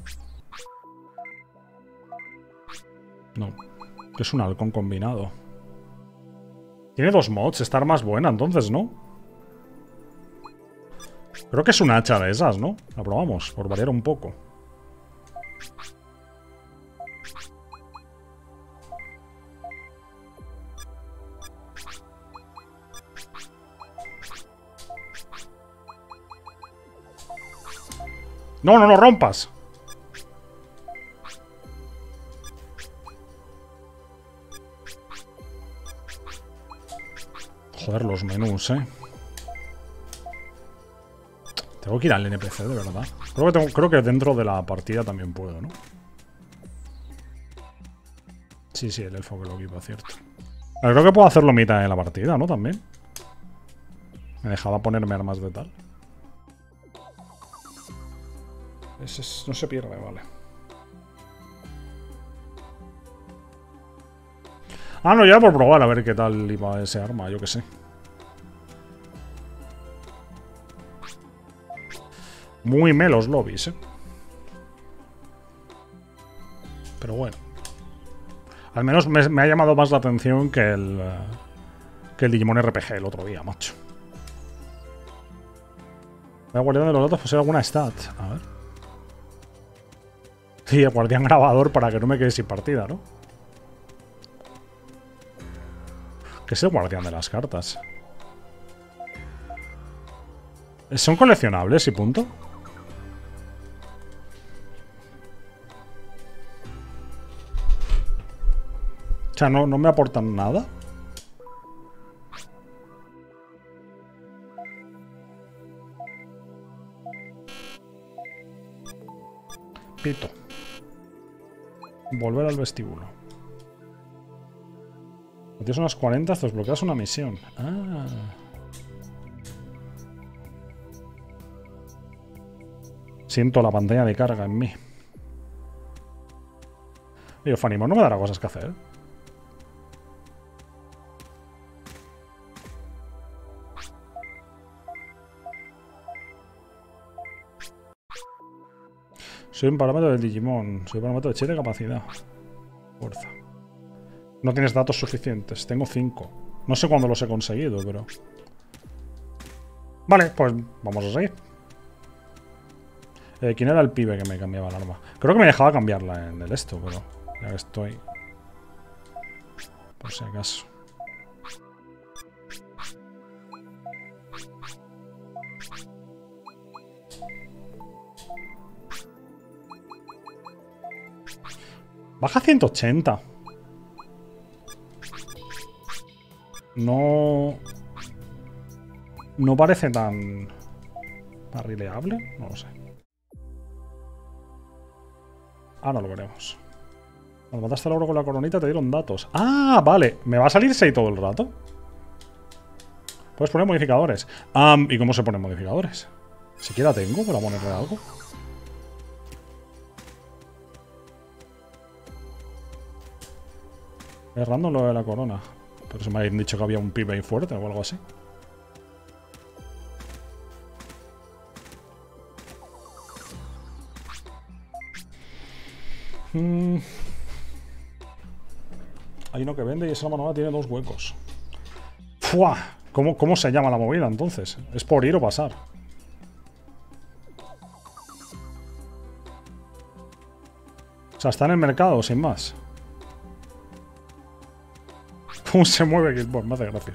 S1: No, que es un halcón combinado. Tiene 2 mods, estar más buena entonces, ¿no? Creo que es una hacha de esas, ¿no? La probamos, por variar un poco. No, no lo rompas. Joder, los menús, Tengo que ir al NPC, de verdad. Creo que dentro de la partida también puedo, ¿no? Sí, sí, el elfo que lo equipa, cierto. Pero creo que puedo hacerlo mitad de la partida, ¿no? También. Me dejaba ponerme armas de tal. No se pierde, vale. Ah, no, ya por probar a ver qué tal iba ese arma, yo qué sé. Muy melos lobbies, Pero bueno. Al menos me ha llamado más la atención que el Digimon RPG el otro día, macho. Voy a guardián de los datos, posee alguna stat. A ver. Sí, el guardián grabador para que no me quede sin partida, ¿no? ¿Qué es el guardián de las cartas? ¿Son coleccionables y punto? O sea, no me aportan nada. Pito. Volver al vestíbulo. Tienes unas 40, te desbloqueas una misión. Ah. Siento la pantalla de carga en mí. Oye, Fanimo, no me dará cosas que hacer. Soy un parámetro del Digimon. Soy un parámetro de 7 capacidad. Fuerza. No tienes datos suficientes. Tengo 5. No sé cuándo los he conseguido, pero... Vale, pues vamos a seguir. ¿Quién era el pibe que me cambiaba el arma? Creo que me dejaba cambiarla en el esto, pero ya que estoy... Por si acaso. Baja 180. No parece tan barrileable. No lo sé. Ahora lo veremos. Cuando mataste al oro con la coronita te dieron datos. ¡Ah! Vale. ¿Me va a salir 6 todo el rato? Puedes poner modificadores. ¿Y cómo se ponen modificadores? Siquiera tengo para ponerle algo. Es random lo de la corona. Pero se me habían dicho que había un pibe ahí fuerte o algo así. Hay uno que vende y esa manual tiene 2 huecos. ¡Fua! ¿Cómo se llama la movida entonces? ¿Es por ir o pasar? O sea, está en el mercado, sin más. ¿Cómo se mueve Xbox? Me hace gracia.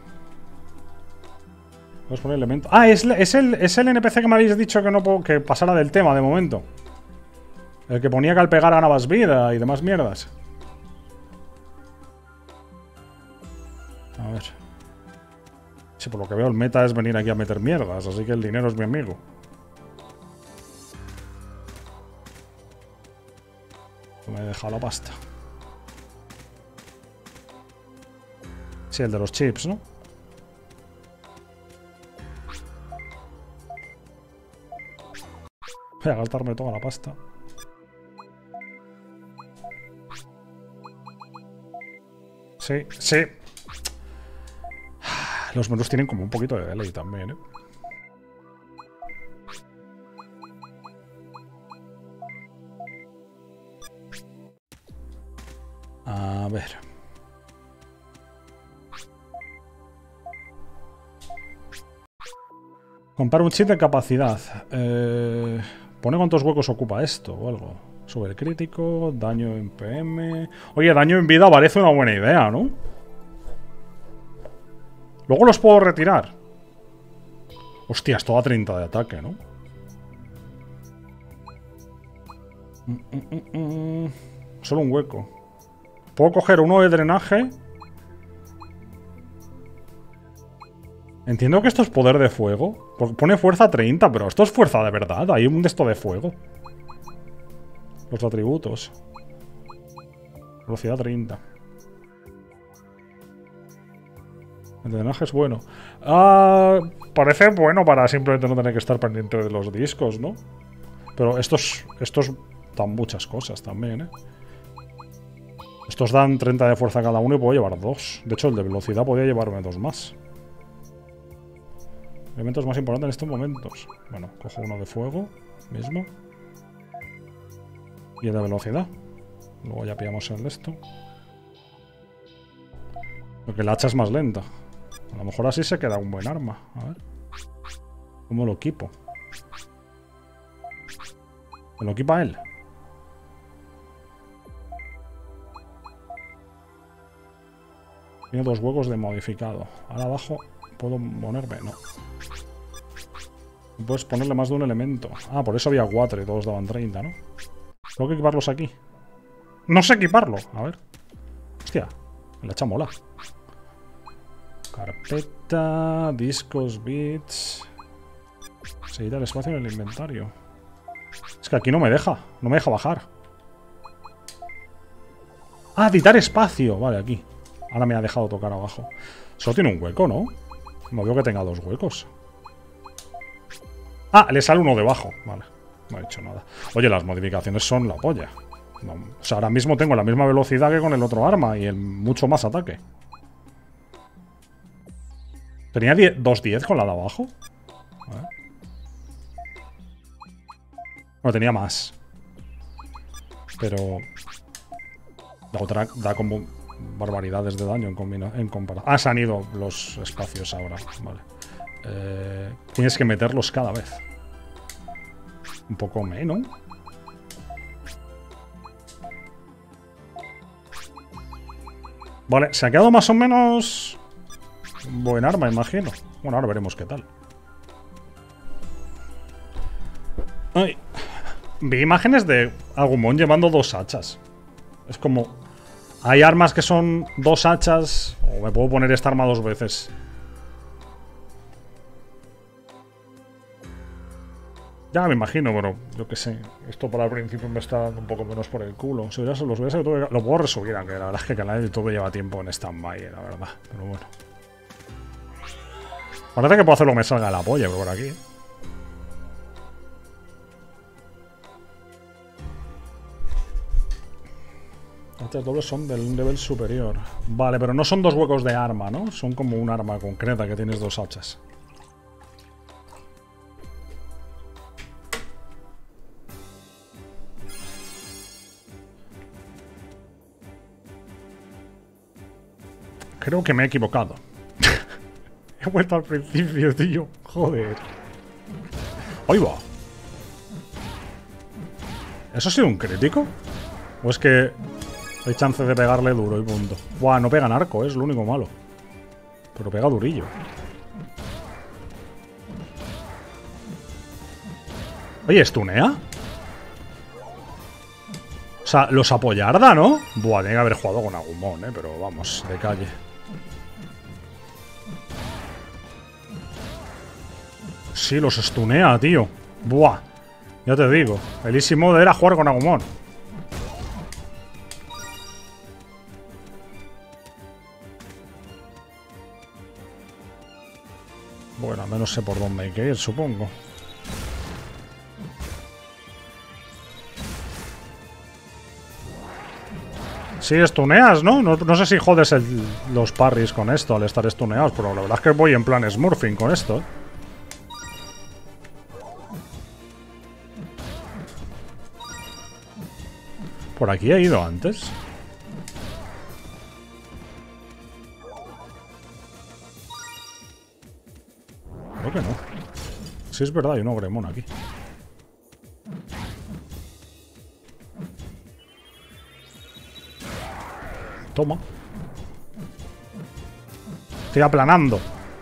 S1: Puedes poner elementos. Ah, es el NPC que me habéis dicho que no puedo, que pasara del tema de momento. El que ponía que al pegar ganabas vida y demás mierdas. A ver. Sí, por lo que veo el meta es venir aquí a meter mierdas, así que el dinero es mi amigo. Me he dejado la pasta. Sí, el de los chips, ¿no? Voy a gastarme toda la pasta. Sí, sí. Los menús tienen como un poquito de delay también, ¿eh? A ver. Comprar un chip de capacidad. Pone cuántos huecos ocupa esto o algo. Sube el crítico, daño en PM... Oye, daño en vida parece una buena idea, ¿no? Luego los puedo retirar. Hostia, esto da 30 de ataque, ¿no? Solo un hueco. Puedo coger uno de drenaje. Entiendo que esto es poder de fuego. Pone fuerza 30, pero esto es fuerza de verdad. Hay un de esto de fuego. Los atributos. Velocidad 30. El drenaje es bueno. Parece bueno para simplemente no tener que estar pendiente de los discos, ¿no? Pero estos dan muchas cosas también, ¿eh? Estos dan 30 de fuerza cada uno y puedo llevar 2. De hecho, el de velocidad podría llevarme 2 más. Elementos más importantes en estos momentos. Bueno, cojo uno de fuego mismo. Y el de velocidad. Luego ya pillamos el de esto. Porque la hacha es más lenta. A lo mejor así se queda un buen arma. A ver. ¿Cómo lo equipo? ¿Me lo equipa él? Tiene 2 huecos de modificado. Ahora abajo puedo ponerme... No. Puedes ponerle más de un elemento. Ah, por eso había 4 y todos daban 30, ¿no? Tengo que equiparlos aquí. No sé equiparlo. A ver. Hostia. Me la echa mola. Carpeta. Discos, bits. Seguir el espacio en el inventario. Es que aquí no me deja. No me deja bajar. Ah, editar espacio. Vale, aquí. Ahora me ha dejado tocar abajo. Solo tiene un hueco, ¿no? No veo que tenga 2 huecos. Ah, le sale uno debajo. Vale. No he hecho nada. Oye, las modificaciones son la polla. No, o sea, ahora mismo tengo la misma velocidad que con el otro arma y mucho más ataque. ¿Tenía 2.10 con la de abajo? A ver. No, tenía más. Pero... la otra da como barbaridades de daño en comparación. Ah, se han ido los espacios ahora. Vale. Tienes que meterlos cada vez. Un poco menos. Vale, se ha quedado más o menos... buen arma, imagino. Bueno, ahora veremos qué tal. Ay. Vi imágenes de Agumon llevando 2 hachas. Es como... hay armas que son 2 hachas... o me puedo poner esta arma 2 veces. Ya me imagino, pero yo qué sé. Esto para el principio me está dando un poco menos por el culo. Si ya se los hubiese, lo puedo resubir, aunque la verdad es que el canal de YouTube lleva tiempo en stand-by, la verdad. Pero bueno. Parece que puedo hacer lo que me salga la polla por aquí. Estas dobles son del nivel superior. Vale, pero no son 2 huecos de arma, ¿no? Son como un arma concreta que tienes 2 hachas. Creo que me he equivocado. He vuelto al principio, tío. Joder. ¡Ahí va! ¿Eso ha sido un crítico? ¿O es que hay chance de pegarle duro y punto? Buah, no pega en arco, es lo único malo. Pero pega durillo. Oye, ¿estunea? O sea, los apoyarda, ¿no? Buah, tiene que haber jugado con Agumon, pero vamos, de calle. Sí, los estunea, tío. Buah, ya te digo. El easy mode era jugar con Agumon. Bueno, al menos sé por dónde hay que ir, supongo. Sí, estuneas, ¿no? No sé si jodes los parries con esto al estar estuneados, pero la verdad es que voy en plan smurfing con esto, ¿eh? ¿Por aquí he ido antes? Creo que no. Sí, es verdad, hay un Ogremon aquí. Toma. Estoy aplanando.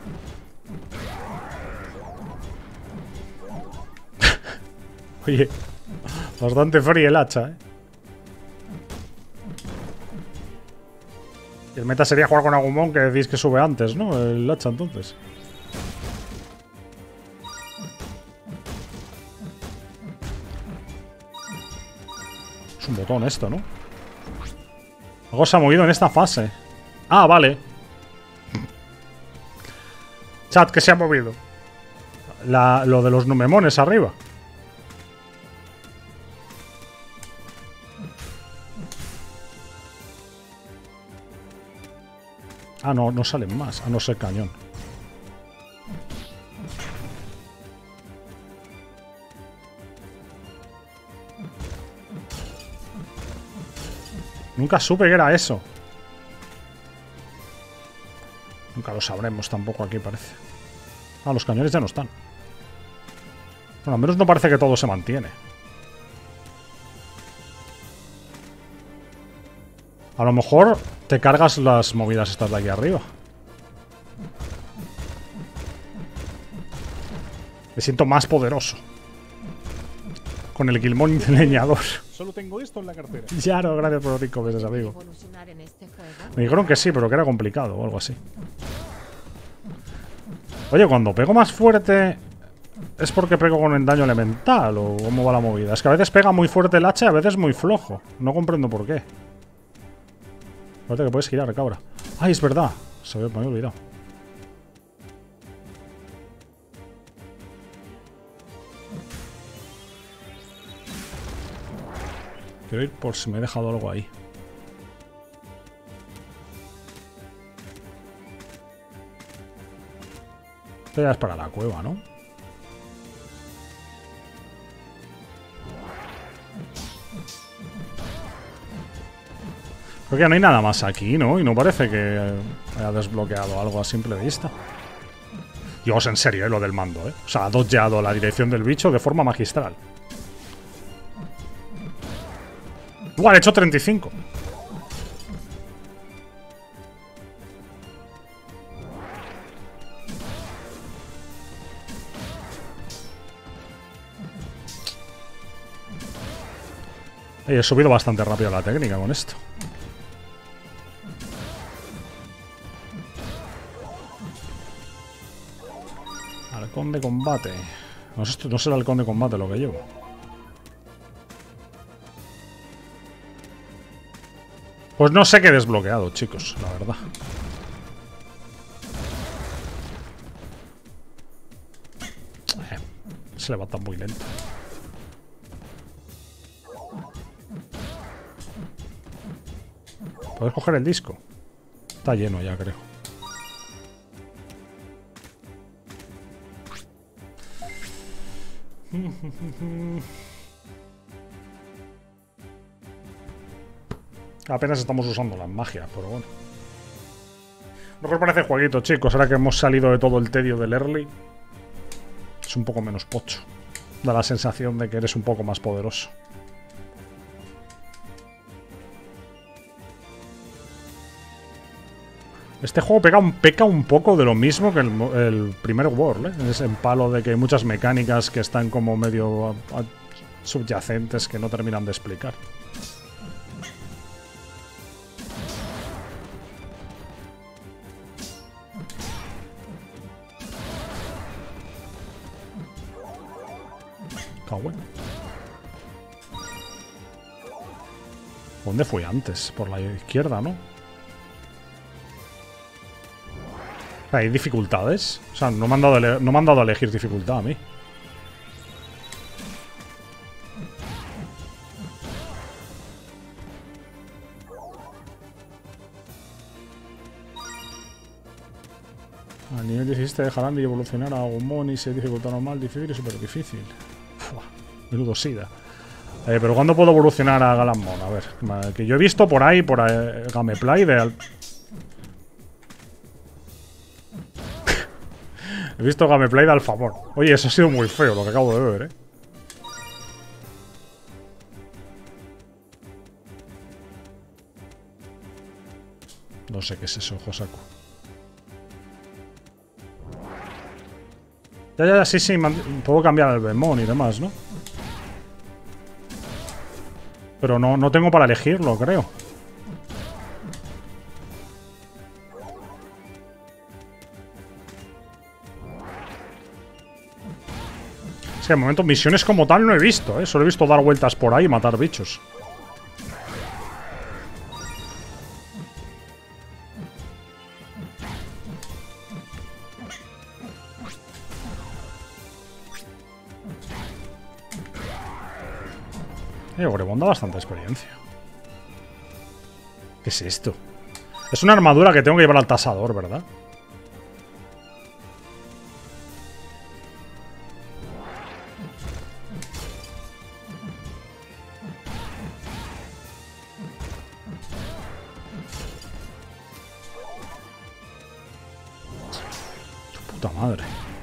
S1: Oye, bastante fría el hacha, ¿eh? Y el meta sería jugar con Agumon, que decís que sube antes, ¿no? El hacha, entonces. Es un botón esto, ¿no? Algo se ha movido en esta fase. Ah, vale. Chat, ¿qué se ha movido? Lo de los Numemones arriba. Ah, no, no salen más. A no ser cañón. Nunca supe que era eso. Nunca lo sabremos tampoco aquí, parece. Ah, los cañones ya no están. Bueno, al menos no parece que todo se mantiene. A lo mejor te cargas las movidas estas de aquí arriba. Me siento más poderoso. Con el Guilmón leñador.
S3: Solo tengo esto en la cartera.
S1: Ya no, gracias por los 5 meses, amigo. Me dijeron que sí, pero que era complicado o algo así. Oye, cuando pego más fuerte, ¿es porque pego con el daño elemental o cómo va la movida? Es que a veces pega muy fuerte el hacha y a veces muy flojo. No comprendo por qué. Parece que puedes girar, cabra. ¡Ay, es verdad! Me había olvidado. Quiero ir por si me he dejado algo ahí. Esto ya es para la cueva, ¿no? Creo que no hay nada más aquí, ¿no? Y no parece que haya desbloqueado algo a simple vista. Dios, en serio, lo del mando, ¿eh? O sea, ha dodgeado la dirección del bicho de forma magistral. Igual, he hecho 35. He subido bastante rápido la técnica con esto. Halcón de combate. No es el halcón de combate lo que llevo. Pues no sé qué he desbloqueado, chicos, la verdad. Se levanta muy lento. ¿Puedes coger el disco? Está lleno ya, creo. Apenas estamos usando las magias, pero bueno. Lo que os parece el jueguito, chicos. Ahora que hemos salido de todo el tedio del early, es un poco menos pocho. Da la sensación de que eres un poco más poderoso. Este juego peca un poco de lo mismo que el primer World, ¿eh? Es en palo de que hay muchas mecánicas que están como medio subyacentes que no terminan de explicar. ¿Dónde fui antes? Por la izquierda, ¿no? ¿Hay dificultades? O sea, no me han dado a elegir dificultad a mí. Al nivel 17 dejarán de evolucionar a Agumon y se dificultad normal, difícil y súper difícil. Menudo sida. Pero ¿cuándo puedo evolucionar a Galamon? A ver, que yo he visto por ahí Gameplay de... He visto Gameplay de Alfamón. Oye, eso ha sido muy feo lo que acabo de ver, ¿eh? No sé qué es eso, Josaku. Ya, sí, puedo cambiar el Bemon y demás, ¿no? Pero no tengo para elegirlo, creo. Es que de momento misiones como tal no he visto, ¿eh? Solo he visto dar vueltas por ahí y matar bichos. Orebón da bastante experiencia. ¿Qué es esto? Es una armadura que tengo que llevar al tasador, ¿verdad? Tu puta madre.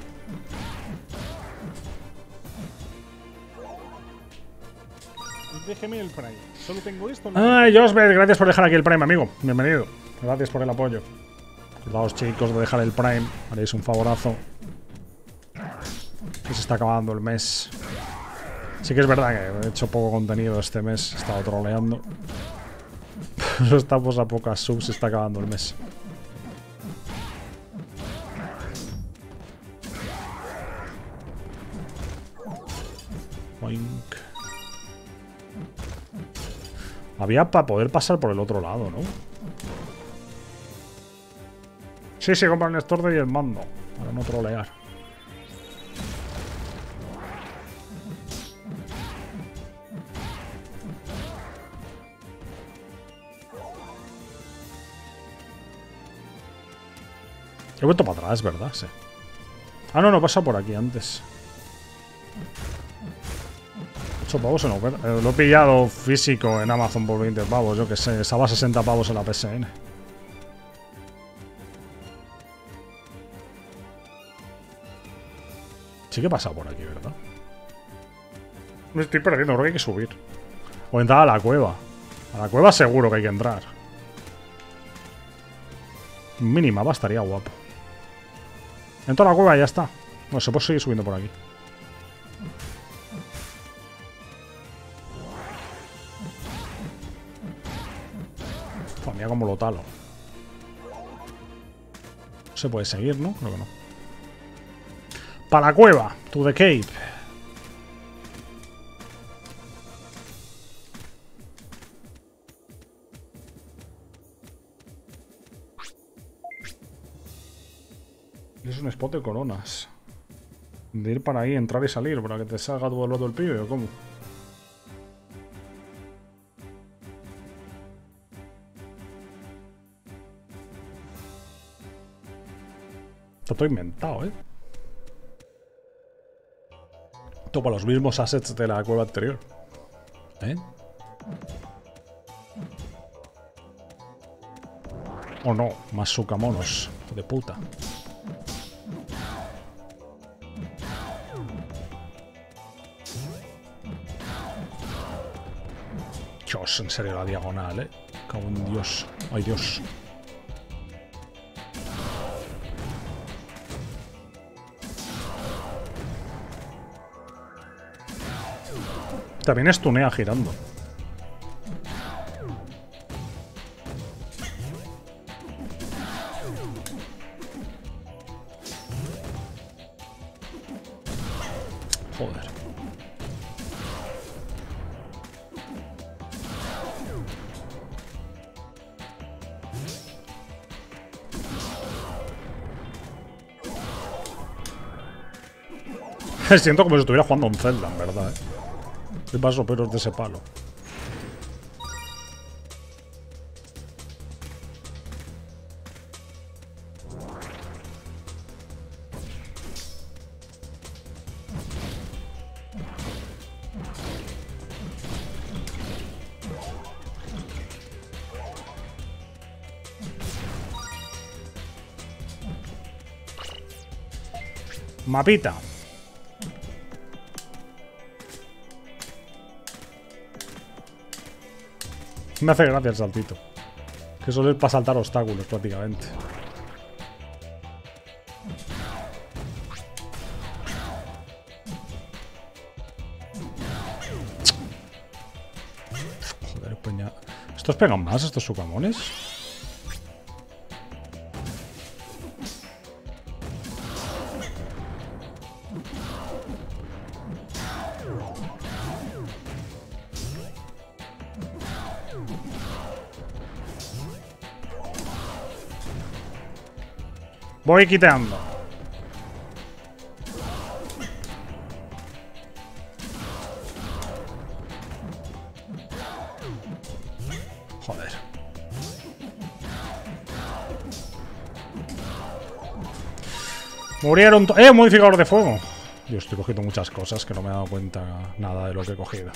S3: Déjeme el Prime. Solo tengo esto.
S1: Ay, Josbeth, gracias por dejar aquí el Prime, amigo. Bienvenido. Gracias por el apoyo. Acordaos, chicos, de dejar el Prime. Haréis un favorazo. Que se está acabando el mes. Sí que es verdad que he hecho poco contenido este mes. He estado troleando. Pero estamos a pocas subs. Se está acabando el mes. Boink. Había para poder pasar por el otro lado, ¿no? Sí, compra el store y el mando. Para no trolear. He vuelto para atrás, ¿verdad? Sí. Ah, no, he pasado por aquí antes. 8 pavos en oferta. Lo he pillado físico en Amazon por 20 pavos, yo que sé. Estaba a 60 pavos en la PSN. Sí que he pasado por aquí, ¿verdad? Me estoy perdiendo, creo que hay que subir. O entrar a la cueva. A la cueva seguro que hay que entrar. Mínima, estaría guapo. Entro a la cueva y ya está. Bueno, se puede seguir subiendo por aquí. Uf, mira cómo lo talo. Se puede seguir, ¿no? Creo que no. Para la cueva. To the cave. Es un spot de coronas. De ir para ahí, entrar y salir para que te salga todo el rato el pibe, ¿o cómo? Está todo inventado, ¿eh? Topa los mismos assets de la cueva anterior. ¿Eh? Oh no, más sucamonos. De puta. Dios, en serio la diagonal, ¿eh? Cago en Dios. Ay, Dios. También estunea girando. Joder. Siento como si estuviera jugando a un Zelda, en verdad, ¿eh? ¿Qué paso, pero es de ese palo? Mapita. Me hace gracia el saltito. Que solo es para saltar obstáculos, prácticamente. Joder, peña. ¿Estos pegan más, estos sucamones? Voy quitando. Joder. Murieron... modificador de fuego. Yo estoy cogiendo muchas cosas que no me he dado cuenta nada de lo que he cogido.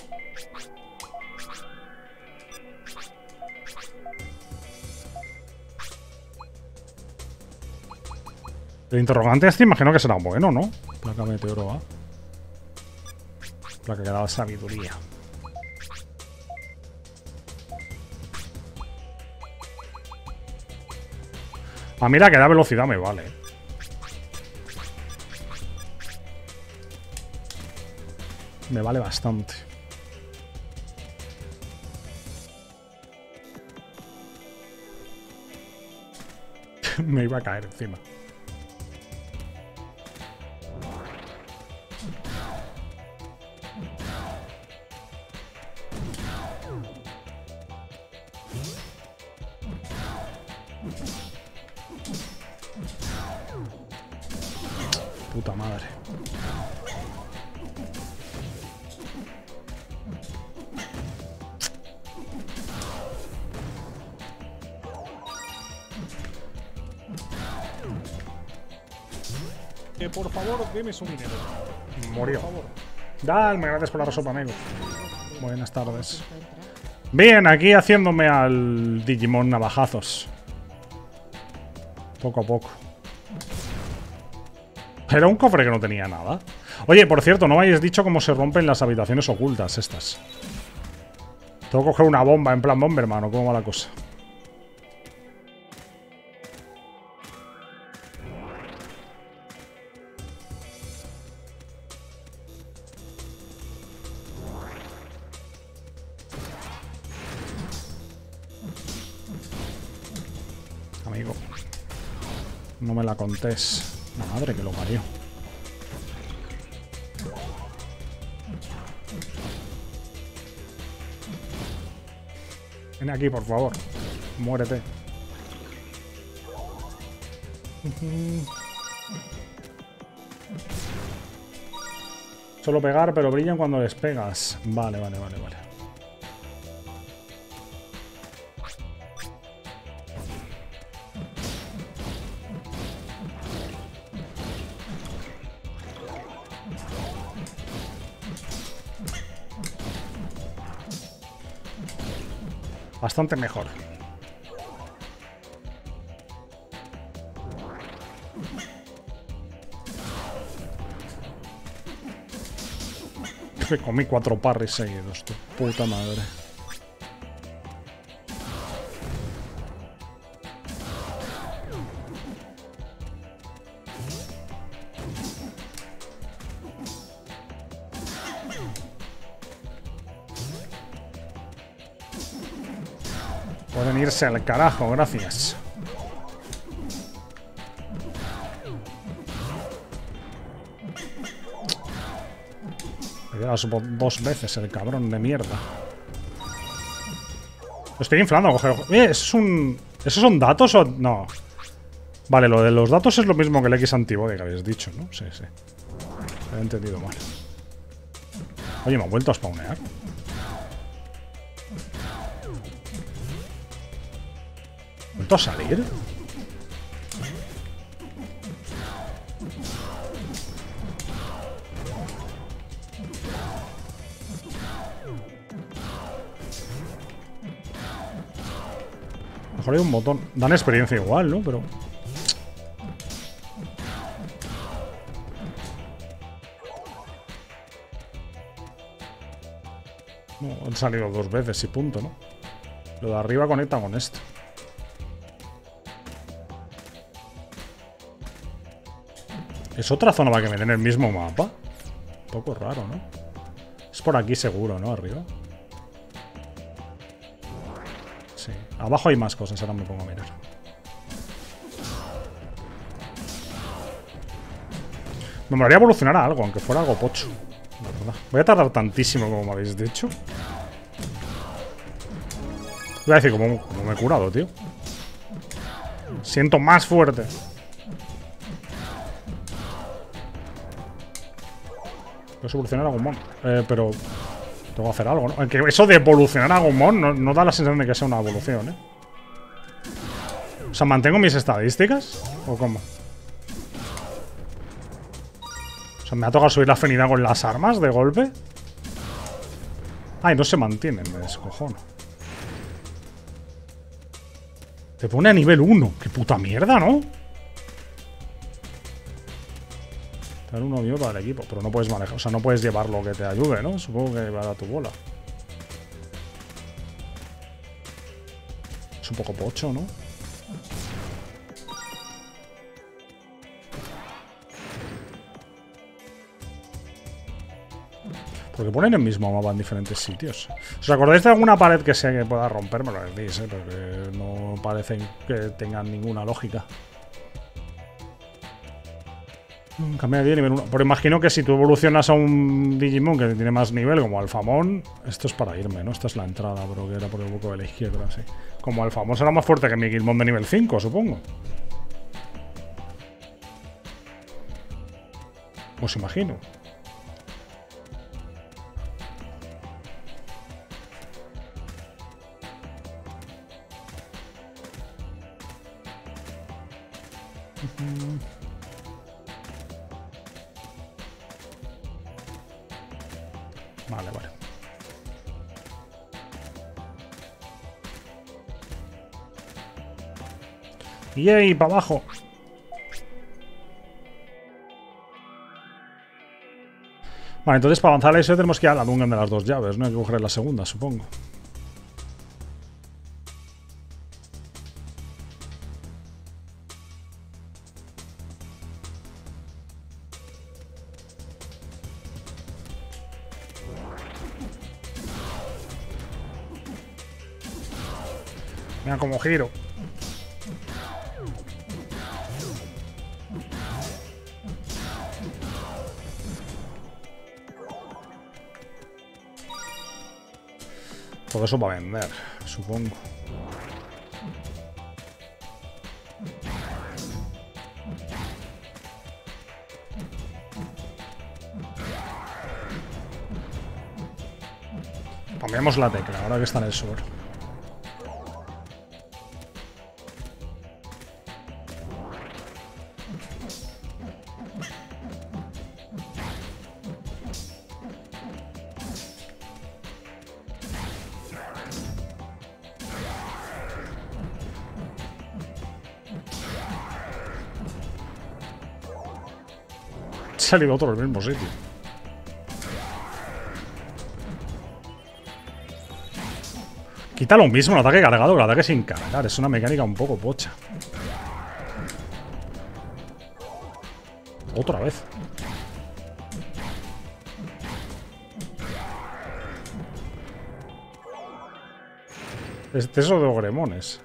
S1: El interrogante este imagino que será bueno, ¿no? Placa meteoro A. Placa que da sabiduría. Ah, mira, que da velocidad me vale. Me vale bastante. Me iba a caer encima. Puta madre.
S3: Que por favor, deme su dinero.
S1: Murió.
S3: Por favor.
S1: Dalme, gracias por la sopa, amigo. Buenas tardes. Bien, aquí haciéndome al Digimon navajazos. Poco a poco. Era un cofre que no tenía nada. Oye, por cierto, no me habéis dicho cómo se rompen las habitaciones ocultas estas. Tengo que coger una bomba en plan Bomberman, ¿o cómo va la cosa? Amigo, no me la contés. La madre que lo parió. Ven aquí, por favor. Muérete. Solo pegar, pero brillan cuando les pegas. Vale. Bastante mejor. Me comí 4 parries seguidos, tu puta madre. Pueden irse al carajo, gracias. Me queda 2 veces el cabrón de mierda. Lo estoy inflando, coger. ¿Esos son datos o no? Vale, lo de los datos es lo mismo que el X antibody que habéis dicho, ¿no? Sí. Lo he entendido mal. Oye, me ha vuelto a spawnear. ¿Vuelto a salir? Mejor hay un botón. Dan experiencia igual, ¿no? Pero... no, han salido 2 veces y punto, ¿no? Lo de arriba conecta con esto. ¿Es otra zona para que me den el mismo mapa? Un poco raro, ¿no? Es por aquí seguro, ¿no? Arriba. Sí. Abajo hay más cosas, ahora me pongo a mirar. Me molaría evolucionar a algo, aunque fuera algo pocho. La verdad. Voy a tardar tantísimo como me habéis dicho. Voy a decir, como me he curado, tío. Siento más fuerte. Voy a evolucionar a Agumon. Pero tengo que hacer algo, ¿no? Aunque eso de evolucionar a Agumon no da la sensación de que sea una evolución, ¿eh? O sea, ¿mantengo mis estadísticas? ¿O cómo? O sea, ¿me ha tocado subir la afinidad con las armas de golpe? Ay, no se mantienen, me descojono. Te pone a nivel 1. ¡Qué puta mierda!, ¿no? Dar uno mío para el equipo, pero no puedes manejar, o sea, no puedes llevar lo que te ayude, ¿no? Supongo que va a tu bola. Es un poco pocho, ¿no? Porque ponen el mismo mapa en diferentes sitios. ¿Os acordáis de alguna pared que sea que pueda romper? Me lo decís, ¿eh? Porque no parecen que tengan ninguna lógica. Cambia de nivel 1. Pero imagino que si tú evolucionas a un Digimon que tiene más nivel, como Alphamon, esto es para irme, ¿no? Esta es la entrada, pero que era por el hueco de la izquierda, sí. Como Alphamon será más fuerte que mi Gilmon de nivel 5, supongo. Os imagino. Vale. ¡Yay! ¡Para abajo! Vale, entonces para avanzar a eso tenemos que ir a la dungeon de las 2 llaves, ¿no? Hay que coger la segunda, supongo. Mira cómo giro. Todo eso para vender, supongo. Cambiamos la tecla, ahora que está en el suelo. Ha salido otro del mismo sitio. Quita lo mismo el ataque cargado que el ataque sin cargar. Es una mecánica un poco pocha. Otra vez. Es eso de ogremones.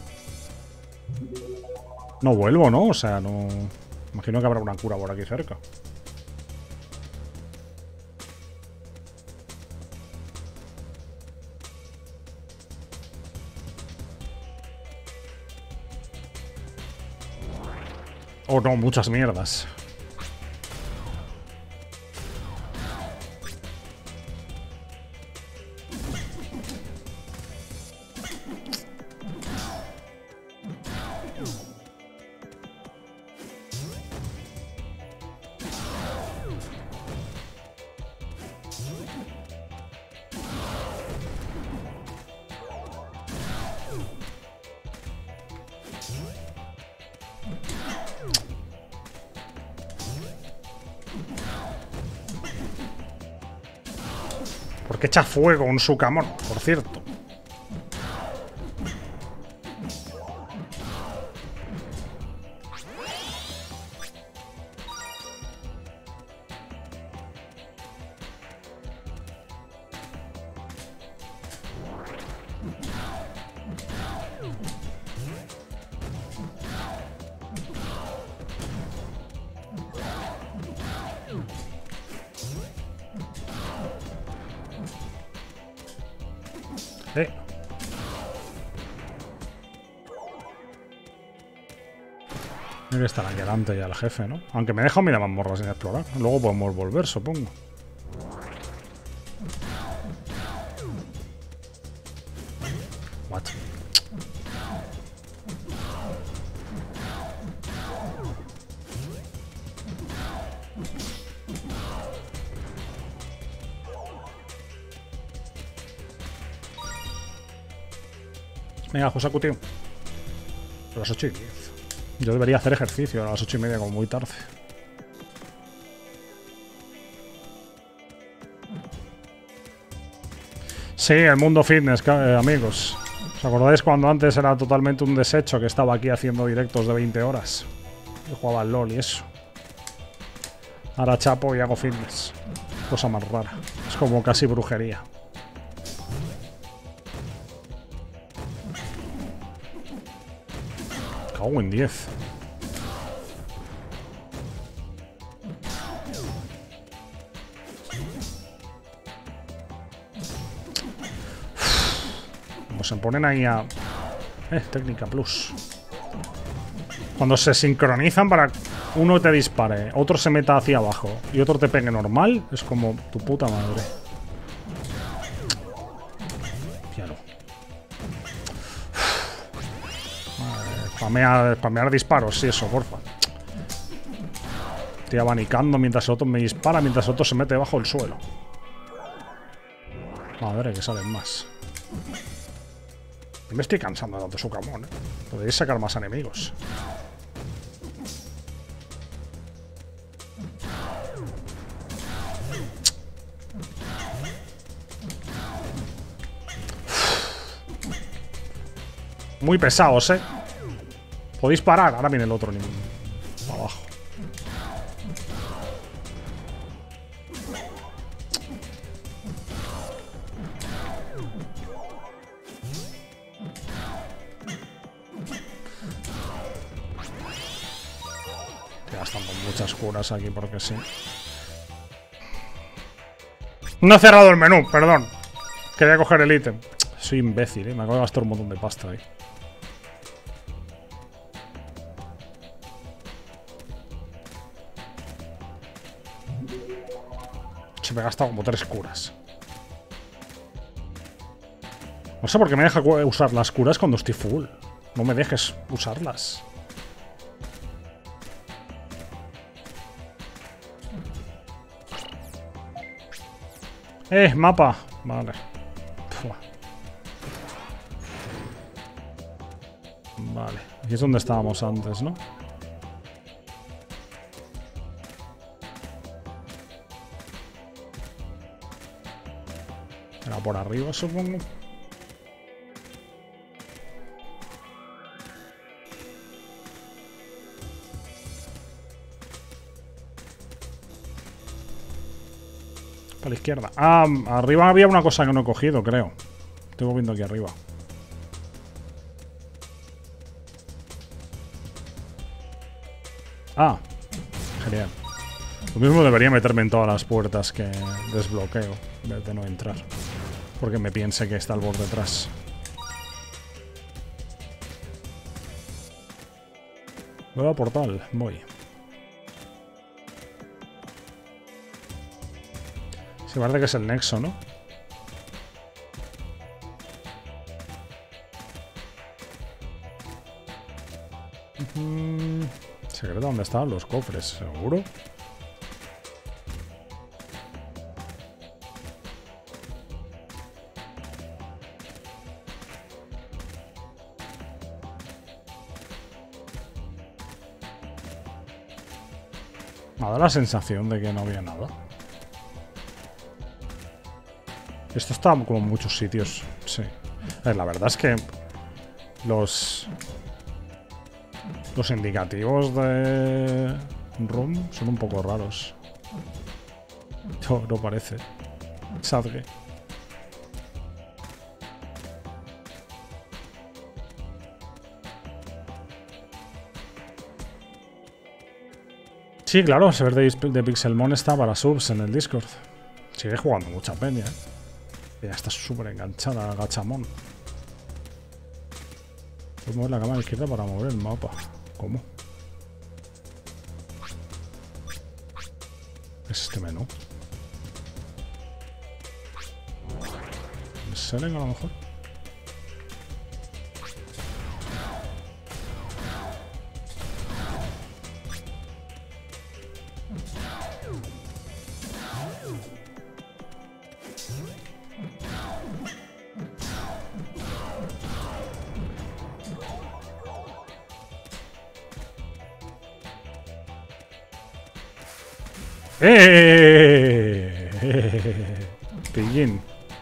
S1: No vuelvo, ¿no? O sea, no... Imagino que habrá una cura por aquí cerca. Oh, no, muchas mierdas. Porque echa fuego un Sukamon, por cierto. Tiene que estar aquí delante ya el jefe, ¿no? Aunque me he dejado mi mazmorra sin explorar. Luego podemos volver, supongo. What? Venga, Josaku, tío. A las 8:10. Yo debería hacer ejercicio a las 8:30, como muy tarde. Sí, el mundo fitness, amigos. ¿Os acordáis cuando antes era totalmente un desecho que estaba aquí haciendo directos de 20 horas? Yo jugaba al LOL y eso. Ahora chapo y hago fitness. Cosa más rara. Es como casi brujería. Cago en 10. Como se ponen ahí a... técnica plus. Cuando se sincronizan para uno te dispare, otro se meta hacia abajo y otro te pegue normal, es como tu puta madre. Spamear disparos, sí, eso, porfa. Estoy abanicando mientras el otro me dispara, mientras el otro se mete bajo el suelo. Madre, que salen más. Me estoy cansando de tanto Sukamon, ¿eh? Podéis sacar más enemigos. Muy pesados, ¿eh? Podéis parar. Ahora viene el otro nivel. Abajo. muchas curas aquí porque sí. No he cerrado el menú, perdón. Quería coger el ítem. Soy imbécil, me acabo de gastar un montón de pasta ahí. Se me ha gastado como 3 curas. No sé por qué me deja usar las curas cuando estoy full. No me dejes usarlas. Mapa. Vale. Pua. Vale. Aquí es donde estábamos antes, ¿no? Era por arriba, supongo. Para la izquierda. Ah, arriba había una cosa que no he cogido, creo. Estoy viendo aquí arriba. Ah, genial. Lo mismo debería meterme en todas las puertas que desbloqueo, en vez de no entrar. Porque me piense que está el borde detrás. Nueva portal, voy. Se parece que es el nexo, ¿no? Secreto, ¿dónde estaban los cofres? ¿Seguro? Me da la sensación de que no había nada. Esto está como en muchos sitios, sí. A ver, la verdad es que los indicativos de room son un poco raros. No parece. Sadge. Sí, claro, el server de Pixelmon está para subs en el Discord. Sigue jugando mucha peña, ¿eh? Ya está súper enganchada a Gachamon. Puedo mover la cámara izquierda para mover el mapa. ¿Cómo? ¿Qué es este menú? ¿Me salen a lo mejor? Pillín.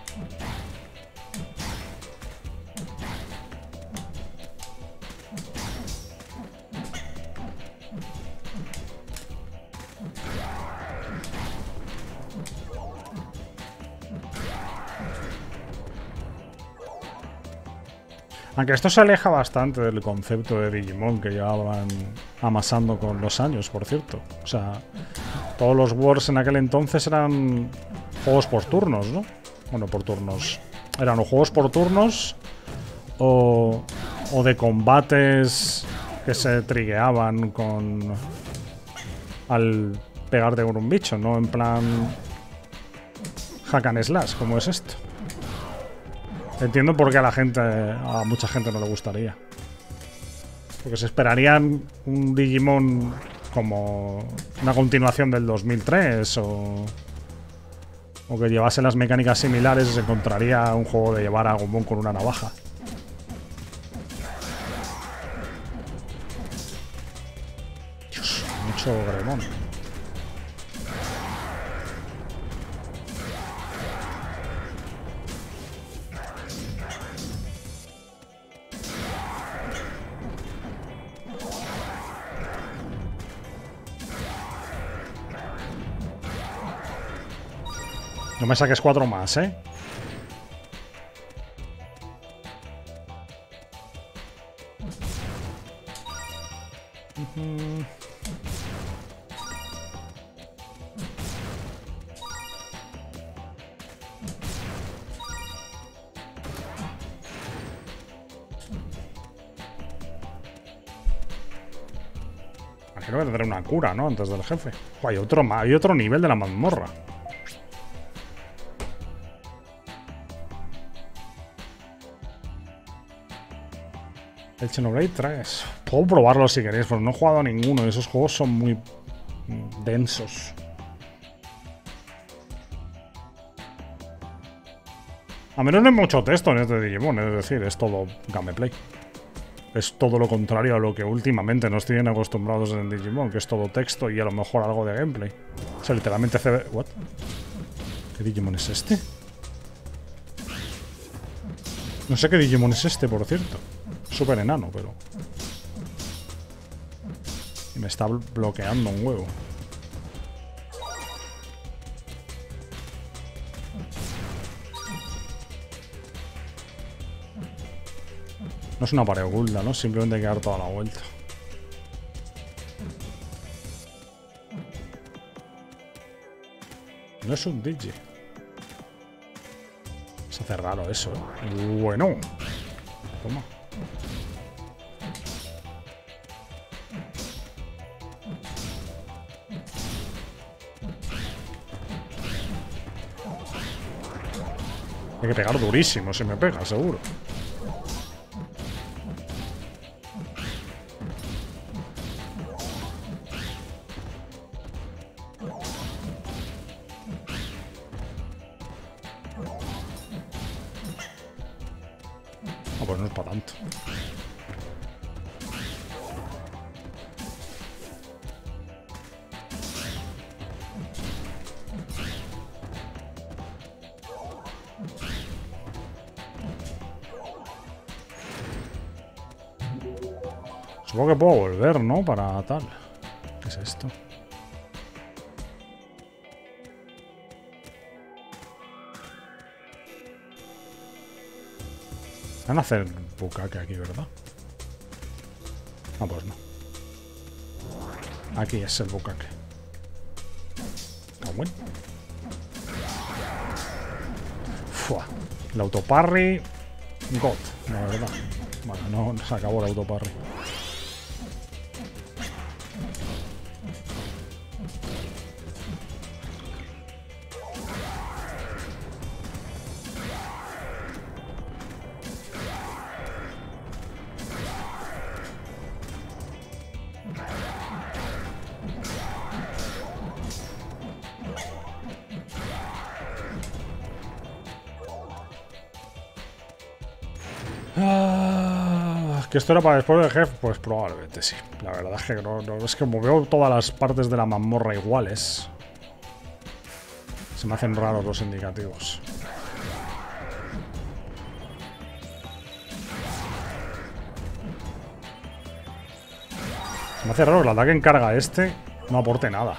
S1: Aunque esto se aleja bastante del concepto de Digimon que llevaban amasando con los años, por cierto. O sea, todos los Wars en aquel entonces eran juegos por turnos, ¿no? Bueno, por turnos. Eran o juegos por turnos o de combates que se trigueaban con al pegarte con un bicho, ¿no? En plan hack and slash, como es esto. Entiendo por qué a mucha gente no le gustaría. Porque se esperarían un Digimon como una continuación del 2003 o que llevase las mecánicas similares y se encontraría un juego de llevar a Agumon con una navaja. Dios, mucho Gremon. No me saques 4 más, ¿eh? Imagino que tendré una cura, ¿no? Antes del jefe. Hay otro nivel de la mazmorra. El Xenoblade 3. Puedo probarlo si queréis, pero no he jugado a ninguno. Esos juegos son muy densos. A menos no hay mucho texto en este Digimon, es decir, es todo gameplay. Es todo lo contrario a lo que últimamente nos tienen acostumbrados en Digimon, que es todo texto y a lo mejor algo de gameplay. O sea, literalmente ¿What? ¿Qué Digimon es este? No sé qué Digimon es este, por cierto. Súper enano, pero... Y me está bloqueando un huevo. No es una pared oculta, ¿no? Simplemente hay que dar toda la vuelta. No es un Digi. Se hace raro eso, ¿eh? Bueno. Toma. Hay que pegar durísimo si me pega, seguro. No, pues no es para tanto. Supongo que puedo volver, ¿no? Para tal. ¿Qué es esto? Van a hacer bukkake aquí, ¿verdad? Ah, pues no. Aquí es el bukkake. Ah, bueno. Fua. El autoparry. God, la verdad. Bueno, no se acabó el autoparry. ¿Que esto era para después del jefe? Pues probablemente sí. La verdad es que no, es que como veo todas las partes de la mazmorra iguales, se me hacen raros los indicativos. Se me hace raro que el ataque en carga este no aporte nada.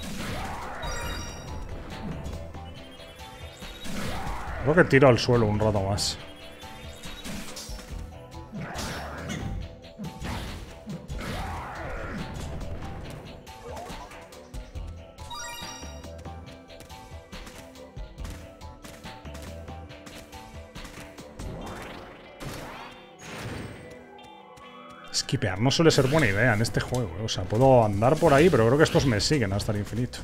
S1: Creo que tiro al suelo un rato más. Esquipear no suele ser buena idea en este juego, ¿eh? O sea, puedo andar por ahí, pero creo que estos me siguen hasta el infinito.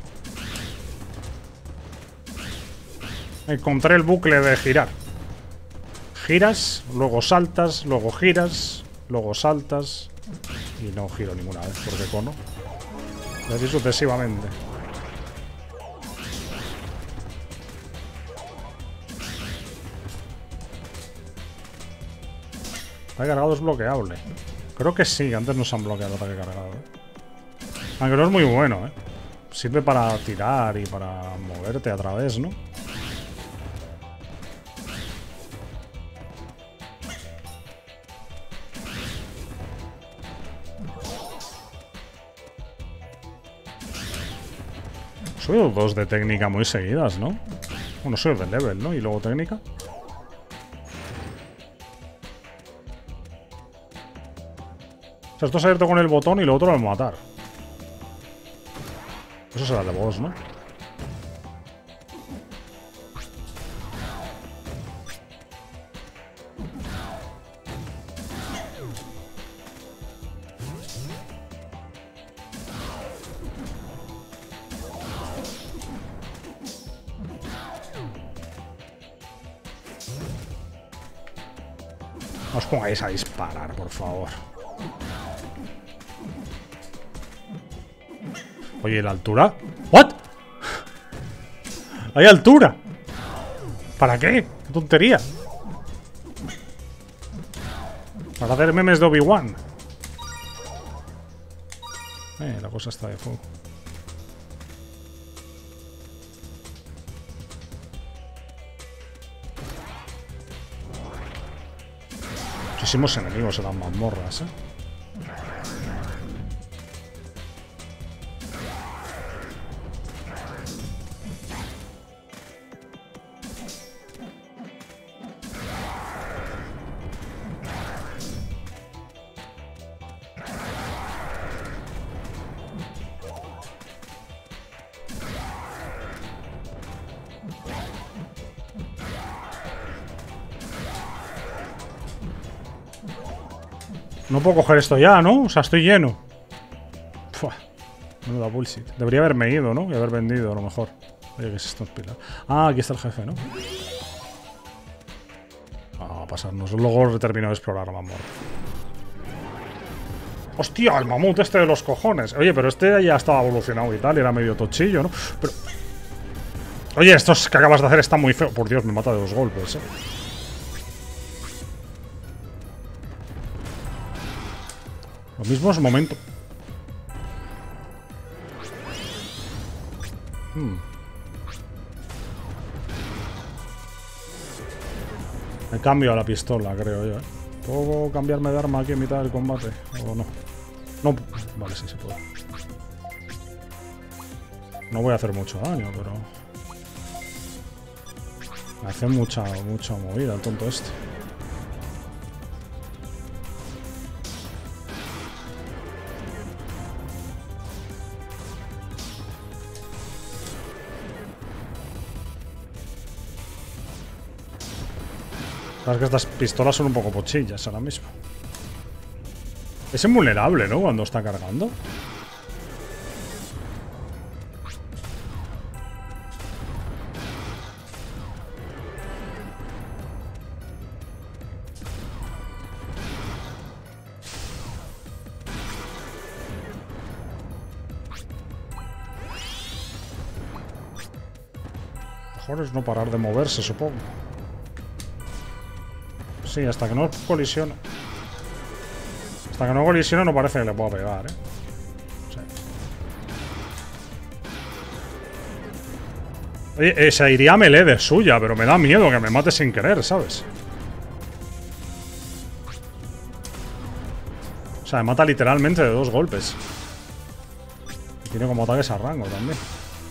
S1: Encontré el bucle de girar. Giras, luego saltas, luego giras, luego saltas. Y no giro ninguna vez, porque cono. Y así sucesivamente. Está cargado, es bloqueable. Creo que sí, antes nos han bloqueado el ataque cargado, ¿eh? Aunque no es muy bueno, ¿eh? Sirve para tirar y para moverte a través, ¿no? Soy dos de técnica muy seguidas, ¿no? Bueno, soy de level, ¿no? Y luego técnica. O sea, esto es abierto con el botón y lo otro al matar. Eso será de boss, ¿no? No os pongáis a disparar, por favor. Oye, ¿la altura? ¿What? ¿Hay altura? ¿Para qué? ¡Qué tontería! Para hacer memes de Obi-Wan. La cosa está de fuego. Muchísimos enemigos en las mazmorras, No puedo coger esto ya, ¿no? O sea, estoy lleno. Fua. Menuda bullshit. Debería haberme ido, ¿no? Y haber vendido, a lo mejor. Oye, ¿qué es esto? Ah, aquí está el jefe, ¿no? Vamos a pasarnos. Luego he terminado de explorar la mazmorra. ¡Hostia! El mamut este de los cojones. Oye, pero este ya estaba evolucionado y tal. Y era medio tochillo, ¿no? Pero... Oye, esto que acabas de hacer está muy feo. Por Dios, me mata de 2 golpes, ¿eh? Lo mismo es momento. Me cambio a la pistola, creo yo, ¿eh? ¿Puedo cambiarme de arma aquí en mitad del combate? ¿O no? No. Vale, sí se puede. No voy a hacer mucho daño, pero... Me hace mucha movida el tonto este. Sabes que estas pistolas son un poco pochillas ahora mismo. Es invulnerable, ¿no? Cuando está cargando. Mejor es no parar de moverse, supongo. Sí, hasta que no colisiona. Hasta que no colisiona no parece que le pueda pegar, ¿eh? Sí. Oye, se iría a melee de suya, pero me da miedo que me mate sin querer, ¿sabes? O sea, me mata literalmente de 2 golpes. Y tiene como ataques a rango también.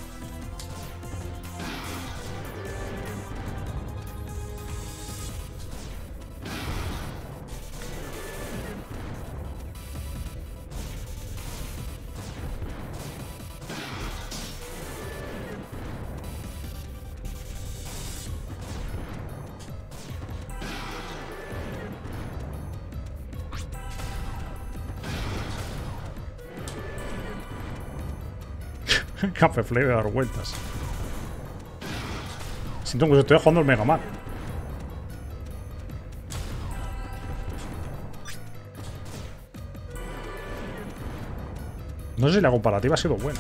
S1: Café Flay de dar vueltas. Siento que estoy jugando el Mega Man. No sé si la comparativa ha sido buena.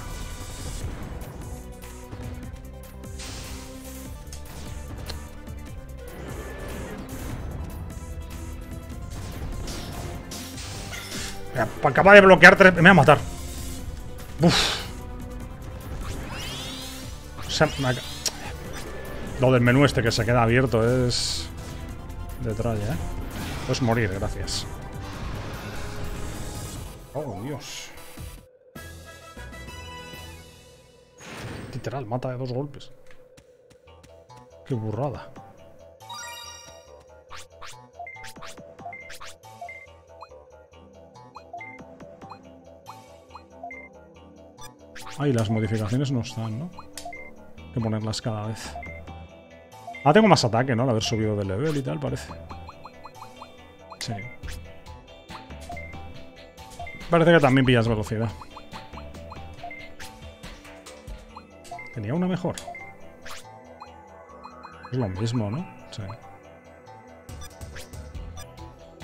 S1: Capaz de bloquear 3... Me va a matar. Uff. Lo del menú este que se queda abierto es... de tralla, ¿eh? Puedes morir, gracias. Oh, Dios. Literal, mata de 2 golpes. Qué burrada. Ay, las modificaciones no están, ¿no? Hay que ponerlas cada vez. Ah, tengo más ataque, ¿no? Al haber subido de level y tal, parece. Sí. Parece que también pillas velocidad. Tenía una mejor. Es lo mismo, ¿no? Sí.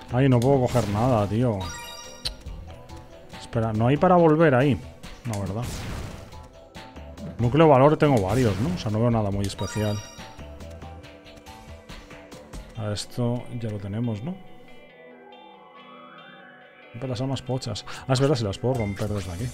S1: Ay, no puedo coger nada, tío. Espera, no hay para volver ahí. No, ¿verdad? Núcleo valor tengo varios, ¿no? O sea, no veo nada muy especial. A esto ya lo tenemos, ¿no? Romper las armas pochas. Ah, es verdad, si las puedo romper desde aquí.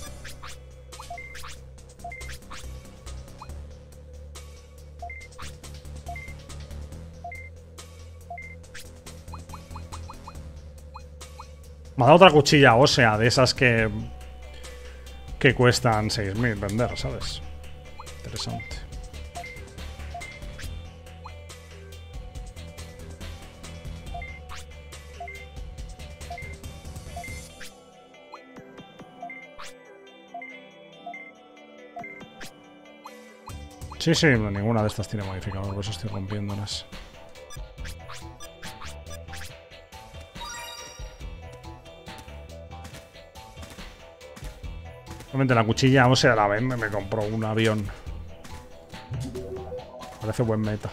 S1: Me ha dado otra cuchilla ósea de esas que cuestan 6.000 vender, ¿sabes? Interesante. Sí, sí, ninguna de estas tiene modificador, por eso estoy rompiéndolas. Realmente la cuchilla ósea la vende, me compró un avión. Parece buen meta.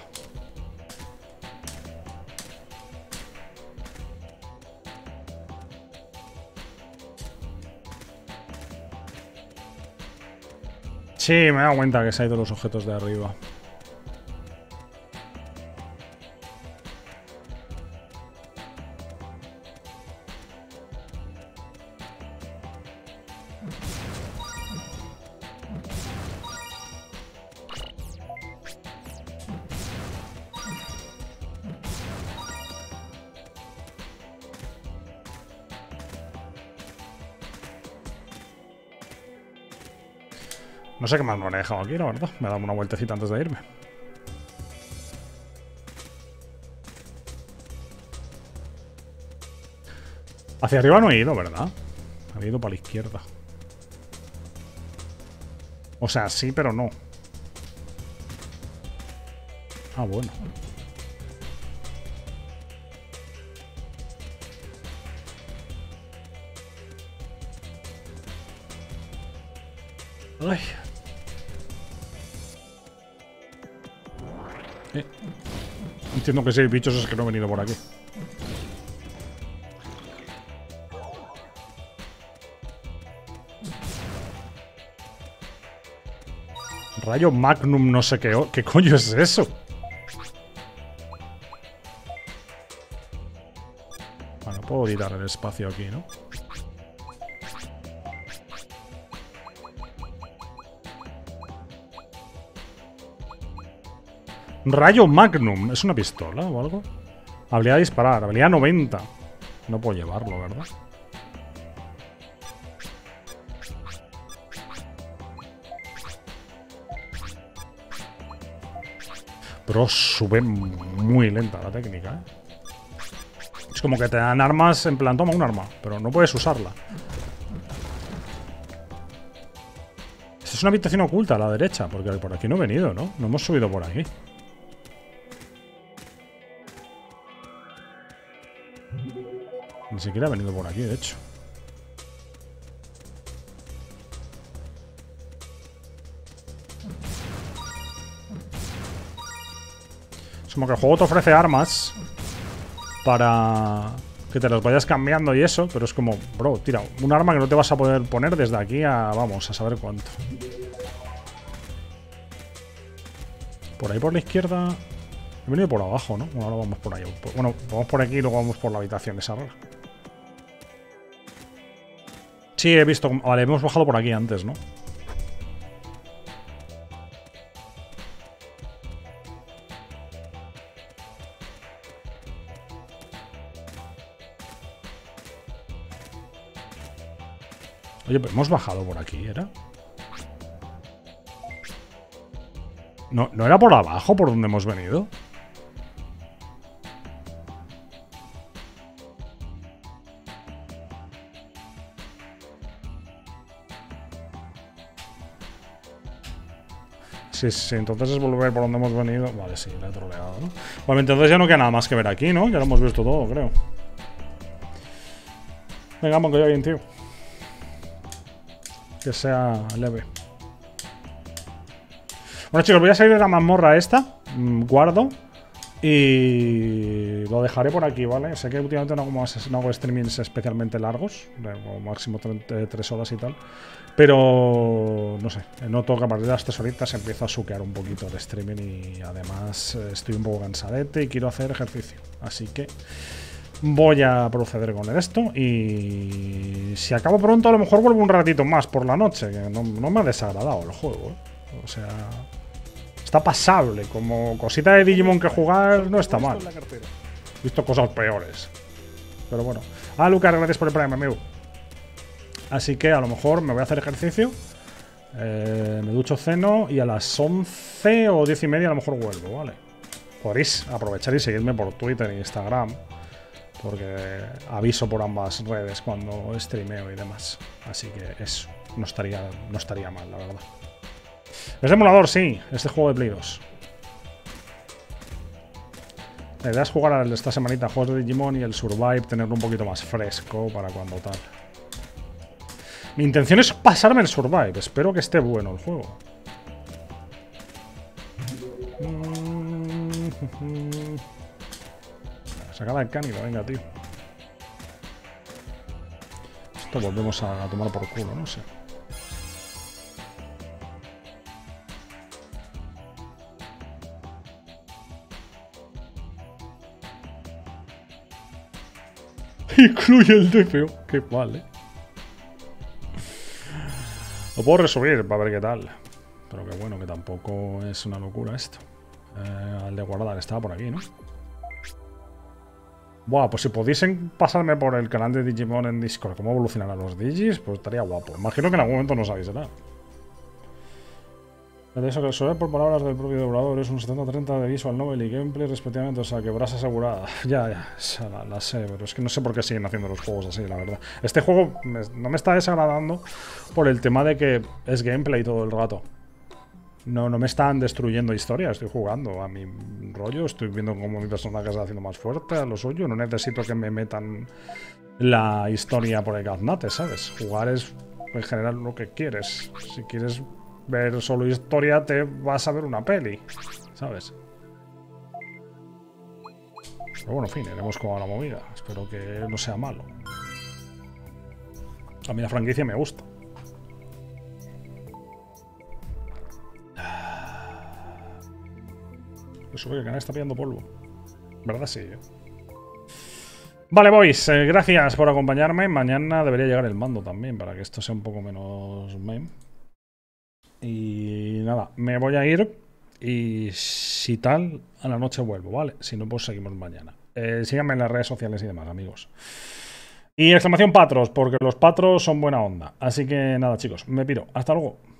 S1: Sí, me he dado cuenta que se ha ido los objetos de arriba. No sé qué más me han dejado aquí, la verdad. Me he dado una vueltecita antes de irme. Hacia arriba no he ido, ¿verdad? Había ido para la izquierda. O sea, sí, pero no. Ah, bueno. Ay. Entiendo que si hay bichos es que no he venido por aquí. Rayo Magnum no sé qué... ¿Qué coño es eso? Bueno, puedo editar el espacio aquí, ¿no? Rayo Magnum. ¿Es una pistola o algo? Habilidad de disparar. Habilidad 90. No puedo llevarlo, ¿verdad? Pero sube muy lenta la técnica, ¿eh? Es como que te dan armas en plan, toma un arma, pero no puedes usarla. Esta es una habitación oculta a la derecha, porque por aquí no he venido, ¿no? No hemos subido por aquí. Ni siquiera he venido por aquí, de hecho. Es como que el juego te ofrece armas para que te las vayas cambiando y eso, pero es como, bro, tira, un arma que no te vas a poder poner desde aquí a, vamos, a saber cuánto. Por ahí por la izquierda... He venido por abajo, ¿no? Bueno, ahora vamos por ahí. Bueno, vamos por aquí y luego vamos por la habitación esa rara. Sí, he visto... Vale, hemos bajado por aquí antes, ¿no? Oye, pero hemos bajado por aquí, ¿era? ¿No era por abajo por donde hemos venido? Sí, sí, entonces es volver por donde hemos venido. Vale, sí, la he troleado, ¿no? Bueno, entonces ya no queda nada más que ver aquí, ¿no? Ya lo hemos visto todo, creo. Venga, vamos, que ya bien, tío. Que sea leve. Bueno, chicos, voy a salir de la mazmorra esta. Guardo. Y lo dejaré por aquí, ¿vale? Sé que últimamente no hago streamings especialmente largos, como máximo 3 horas y tal. Pero, no sé, noto que a partir de las 3 horitas empieza a suquear un poquito el streaming y además estoy un poco cansadete y quiero hacer ejercicio. Así que voy a proceder con esto y si acabo pronto a lo mejor vuelvo un ratito más por la noche, que no me ha desagradado el juego, ¿eh? O sea, está pasable, como cosita de Digimon que jugar no está mal. He visto cosas peores. Pero bueno. Ah, Lucas, gracias por el Prime, amigo. Así que a lo mejor me voy a hacer ejercicio, me ducho, ceno y a las 11 o 10 y media a lo mejor vuelvo, ¿vale? Podréis aprovechar y seguirme por Twitter e Instagram, porque aviso por ambas redes cuando streameo y demás. Así que eso, no estaría mal, la verdad. Es de emulador, sí, es de juego de Play 2. La idea es jugar esta semanita juegos de Digimon y el Survive, tenerlo un poquito más fresco para cuando tal. Mi intención es pasarme el Survive. Espero que esté bueno el juego. Sacada el cánido, venga, tío. Esto volvemos a tomar por culo, no sé. Incluye el DPO. Qué mal, ¿eh? Lo puedo resubir para ver qué tal. Pero que bueno, que tampoco es una locura esto. El de guardar estaba por aquí, ¿no? Buah, pues si pudiesen pasarme por el canal de Digimon en Discord cómo evolucionan a los Digis, pues estaría guapo. Imagino que en algún momento nos avisará. De eso que suele por palabras del propio devorador es un 70-30 de visual novel y gameplay respectivamente, o sea, que brasa asegurada. Ya, la sé, pero es que no sé por qué siguen haciendo los juegos así, la verdad. Este juego no me está desagradando por el tema de que es gameplay todo el rato. No me están destruyendo historia, estoy jugando a mi rollo, estoy viendo cómo mi personaje se está haciendo más fuerte, a lo suyo, no necesito que me metan la historia por el gaznate, ¿sabes? Jugar es en general lo que quieres. Si quieres ver solo historia, te vas a ver una peli, ¿sabes? Pero bueno, en fin, iremos con la movida. Espero que no sea malo. A mí la franquicia me gusta. Eso que el canal está pillando polvo. ¿Verdad? Sí, ¿eh? Vale, boys, gracias por acompañarme. Mañana debería llegar el mando también, para que esto sea un poco menos meme. Y nada, me voy a ir y si tal, a la noche vuelvo, ¿vale? Si no, pues seguimos mañana. Síganme en las redes sociales y demás, amigos. Y exclamación patros, porque los patros son buena onda. Así que nada, chicos, me piro. Hasta luego.